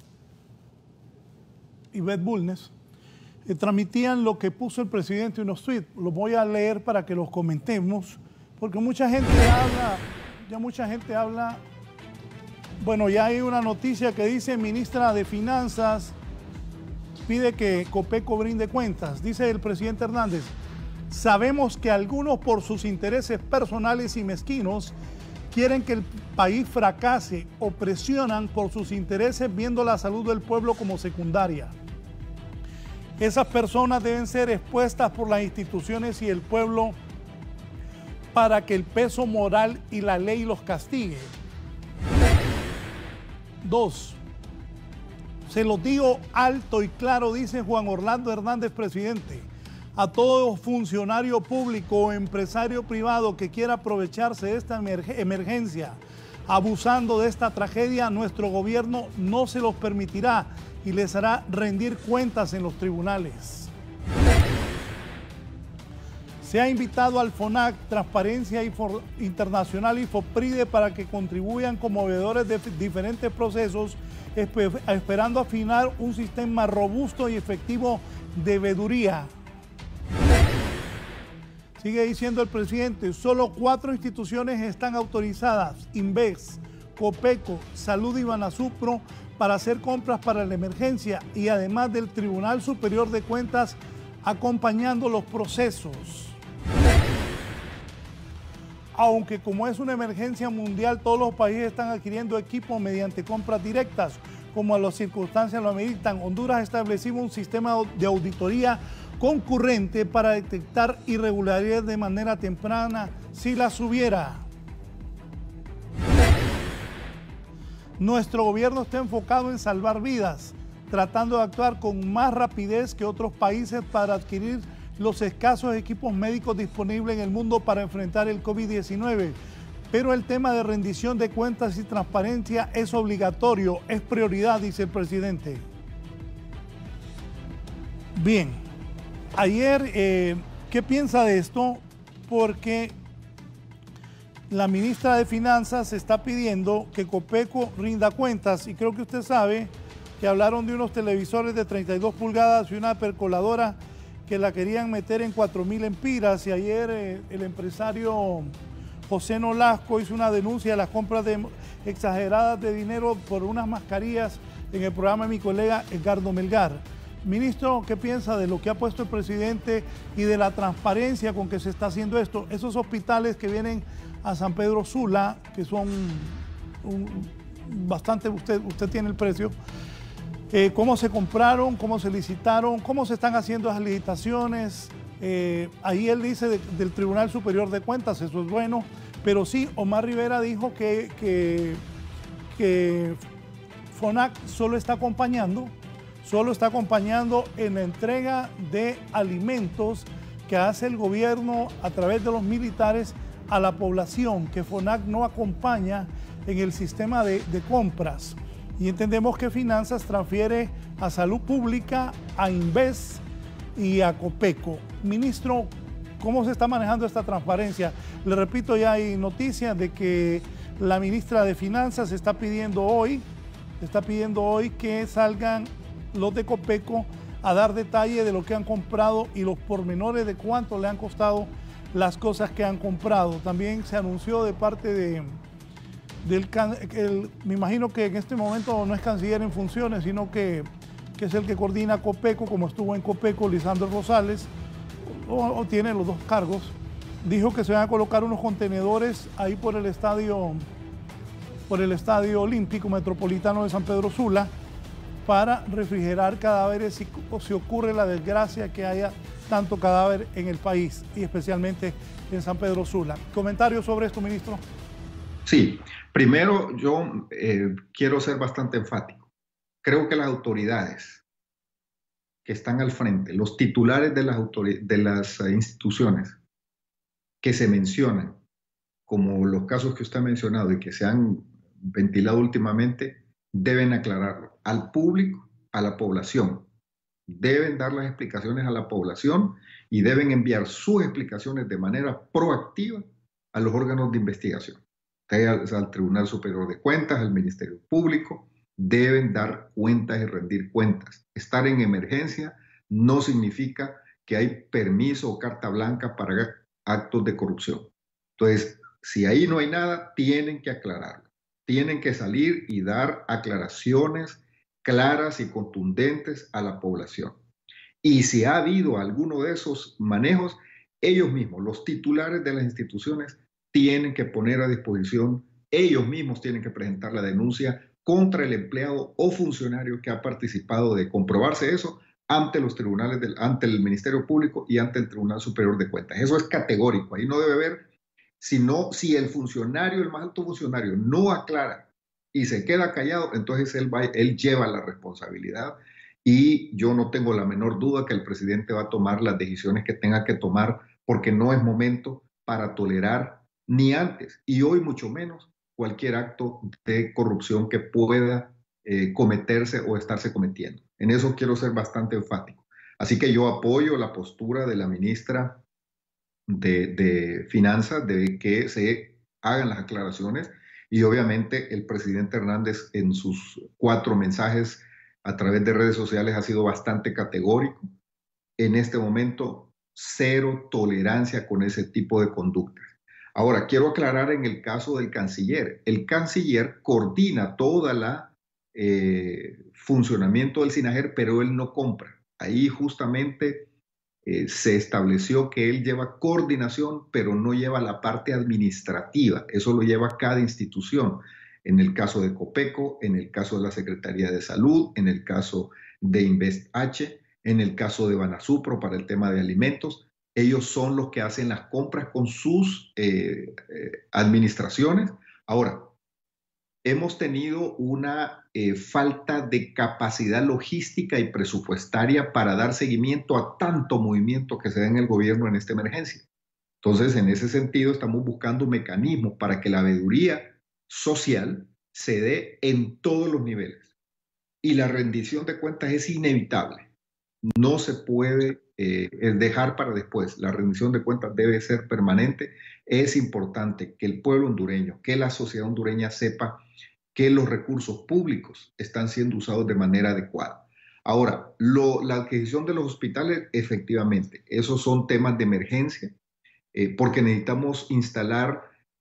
Ivette Bulnes transmitían lo que puso el presidente en unos tweets. Los voy a leer para que los comentemos, porque mucha gente habla, bueno, ya hay una noticia que dice: ministra de Finanzas pide que Copeco brinde cuentas. Dice el presidente Hernández: sabemos que algunos, por sus intereses personales y mezquinos, quieren que el país fracase o presionan por sus intereses viendo la salud del pueblo como secundaria. Esas personas deben ser expuestas por las instituciones y el pueblo para que el peso moral y la ley los castigue. 2. Se los digo alto y claro, dice Juan Orlando Hernández, presidente, a todo funcionario público o empresario privado que quiera aprovecharse de esta emergencia, abusando de esta tragedia, nuestro gobierno no se los permitirá y les hará rendir cuentas en los tribunales. Se ha invitado al FONAC, Transparencia Internacional y FOPRIDE para que contribuyan como veedores de diferentes procesos, esperando afinar un sistema robusto y efectivo de veeduría. Sigue diciendo el presidente: solo 4 instituciones están autorizadas: Inves, Copeco, Salud y Banasupro, para hacer compras para la emergencia, y además del Tribunal Superior de Cuentas acompañando los procesos. Aunque como es una emergencia mundial, todos los países están adquiriendo equipo mediante compras directas, como las circunstancias lo ameritan. Honduras establecimos un sistema de auditoría concurrente para detectar irregularidades de manera temprana si las hubiera. Nuestro gobierno está enfocado en salvar vidas, tratando de actuar con más rapidez que otros países para adquirir los escasos equipos médicos disponibles en el mundo para enfrentar el COVID-19. Pero el tema de rendición de cuentas y transparencia es obligatorio, es prioridad, dice el presidente. Bien, ayer, ¿qué piensa de esto? Porque la ministra de Finanzas está pidiendo que Copeco rinda cuentas, y creo que usted sabe que hablaron de unos televisores de 32 pulgadas y una percoladora que la querían meter en 4.000 empiras, y ayer el empresario José Nolasco hizo una denuncia de las compras exageradas de dinero por unas mascarillas en el programa de mi colega Edgardo Melgar. Ministro, ¿qué piensa de lo que ha puesto el presidente y de la transparencia con que se está haciendo esto? Esos hospitales que vienen a San Pedro Sula, que son bastante, usted tiene el precio, ¿cómo se compraron, cómo se licitaron, cómo se están haciendo las licitaciones? Ahí él dice del Tribunal Superior de Cuentas, eso es bueno, pero sí, Omar Rivera dijo que FONAC solo está acompañando en la entrega de alimentos que hace el gobierno a través de los militares a la población, que FONAC no acompaña en el sistema de compras. Y entendemos que Finanzas transfiere a Salud Pública, a Inves y a Copeco. Ministro, ¿cómo se está manejando esta transparencia? Le repito, ya hay noticias de que la ministra de Finanzas está pidiendo hoy que salgan los de Copeco a dar detalle de lo que han comprado y los pormenores de cuánto le han costado las cosas que han comprado. También se anunció de parte me imagino que en este momento no es canciller en funciones, sino que es el que coordina Copeco, como estuvo en Copeco Lisandro Rosales, o tiene los dos cargos. Dijo que se van a colocar unos contenedores ahí por el estadio Olímpico Metropolitano de San Pedro Sula para refrigerar cadáveres si ocurre la desgracia que haya tanto cadáver en el país y especialmente en San Pedro Sula. ¿Comentarios sobre esto, ministro? Sí, primero yo quiero ser bastante enfático. Creo que las autoridades que están al frente, los titulares de las instituciones que se mencionan, como los casos que usted ha mencionado y que se han ventilado últimamente, deben aclararlo al público, a la población. Deben dar las explicaciones a la población y deben enviar sus explicaciones de manera proactiva a los órganos de investigación, al Tribunal Superior de Cuentas, al Ministerio Público. Deben dar cuentas y rendir cuentas. Estar en emergencia no significa que hay permiso o carta blanca para actos de corrupción. Entonces, si ahí no hay nada, tienen que aclararlo. Tienen que salir y dar aclaraciones claras y contundentes a la población. Y si ha habido alguno de esos manejos, ellos mismos, los titulares de las instituciones, tienen que poner a disposición, ellos mismos tienen que presentar la denuncia contra el empleado o funcionario que ha participado de comprobarse eso ante los tribunales, ante el Ministerio Público y ante el Tribunal Superior de Cuentas. Eso es categórico, ahí no debe haber, si el funcionario, el más alto funcionario, no aclara y se queda callado, entonces él lleva la responsabilidad, y yo no tengo la menor duda que el presidente va a tomar las decisiones que tenga que tomar, porque no es momento para tolerar, ni antes, y hoy mucho menos, cualquier acto de corrupción que pueda cometerse o estarse cometiendo. En eso quiero ser bastante enfático. Así que yo apoyo la postura de la ministra de Finanzas de que se hagan las aclaraciones, y obviamente el presidente Hernández en sus 4 mensajes a través de redes sociales ha sido bastante categórico. En este momento, 0 tolerancia con ese tipo de conductas. Ahora, quiero aclarar en el caso del canciller. El canciller coordina toda la funcionamiento del SINAJER, pero él no compra. Ahí justamente se estableció que él lleva coordinación, pero no lleva la parte administrativa. Eso lo lleva cada institución. En el caso de Copeco, en el caso de la Secretaría de Salud, en el caso de InvestH, en el caso de Banasupro para el tema de alimentos. Ellos son los que hacen las compras con sus administraciones. Ahora, hemos tenido una falta de capacidad logística y presupuestaria para dar seguimiento a tanto movimiento que se da en el gobierno en esta emergencia. Entonces, en ese sentido, estamos buscando mecanismos para que la veeduría social se dé en todos los niveles. Y la rendición de cuentas es inevitable. No se puede dejar para después. La rendición de cuentas debe ser permanente. Es importante que el pueblo hondureño, que la sociedad hondureña sepa que los recursos públicos están siendo usados de manera adecuada. Ahora, la adquisición de los hospitales, efectivamente, esos son temas de emergencia, porque necesitamos instalar,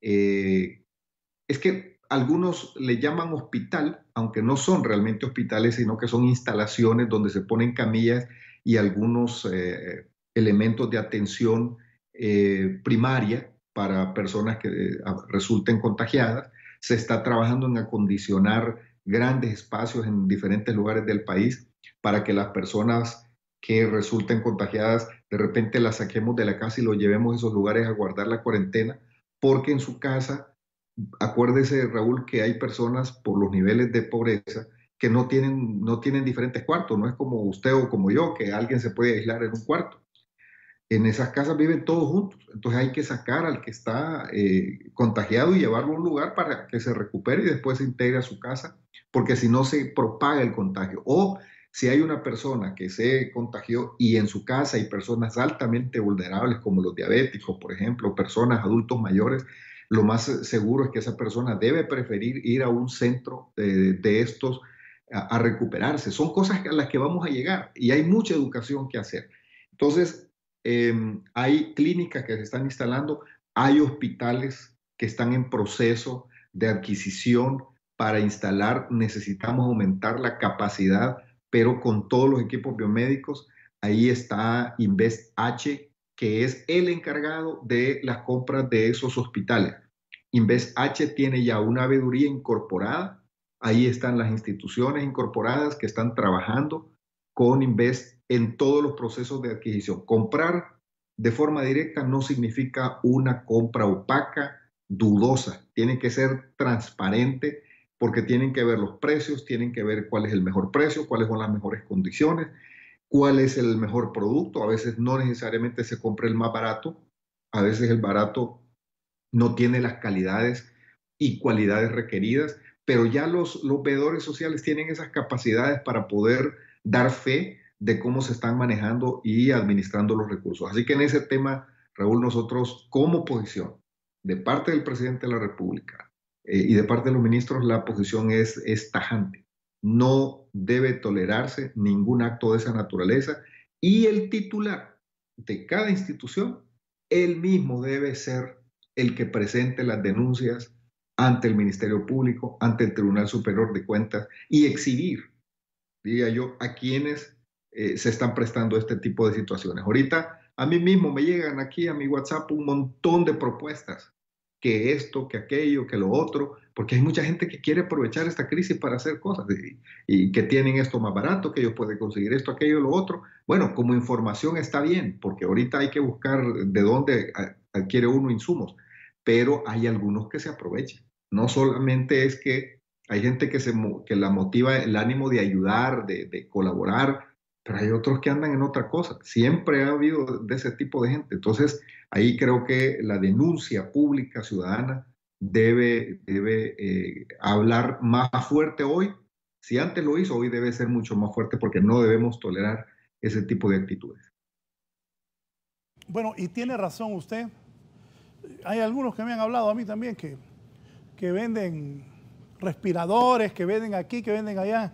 es que algunos le llaman hospital, aunque no son realmente hospitales, sino que son instalaciones donde se ponen camillas y algunos elementos de atención primaria para personas que resulten contagiadas. Se está trabajando en acondicionar grandes espacios en diferentes lugares del país para que las personas que resulten contagiadas de repente las saquemos de la casa y los llevemos a esos lugares a guardar la cuarentena, porque en su casa, acuérdese, Raúl, que hay personas por los niveles de pobreza que no tienen diferentes cuartos. No es como usted o como yo, que alguien se puede aislar en un cuarto. En esas casas viven todos juntos. Entonces hay que sacar al que está contagiado y llevarlo a un lugar para que se recupere y después se integre a su casa, porque si no se propaga el contagio. O si hay una persona que se contagió y en su casa hay personas altamente vulnerables, como los diabéticos, por ejemplo, personas adultos mayores, lo más seguro es que esa persona debe preferir ir a un centro de estos a recuperarse. Son cosas a las que vamos a llegar y hay mucha educación que hacer. Entonces, hay clínicas que se están instalando, hay hospitales que están en proceso de adquisición para instalar. Necesitamos aumentar la capacidad, pero con todos los equipos biomédicos. Ahí está InvestH, que es el encargado de las compras de esos hospitales. InvestH tiene ya una veeduría incorporada. Ahí están las instituciones incorporadas que están trabajando con Invest en todos los procesos de adquisición. Comprar de forma directa no significa una compra opaca, dudosa. Tiene que ser transparente, porque tienen que ver los precios, tienen que ver cuál es el mejor precio, cuáles son las mejores condiciones. cuál es el mejor producto. A veces no necesariamente se compra el más barato, a veces el barato no tiene las calidades y cualidades requeridas, pero ya los veedores sociales tienen esas capacidades para poder dar fe de cómo se están manejando y administrando los recursos. Así que en ese tema, Raúl, nosotros como posición de parte del presidente de la República y de parte de los ministros, la posición es tajante. No debe tolerarse ningún acto de esa naturaleza y el titular de cada institución, él mismo debe ser el que presente las denuncias ante el Ministerio Público, ante el Tribunal Superior de Cuentas y exhibir, diría yo, a quienes se están prestando este tipo de situaciones. Ahorita a mí mismo me llegan aquí a mi WhatsApp un montón de propuestas, que esto, que aquello, que lo otro, porque hay mucha gente que quiere aprovechar esta crisis para hacer cosas y que tienen esto más barato, que ellos pueden conseguir esto, aquello, lo otro. Bueno, como información está bien, porque ahorita hay que buscar de dónde adquiere uno insumos, pero hay algunos que se aprovechan. No solamente es que hay gente que la motiva el ánimo de ayudar, de colaborar, pero hay otros que andan en otra cosa. Siempre ha habido de ese tipo de gente. Entonces, ahí creo que la denuncia pública ciudadana debe hablar más fuerte hoy. Si antes lo hizo, hoy debe ser mucho más fuerte porque no debemos tolerar ese tipo de actitudes. Bueno, y tiene razón usted. Hay algunos que me han hablado a mí también que venden respiradores, que venden aquí, que venden allá.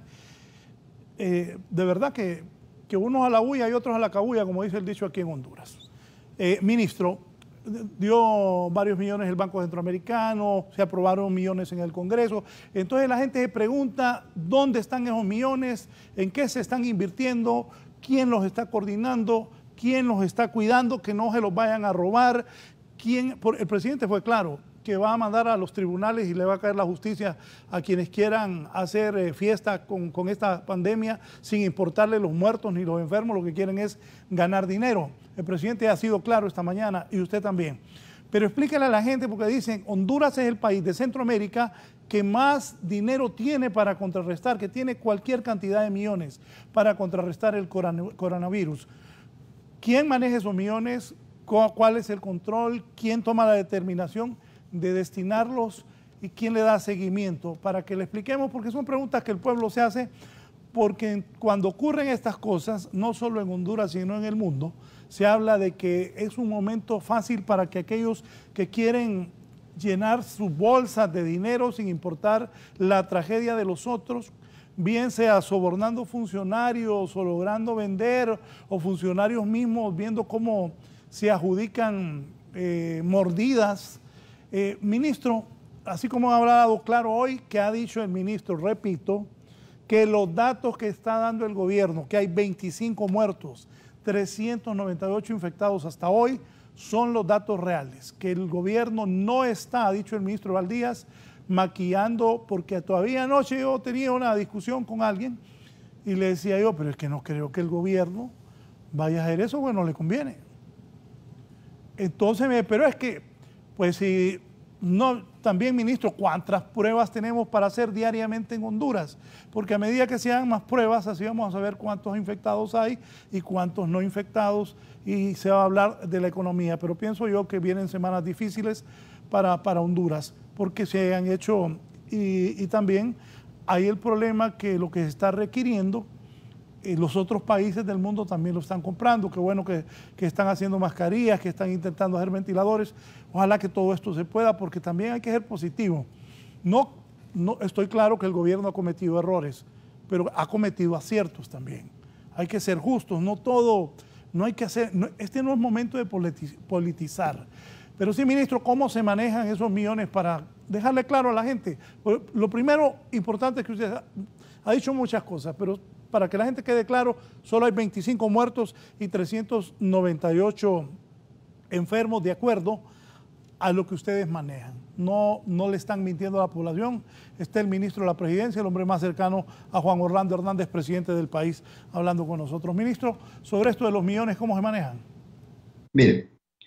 De verdad que unos a la bulla y otros a la cabulla, como dice el dicho aquí en Honduras. Ministro, dio varios millones el Banco Centroamericano, se aprobaron millones en el Congreso. Entonces la gente se pregunta dónde están esos millones, en qué se están invirtiendo, quién los está coordinando, quién los está cuidando, que no se los vayan a robar. El presidente fue claro que va a mandar a los tribunales y le va a caer la justicia a quienes quieran hacer fiesta con esta pandemia sin importarle los muertos ni los enfermos, lo que quieren es ganar dinero. El presidente ha sido claro esta mañana y usted también. Pero explíquele a la gente, porque dicen Honduras es el país de Centroamérica que más dinero tiene para contrarrestar, que tiene cualquier cantidad de millones para contrarrestar el coronavirus. ¿Quién maneja esos millones? ¿Cuál es el control? ¿Quién toma la determinación de destinarlos y quién le da seguimiento? Para que le expliquemos, porque son preguntas que el pueblo se hace, porque cuando ocurren estas cosas, no solo en Honduras, sino en el mundo, se habla de que es un momento fácil para que aquellos que quieren llenar sus bolsas de dinero sin importar la tragedia de los otros, bien sea sobornando funcionarios o logrando vender, o funcionarios mismos viendo cómo se adjudican mordidas. Ministro, así como ha hablado claro hoy, que ha dicho el ministro, repito, que los datos que está dando el gobierno, que hay 25 muertos, 398 infectados hasta hoy, son los datos reales, que el gobierno no está, ha dicho el ministro Valdías, maquillando, porque todavía anoche yo tenía una discusión con alguien y le decía yo, pero es que no creo que el gobierno vaya a hacer eso, bueno, no le conviene. Entonces, pero es que, pues si no, también, ministro, ¿cuántas pruebas tenemos para hacer diariamente en Honduras? Porque a medida que se hagan más pruebas, así vamos a saber cuántos infectados hay y cuántos no infectados, y se va a hablar de la economía. Pero pienso yo que vienen semanas difíciles para Honduras, porque se han hecho, y también hay el problema que lo que se está requiriendo, los otros países del mundo también lo están comprando. Qué bueno que están haciendo mascarillas, que están intentando hacer ventiladores. Ojalá que todo esto se pueda, porque también hay que ser positivo. No estoy claro que el gobierno ha cometido errores, pero ha cometido aciertos también. Hay que ser justos, no todo, no hay que hacer, este no es momento de politizar. Pero sí, ministro, ¿cómo se manejan esos millones para dejarle claro a la gente? Lo primero importante es que usted ha dicho muchas cosas, pero para que la gente quede claro, solo hay 25 muertos y 398 enfermos, de acuerdo a lo que ustedes manejan. No le están mintiendo a la población. Está el ministro de la Presidencia, el hombre más cercano a Juan Orlando Hernández, presidente del país, hablando con nosotros. Ministro, sobre esto de los millones, ¿cómo se manejan? Mire,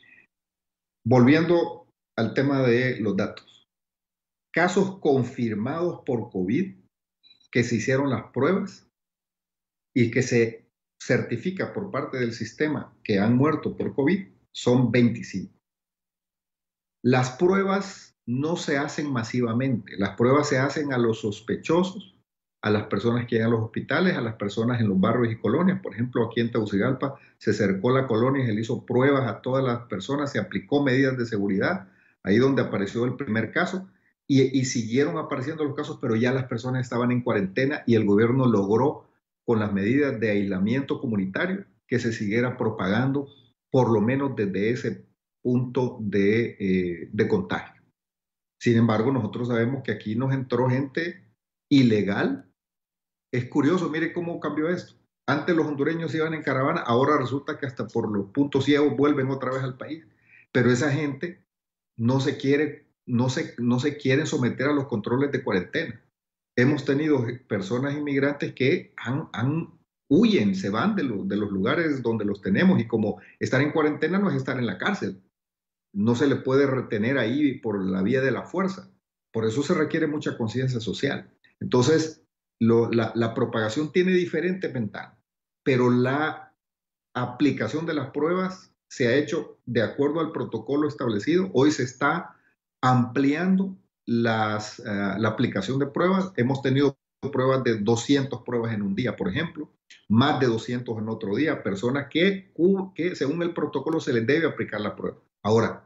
volviendo al tema de los datos. Casos confirmados por COVID, que se hicieron las pruebas y que se certifica por parte del sistema que han muerto por COVID son 25. Las pruebas no se hacen masivamente, las pruebas se hacen a los sospechosos, a las personas que llegan a los hospitales, a las personas en los barrios y colonias. Por ejemplo, aquí en Tegucigalpa se cercó la colonia y se le hizo pruebas a todas las personas, se aplicó medidas de seguridad, ahí donde apareció el primer caso, y siguieron apareciendo los casos, pero ya las personas estaban en cuarentena y el gobierno logró, con las medidas de aislamiento comunitario, que se siguiera propagando, por lo menos desde ese punto de contagio. Sin embargo, nosotros sabemos que aquí nos entró gente ilegal. Es curioso, mire cómo cambió esto. Antes los hondureños iban en caravana, ahora resulta que hasta por los puntos ciegos vuelven otra vez al país. Pero esa gente no se quieren someter a los controles de cuarentena. Hemos tenido personas inmigrantes que huyen, se van de los lugares donde los tenemos, y como estar en cuarentena no es estar en la cárcel. No se le puede retener ahí por la vía de la fuerza. Por eso se requiere mucha conciencia social. Entonces, la propagación tiene diferentes ventanas, pero la aplicación de las pruebas se ha hecho de acuerdo al protocolo establecido. Hoy se está ampliando la aplicación de pruebas. Hemos tenido pruebas de 200 pruebas en un día, por ejemplo, más de 200 en otro día, personas que según el protocolo se les debe aplicar la prueba. Ahora,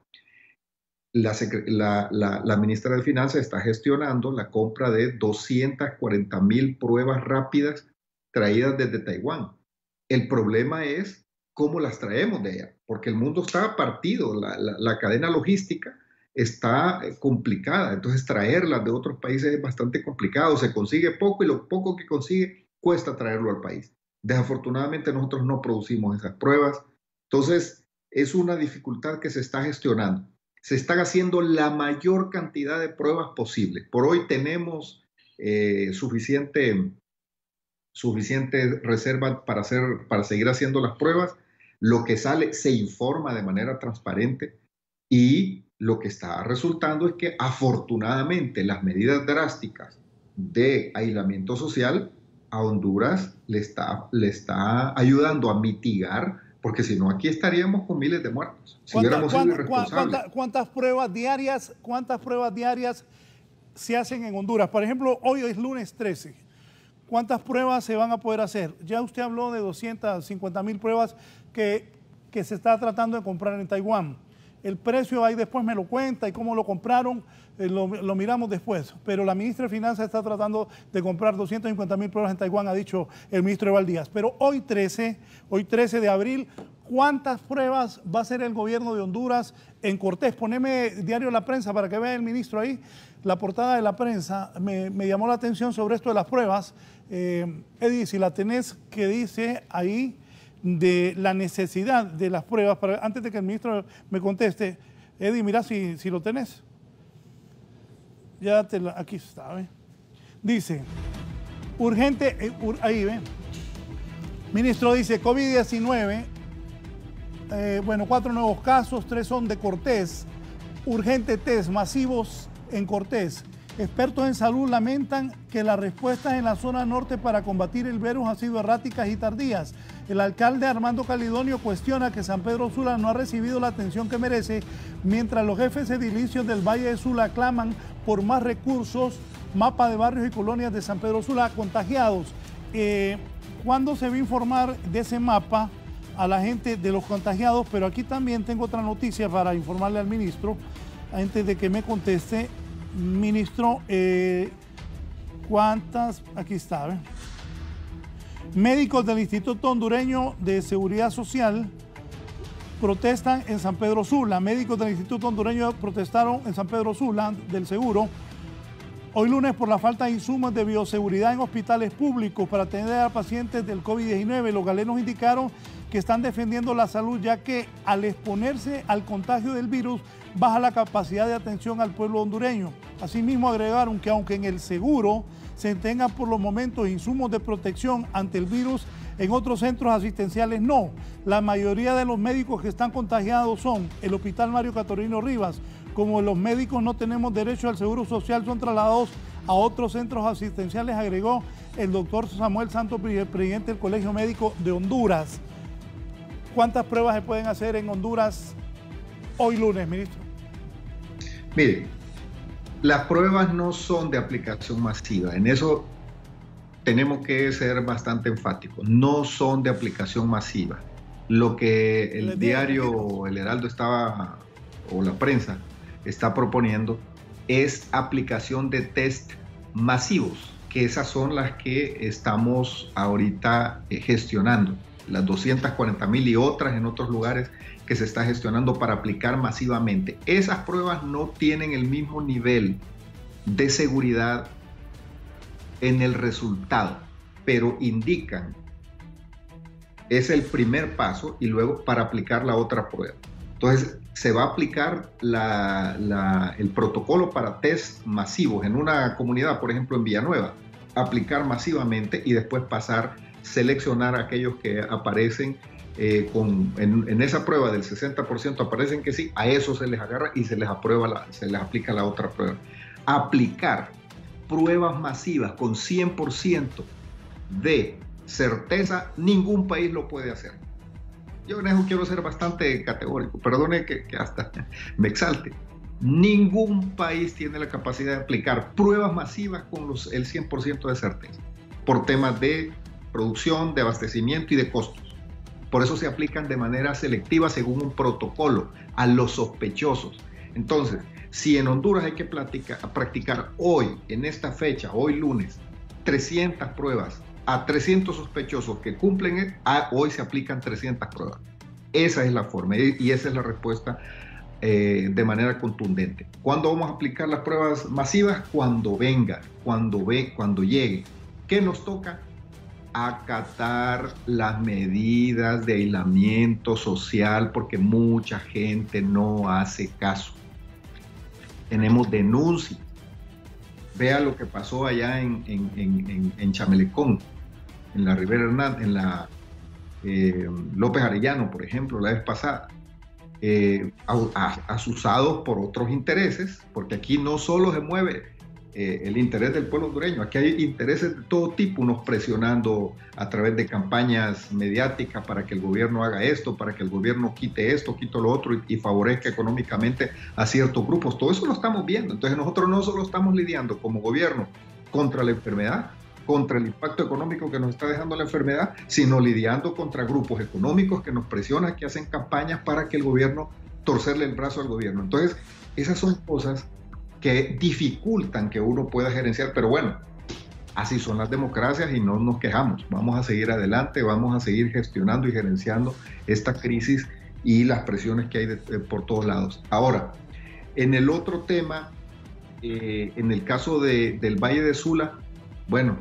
la ministra de Finanzas está gestionando la compra de 240,000 pruebas rápidas traídas desde Taiwán. El problema es cómo las traemos de allá, porque el mundo está partido, la cadena logística está complicada, entonces traerlas de otros países es bastante complicado, se consigue poco y lo poco que consigue cuesta traerlo al país. Desafortunadamente nosotros no producimos esas pruebas, entonces es una dificultad que se está gestionando. Se están haciendo la mayor cantidad de pruebas posible. Por hoy tenemos suficiente reserva para seguir haciendo las pruebas. Lo que sale se informa de manera transparente y lo que está resultando es que afortunadamente las medidas drásticas de aislamiento social a Honduras le está ayudando a mitigar, porque si no aquí estaríamos con miles de muertos. Si hubiéramos sido irresponsables. ¿Cuántas pruebas diarias se hacen en Honduras? Por ejemplo, hoy es lunes 13. ¿Cuántas pruebas se van a poder hacer? Ya usted habló de 250,000 pruebas que se está tratando de comprar en Taiwán. El precio ahí después me lo cuenta y cómo lo compraron, lo miramos después. Pero la ministra de Finanzas está tratando de comprar 250,000 pruebas en Taiwán, ha dicho el ministro Eval Díaz. Pero hoy 13 de abril, ¿cuántas pruebas va a hacer el gobierno de Honduras en Cortés? Poneme diario La Prensa para que vea el ministro ahí. La portada de La Prensa me llamó la atención sobre esto de las pruebas. Eddie, si la tenés, que dice ahí de la necesidad de las pruebas, antes de que el ministro me conteste, Eddie, mira si lo tenés. Ya aquí está, ¿ve? Dice, urgente, ahí ve. Ministro dice, COVID-19, 4 nuevos casos, 3 son de Cortés, urgente test masivos en Cortés. Expertos en salud lamentan que las respuestas en la zona norte para combatir el virus han sido erráticas y tardías. El alcalde Armando Calidonio cuestiona que San Pedro Sula no ha recibido la atención que merece, mientras los jefes edilicios del Valle de Sula claman por más recursos. Mapa de barrios y colonias de San Pedro Sula contagiados. ¿Cuándo se va a informar de ese mapa a la gente de los contagiados? Pero aquí también tengo otra noticia para informarle al ministro, antes de que me conteste. Ministro, ¿cuántas? Aquí está, ¿ve? Médicos del Instituto Hondureño de Seguridad Social protestan en San Pedro Sula. Médicos del Instituto Hondureño protestaron en San Pedro Sula del Seguro hoy lunes por la falta de insumos de bioseguridad en hospitales públicos para atender a pacientes del COVID-19. Los galenos indicaron que están defendiendo la salud, ya que al exponerse al contagio del virus baja la capacidad de atención al pueblo hondureño. Asimismo agregaron que aunque en el seguro se tengan por los momentos insumos de protección ante el virus, en otros centros asistenciales no. La mayoría de los médicos que están contagiados son el Hospital Mario Catorino Rivas. Como los médicos no tenemos derecho al seguro social, son trasladados a otros centros asistenciales, agregó el doctor Samuel Santos, presidente del Colegio Médico de Honduras. ¿Cuántas pruebas se pueden hacer en Honduras hoy lunes, ministro? Mire, las pruebas no son de aplicación masiva. En eso tenemos que ser bastante enfáticos. No son de aplicación masiva. Lo que el diario El Heraldo estaba, o la prensa, está proponiendo es aplicación de test masivos, que esas son las que estamos ahorita gestionando. Las 240,000 y otras en otros lugares que se está gestionando para aplicar masivamente. Esas pruebas no tienen el mismo nivel de seguridad en el resultado, pero indican, es el primer paso, y luego para aplicar la otra prueba. Entonces se va a aplicar el protocolo para test masivos en una comunidad, por ejemplo en Villanueva, aplicar masivamente y después pasar, seleccionar a aquellos que aparecen en esa prueba del 60% aparecen que sí, a eso se les agarra y se les aprueba, se les aplica la otra prueba. Aplicar pruebas masivas con 100% de certeza, ningún país lo puede hacer. Yo en eso quiero ser bastante categórico, perdone que hasta me exalte. Ningún país tiene la capacidad de aplicar pruebas masivas con el 100% de certeza, por temas de producción, de abastecimiento y de costos. Por eso se aplican de manera selectiva según un protocolo a los sospechosos. Entonces, si en Honduras hay que practicar hoy, en esta fecha, hoy lunes, 300 pruebas a 300 sospechosos que cumplen, hoy se aplican 300 pruebas. Esa es la forma y esa es la respuesta de manera contundente. ¿Cuándo vamos a aplicar las pruebas masivas? Cuando venga, cuando llegue. ¿Qué nos toca? Acatar las medidas de aislamiento social, porque mucha gente no hace caso. Tenemos denuncias. Vea lo que pasó allá en Chamelecón, en la Rivera Hernández, en la López Arellano, por ejemplo, la vez pasada. Asusados por otros intereses, porque aquí no solo se mueve el interés del pueblo hondureño, aquí hay intereses de todo tipo, unos presionando a través de campañas mediáticas para que el gobierno haga esto, para que el gobierno quite esto, quite lo otro y favorezca económicamente a ciertos grupos. Todo eso lo estamos viendo. Entonces nosotros no solo estamos lidiando como gobierno contra la enfermedad, contra el impacto económico que nos está dejando la enfermedad, sino lidiando contra grupos económicos que nos presionan, que hacen campañas para que el gobierno, torcerle el brazo al gobierno. Entonces, esas son cosas que dificultan que uno pueda gerenciar, pero bueno, así son las democracias y no nos quejamos. Vamos a seguir adelante, vamos a seguir gestionando y gerenciando esta crisis y las presiones que hay por todos lados. Ahora, en el otro tema, en el caso del Valle de Sula, bueno,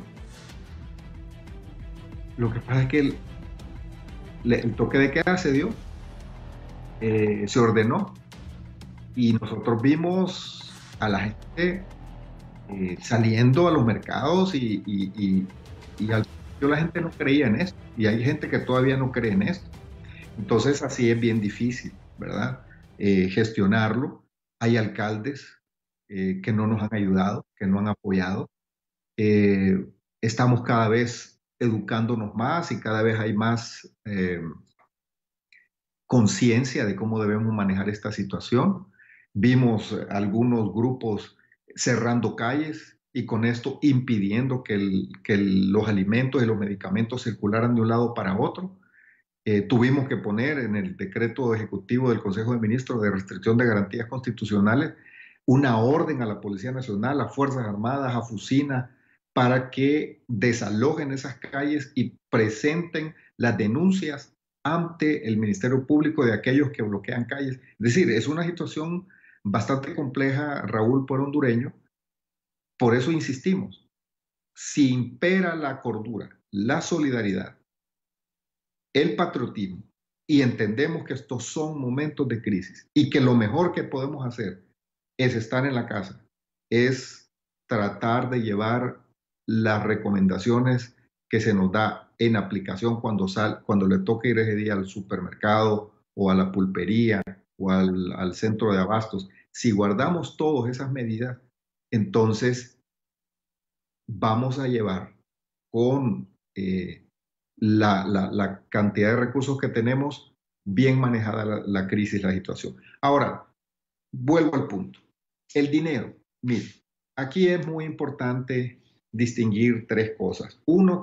lo que pasa es que el toque de queda se dio, se ordenó, y nosotros vimos a la gente saliendo a los mercados y la gente no creía en esto, y hay gente que todavía no cree en esto. Entonces así es bien difícil, ¿verdad? Gestionarlo. Hay alcaldes que no nos han ayudado, que no han apoyado. Estamos cada vez educándonos más y cada vez hay más conciencia de cómo debemos manejar esta situación. Vimos algunos grupos cerrando calles y con esto impidiendo que los alimentos y los medicamentos circularan de un lado para otro. Tuvimos que poner en el decreto ejecutivo del Consejo de Ministros de restricción de garantías constitucionales una orden a la Policía Nacional, a Fuerzas Armadas, a Fusina, para que desalojen esas calles y presenten las denuncias ante el Ministerio Público de aquellos que bloquean calles. Es decir, es una situación bastante compleja, Raúl, por hondureño. Por eso insistimos, si impera la cordura, la solidaridad, el patriotismo, y entendemos que estos son momentos de crisis y que lo mejor que podemos hacer es estar en la casa, es tratar de llevar las recomendaciones que se nos da en aplicación cuando le toque ir ese día al supermercado o a la pulpería o al centro de abastos. Si guardamos todas esas medidas, entonces vamos a llevar con la cantidad de recursos que tenemos bien manejada la crisis, la situación. Ahora, vuelvo al punto. El dinero. Mire, aquí es muy importante distinguir tres cosas.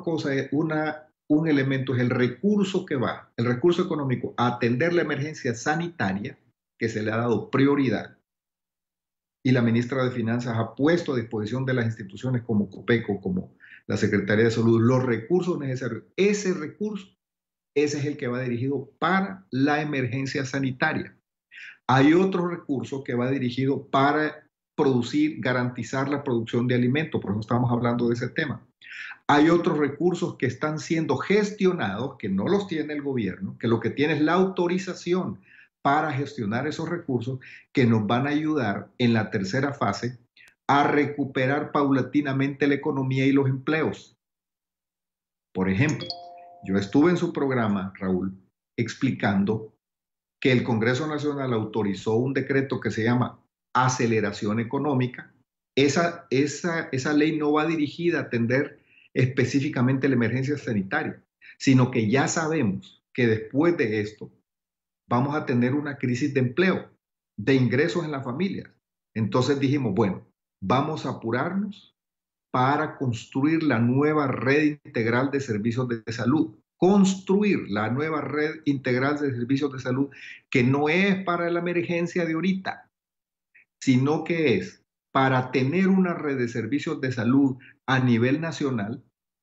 Un elemento es el recurso que va, el recurso económico, a atender la emergencia sanitaria, que se le ha dado prioridad, y la ministra de Finanzas ha puesto a disposición de las instituciones como COPECO, como la Secretaría de Salud, los recursos necesarios. Ese recurso, ese es el que va dirigido para la emergencia sanitaria. Hay otro recurso que va dirigido para producir, garantizar la producción de alimentos, por eso estamos hablando de ese tema. Hay otros recursos que están siendo gestionados, que no los tiene el gobierno, que lo que tiene es la autorización para gestionar esos recursos que nos van a ayudar en la tercera fase a recuperar paulatinamente la economía y los empleos. Por ejemplo, yo estuve en su programa, Raúl, explicando que el Congreso Nacional autorizó un decreto que se llama aceleración económica. Esa ley no va dirigida a atender específicamente la emergencia sanitaria, sino que ya sabemos que después de esto vamos a tener una crisis de empleo, de ingresos en las familias. Entonces dijimos, bueno, vamos a apurarnos para construir la nueva red integral de servicios de salud. Construir la nueva red integral de servicios de salud que no es para la emergencia de ahorita, sino que es para tener una red de servicios de salud a nivel nacional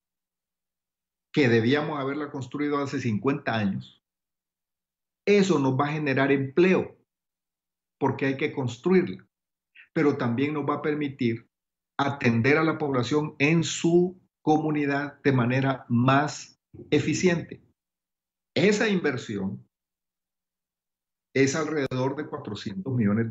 que debíamos haberla construido hace 50 años. Eso nos va a generar empleo porque hay que construirla, pero también nos va a permitir atender a la población en su comunidad de manera más eficiente. Esa inversión es alrededor de $400 millones,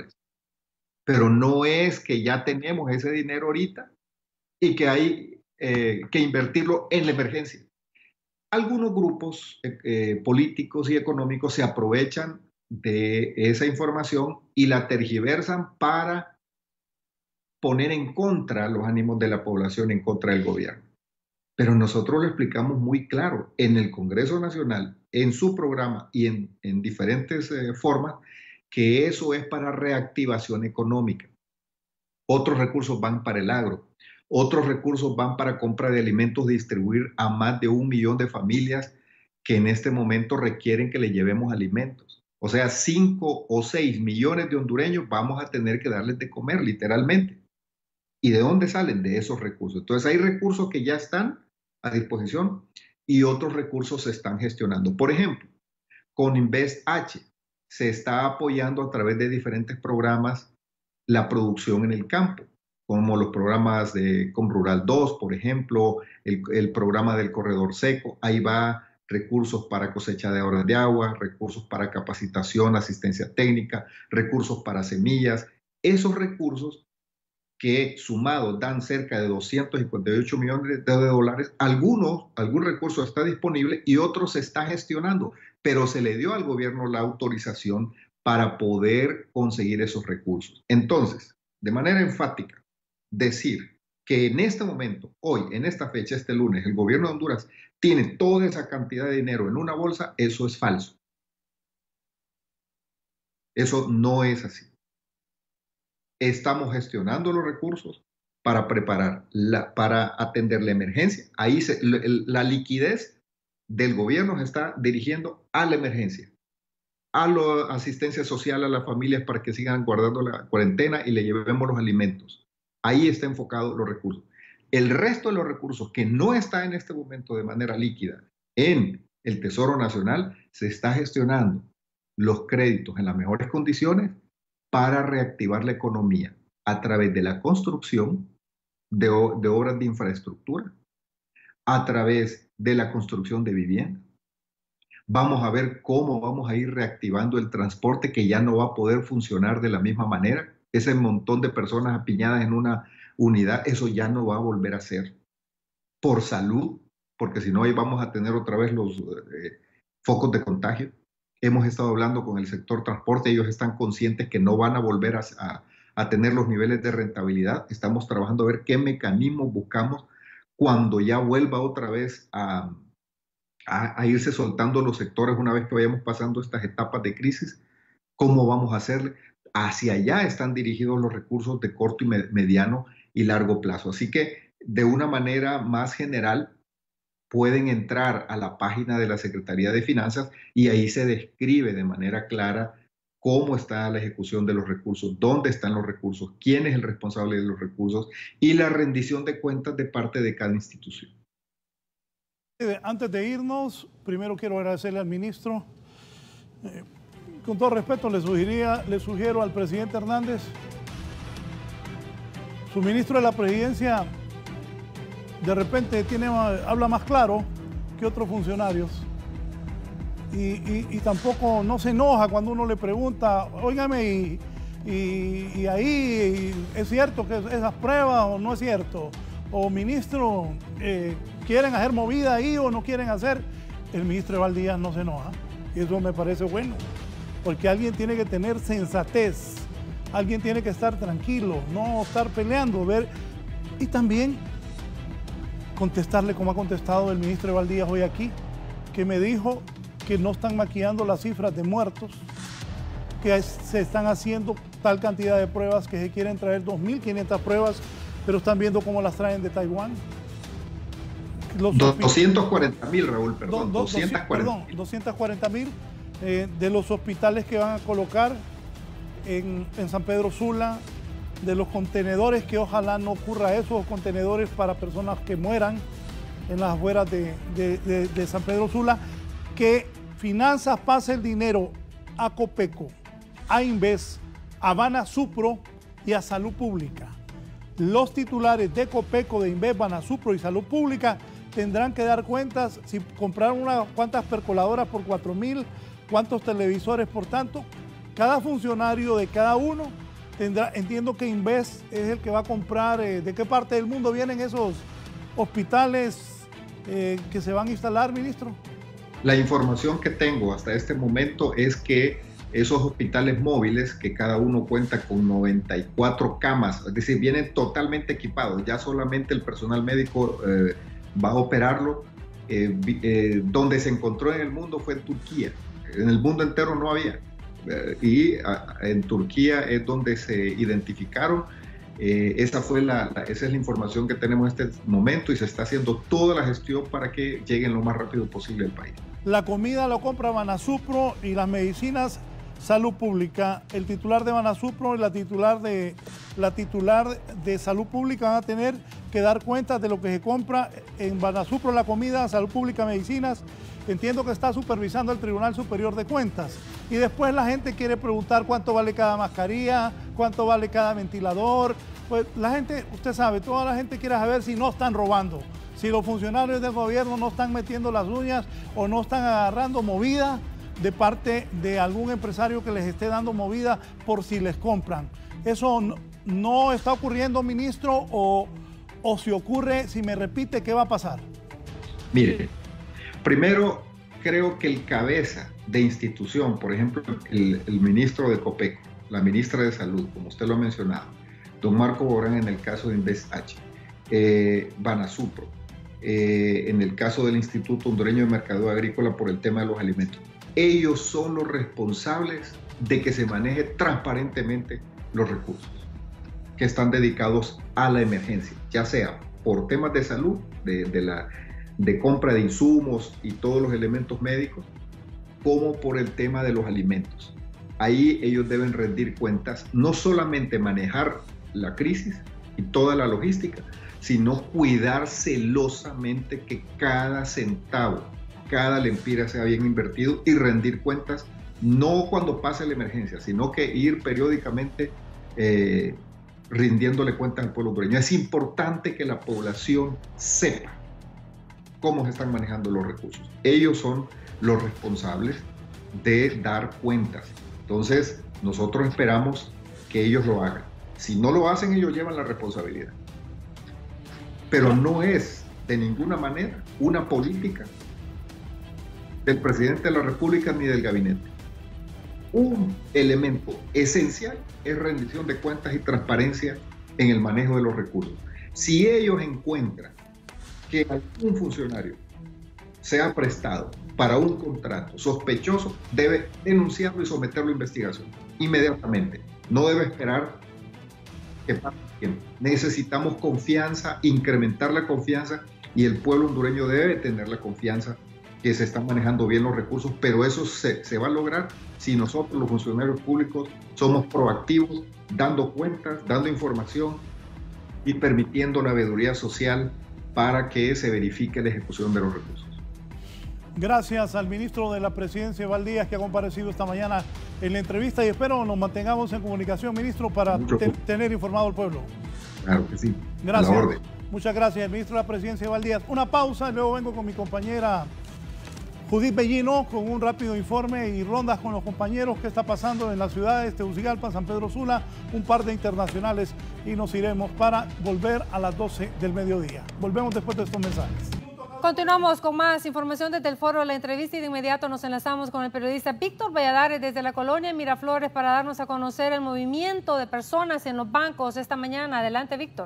pero no es que ya tenemos ese dinero ahorita y que hay que invertirlo en la emergencia. Algunos grupos políticos y económicos se aprovechan de esa información y la tergiversan para poner en contra los ánimos de la población, en contra del gobierno. Pero nosotros lo explicamos muy claro en el Congreso Nacional, en su programa y en diferentes formas, que eso es para reactivación económica. Otros recursos van para el agro, otros recursos van para compra de alimentos, distribuir a más de 1 millón de familias que en este momento requieren que le llevemos alimentos. O sea, 5 o 6 millones de hondureños vamos a tener que darles de comer, literalmente. ¿Y de dónde salen? De esos recursos. Entonces hay recursos que ya están a disposición y otros recursos se están gestionando. Por ejemplo, con Invest H se está apoyando a través de diferentes programas la producción en el campo, como los programas de Comrural 2, por ejemplo, el programa del Corredor Seco. Ahí va recursos para cosecha de horas de agua, recursos para capacitación, asistencia técnica, recursos para semillas. Esos recursos que sumados dan cerca de 258 millones de dólares, algún recurso está disponible y otro se está gestionando, pero se le dio al gobierno la autorización para poder conseguir esos recursos. Entonces, de manera enfática, decir que en este momento, hoy, en esta fecha, este lunes, el gobierno de Honduras tiene toda esa cantidad de dinero en una bolsa, eso es falso. Eso no es así. Estamos gestionando los recursos para preparar, para atender la emergencia. Ahí la liquidez del gobierno se está dirigiendo a la emergencia, a la asistencia social a las familias para que sigan guardando la cuarentena y le llevemos los alimentos. Ahí está enfocado los recursos. El resto de los recursos que no está en este momento de manera líquida en el Tesoro Nacional, se está gestionando los créditos en las mejores condiciones para reactivar la economía a través de la construcción de obras de infraestructura, a través de la construcción de vivienda. Vamos a ver cómo vamos a ir reactivando el transporte que ya no va a poder funcionar de la misma manera. Ese montón de personas apiñadas en una unidad, eso ya no va a volver a ser. Por salud, porque si no ahí vamos a tener otra vez los focos de contagio. Hemos estado hablando con el sector transporte, ellos están conscientes que no van a volver a tener los niveles de rentabilidad. Estamos trabajando a ver qué mecanismos buscamos cuando ya vuelva otra vez a irse soltando los sectores una vez que vayamos pasando estas etapas de crisis. ¿Cómo vamos a hacerle? Hacia allá están dirigidos los recursos de corto y mediano y largo plazo. Así que de una manera más general pueden entrar a la página de la Secretaría de Finanzas y ahí se describe de manera clara cómo está la ejecución de los recursos, dónde están los recursos, quién es el responsable de los recursos y la rendición de cuentas de parte de cada institución. Antes de irnos, primero quiero agradecerle al ministro. Con todo respeto, le sugiero al presidente Hernández, su ministro de la Presidencia, de repente habla más claro que otros funcionarios y tampoco no se enoja cuando uno le pregunta, óigame, y ahí es cierto que esas pruebas o no es cierto, o ministro, quieren hacer movida ahí o no quieren hacer. El ministro Eval Díaz no se enoja y eso me parece bueno, porque alguien tiene que tener sensatez, alguien tiene que estar tranquilo, no estar peleando, ver y también contestarle como ha contestado el ministro Eval Díaz hoy aquí, que me dijo que no están maquillando las cifras de muertos, que se están haciendo tal cantidad de pruebas, que se quieren traer 2.500 pruebas, pero están viendo cómo las traen de Taiwán. 240.000, Raúl, perdón. 240.000 de los hospitales que van a colocar en San Pedro Sula, de los contenedores, que ojalá no ocurra eso, contenedores para personas que mueran en las afueras de San Pedro Sula, que Finanzas pase el dinero a Copeco, a Inves, a Banasupro y a Salud Pública. Los titulares de Copeco, de Inves, Banasupro y Salud Pública tendrán que dar cuentas si compraron unas cuantas percoladoras por 4.000, cuántos televisores por tanto. Cada funcionario de cada uno tendrá, entiendo que Inves es el que va a comprar. ¿De qué parte del mundo vienen esos hospitales que se van a instalar, ministro? La información que tengo hasta este momento es que esos hospitales móviles, que cada uno cuenta con 94 camas, es decir, vienen totalmente equipados, ya solamente el personal médico va a operarlo. Donde se encontró en el mundo fue en Turquía, en el mundo entero no había, y en Turquía es donde se identificaron. Esa es la información que tenemos en este momento y se está haciendo toda la gestión para que lleguen lo más rápido posible al país. La comida lo compra Banasupro y las medicinas Salud Pública. El titular de Banasupro y la titular de Salud Pública van a tener que dar cuenta de lo que se compra en Banasupro, la comida, Salud Pública, medicinas. Entiendo que está supervisando el Tribunal Superior de Cuentas. Y después la gente quiere preguntar cuánto vale cada mascarilla, cuánto vale cada ventilador. Pues la gente, usted sabe, toda la gente quiere saber si no están robando, si los funcionarios del gobierno no están metiendo las uñas o no están agarrando movida de parte de algún empresario que les esté dando movida por si les compran. ¿Eso no está ocurriendo, ministro? O si ocurre, si me repite, ¿qué va a pasar? Mire, primero creo que el cabeza de institución, por ejemplo, el ministro de Copeco, la ministra de Salud, como usted lo ha mencionado, don Marco Borán en el caso de Inves H, Banasupro, en el caso del Instituto Hondureño de Mercadeo Agrícola por el tema de los alimentos. Ellos son los responsables de que se maneje transparentemente los recursos que están dedicados a la emergencia, ya sea por temas de salud, de compra de insumos y todos los elementos médicos, como por el tema de los alimentos. Ahí ellos deben rendir cuentas, no solamente manejar la crisis y toda la logística, sino cuidar celosamente que cada centavo, cada lempira sea bien invertido y rendir cuentas, no cuando pase la emergencia, sino que ir periódicamente rindiéndole cuentas al pueblo hondureño. Es importante que la población sepa cómo se están manejando los recursos. Ellos son los responsables de dar cuentas. Entonces, nosotros esperamos que ellos lo hagan. Si no lo hacen, ellos llevan la responsabilidad. Pero no es de ninguna manera una política del presidente de la República ni del gabinete. un elemento esencial es rendición de cuentas y transparencia en el manejo de los recursos. Si ellos encuentran que algún funcionario se ha prestado para un contrato sospechoso, debe denunciarlo y someterlo a investigación inmediatamente. No debe esperar que pase tiempo. Necesitamos confianza, incrementar la confianza, y el pueblo hondureño debe tener la confianza que se están manejando bien los recursos, pero eso se va a lograr si nosotros, los funcionarios públicos, somos proactivos, dando cuentas, dando información y permitiendo la veeduría social para que se verifique la ejecución de los recursos. Gracias al ministro de la Presidencia, Eval Díaz, que ha comparecido esta mañana en la entrevista, y espero nos mantengamos en comunicación, ministro, para tener informado al pueblo. Claro que sí. Gracias. A la orden. Muchas gracias, el ministro de la Presidencia, Eval Díaz. Una pausa, y luego vengo con mi compañera Judith Bellino con un rápido informe y rondas con los compañeros que está pasando en las ciudades de Tegucigalpa, San Pedro Sula, un par de internacionales, y nos iremos para volver a las 12 del mediodía. Volvemos después de estos mensajes. Continuamos con más información desde el foro de la entrevista, y de inmediato nos enlazamos con el periodista Víctor Valladares desde la colonia Miraflores para darnos a conocer el movimiento de personas en los bancos esta mañana. Adelante, Víctor.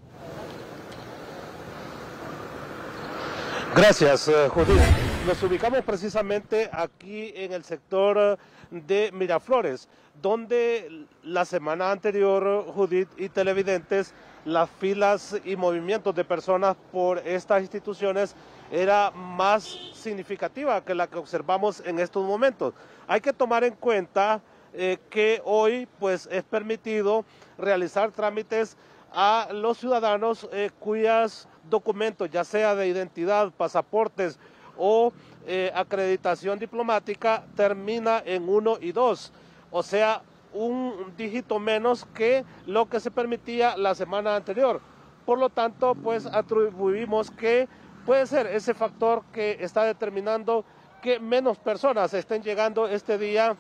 Gracias, Judith. Nos ubicamos precisamente aquí en el sector de Miraflores, donde la semana anterior, Judith y televidentes, las filas y movimientos de personas por estas instituciones era más significativa que la que observamos en estos momentos. Hay que tomar en cuenta que hoy pues es permitido realizar trámites a los ciudadanos cuyos documentos, ya sea de identidad, pasaportes o acreditación diplomática, termina en 1 y 2, o sea, un dígito menos que lo que se permitía la semana anterior. Por lo tanto, pues atribuimos que puede ser ese factor que está determinando que menos personas estén llegando este día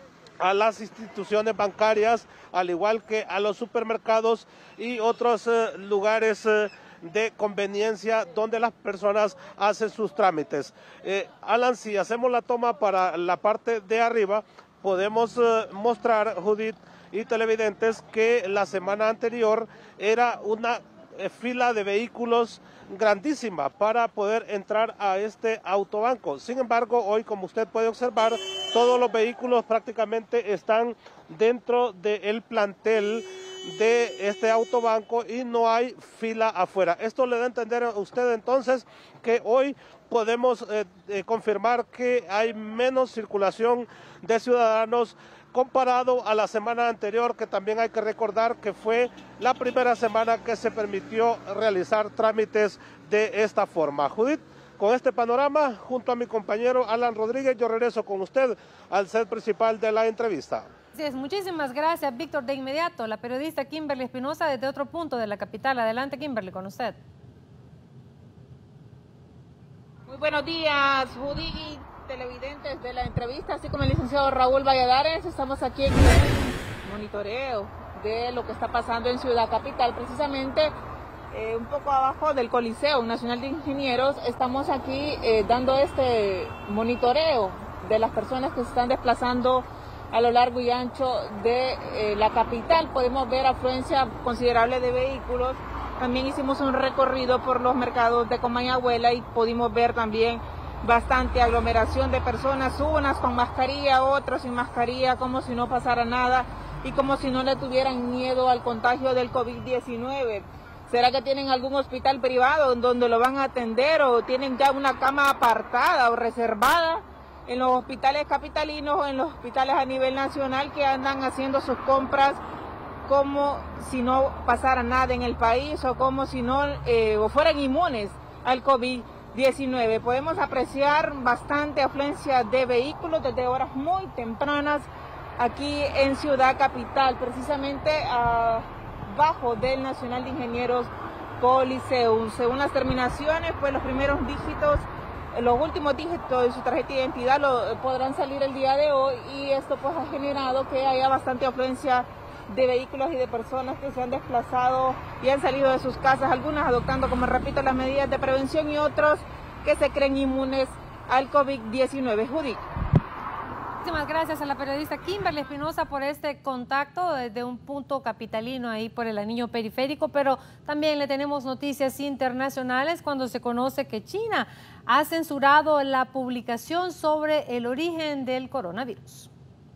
a las instituciones bancarias, al igual que a los supermercados y otros lugares de conveniencia donde las personas hacen sus trámites. Alan, si hacemos la toma para la parte de arriba, podemos mostrar, Judith y televidentes, que la semana anterior era una fila de vehículos grandísima para poder entrar a este autobanco. Sin embargo, hoy, como usted puede observar, todos los vehículos prácticamente están dentro del plantel de este autobanco y no hay fila afuera. Esto le da a entender a usted entonces que hoy podemos confirmar que hay menos circulación de ciudadanos comparado a la semana anterior, que también hay que recordar que fue la primera semana que se permitió realizar trámites de esta forma. Judith, con este panorama, junto a mi compañero Alan Rodríguez, yo regreso con usted al set principal de la entrevista. Muchísimas gracias, Víctor. De inmediato, la periodista Kimberly Espinosa desde otro punto de la capital. Adelante, Kimberly, con usted. Muy buenos días, Judy y televidentes de la entrevista, así como el licenciado Raúl Valladares. Estamos aquí en un monitoreo de lo que está pasando en Ciudad Capital, precisamente un poco abajo del Coliseo Nacional de Ingenieros. Estamos aquí dando este monitoreo de las personas que se están desplazando a lo largo y ancho de la capital. Podemos ver afluencia considerable de vehículos. También hicimos un recorrido por los mercados de Comayagüela y pudimos ver también bastante aglomeración de personas, unas con mascarilla, otras sin mascarilla, como si no pasara nada y como si no le tuvieran miedo al contagio del COVID-19. ¿Será que tienen algún hospital privado en donde lo van a atender, o tienen ya una cama apartada o reservada en los hospitales capitalinos o en los hospitales a nivel nacional, que andan haciendo sus compras como si no pasara nada en el país, o como si no o fueran inmunes al COVID-19? Podemos apreciar bastante afluencia de vehículos desde horas muy tempranas aquí en Ciudad Capital, precisamente abajo del Nacional de Ingenieros Coliseum. Según las terminaciones, pues los primeros dígitos, los últimos dígitos de su tarjeta de identidad podrán salir el día de hoy, y esto pues ha generado que haya bastante afluencia de vehículos y de personas que se han desplazado y han salido de sus casas, algunas adoptando, como repito, las medidas de prevención, y otros que se creen inmunes al COVID-19. Judith. Muchísimas gracias a la periodista Kimberly Espinosa por este contacto desde un punto capitalino ahí por el anillo periférico, pero también le tenemos noticias internacionales cuando se conoce que China ha censurado la publicación sobre el origen del coronavirus.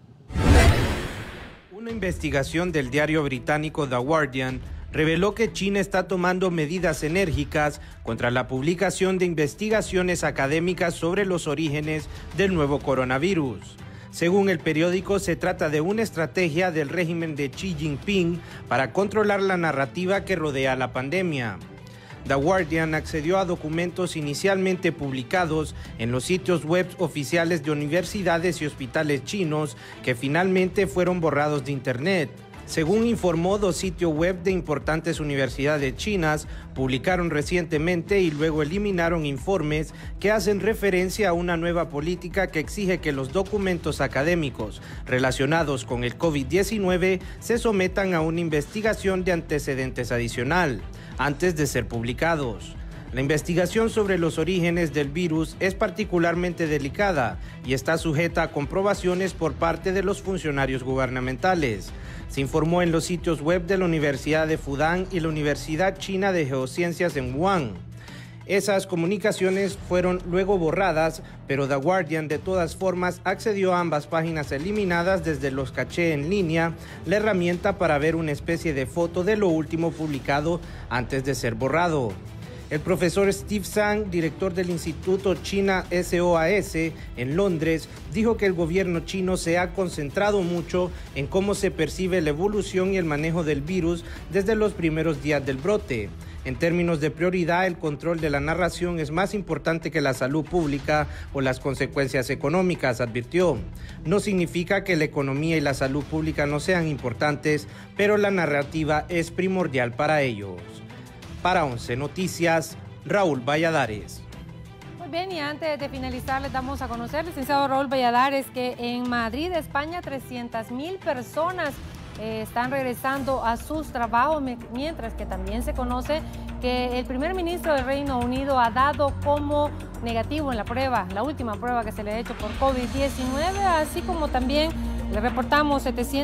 Una investigación del diario británico The Guardian reveló que China está tomando medidas enérgicas contra la publicación de investigaciones académicas sobre los orígenes del nuevo coronavirus. Según el periódico, se trata de una estrategia del régimen de Xi Jinping para controlar la narrativa que rodea la pandemia. The Guardian accedió a documentos inicialmente publicados en los sitios web oficiales de universidades y hospitales chinos que finalmente fueron borrados de Internet. Según informó, 2 sitios web de importantes universidades chinas publicaron recientemente y luego eliminaron informes que hacen referencia a una nueva política que exige que los documentos académicos relacionados con el COVID-19 se sometan a una investigación de antecedentes adicional antes de ser publicados. La investigación sobre los orígenes del virus es particularmente delicada y está sujeta a comprobaciones por parte de los funcionarios gubernamentales. Se informó en los sitios web de la Universidad de Fudan y la Universidad China de Geociencias en Wuhan. Esas comunicaciones fueron luego borradas, pero The Guardian de todas formas accedió a ambas páginas eliminadas desde los cachés en línea, la herramienta para ver una especie de foto de lo último publicado antes de ser borrado. El profesor Steve Zhang, director del Instituto China SOAS en Londres, dijo que el gobierno chino se ha concentrado mucho en cómo se percibe la evolución y el manejo del virus desde los primeros días del brote. En términos de prioridad, el control de la narración es más importante que la salud pública o las consecuencias económicas, advirtió. No significa que la economía y la salud pública no sean importantes, pero la narrativa es primordial para ellos. Para 11 Noticias, Raúl Valladares. Muy bien, y antes de finalizar les damos a conocer, licenciado Raúl Valladares, que en Madrid, España, 300,000 personas están regresando a sus trabajos, mientras que también se conoce que el primer ministro del Reino Unido ha dado como negativo en la prueba, la última prueba que se le ha hecho por COVID-19, así como también le reportamos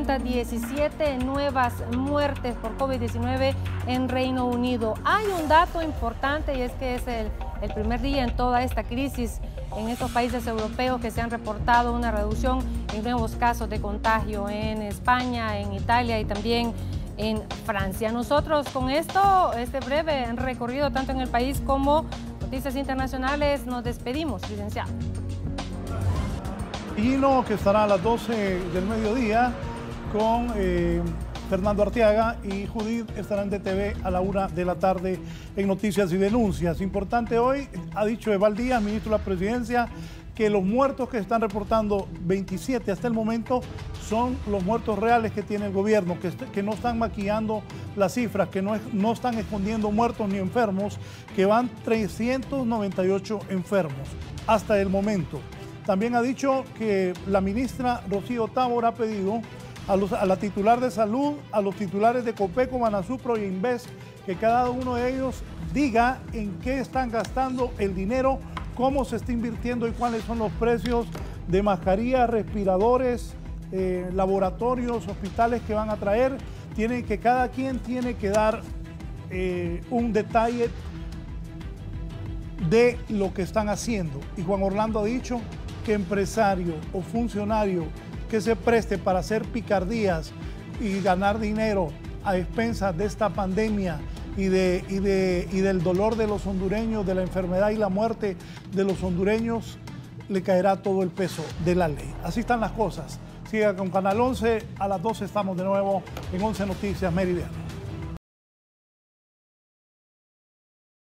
717 nuevas muertes por COVID-19 en Reino Unido. Hay un dato importante y es que es el primer día en toda esta crisis en estos países europeos que se han reportado una reducción en nuevos casos de contagio en España, en Italia y también en Francia. Nosotros con esto, este breve recorrido tanto en el país como noticias internacionales, nos despedimos, licenciado. Gino, que estará a las 12 del mediodía con Fernando Arteaga, y Judith estará en DTV a la 1 de la tarde en Noticias y Denuncias. Importante hoy, ha dicho Eval Díaz, ministro de la Presidencia, que los muertos que están reportando, 27 hasta el momento, son los muertos reales que tiene el gobierno, que no están maquillando las cifras, que no están escondiendo muertos ni enfermos, que van 398 enfermos hasta el momento. También ha dicho que la ministra Rocío Tábora ha pedido a la titular de Salud, a los titulares de Copeco, Banasupro y Inves, que cada uno de ellos diga en qué están gastando el dinero, cómo se está invirtiendo y cuáles son los precios de mascarillas, respiradores, laboratorios, hospitales que van a traer. Cada quien tiene que dar un detalle de lo que están haciendo. Y Juan Orlando ha dicho que empresario o funcionario que se preste para hacer picardías y ganar dinero a expensas de esta pandemia y del dolor de los hondureños, de la enfermedad y la muerte de los hondureños, le caerá todo el peso de la ley. Así están las cosas. Siga con Canal 11, a las 12 estamos de nuevo en 11 Noticias Meridiano.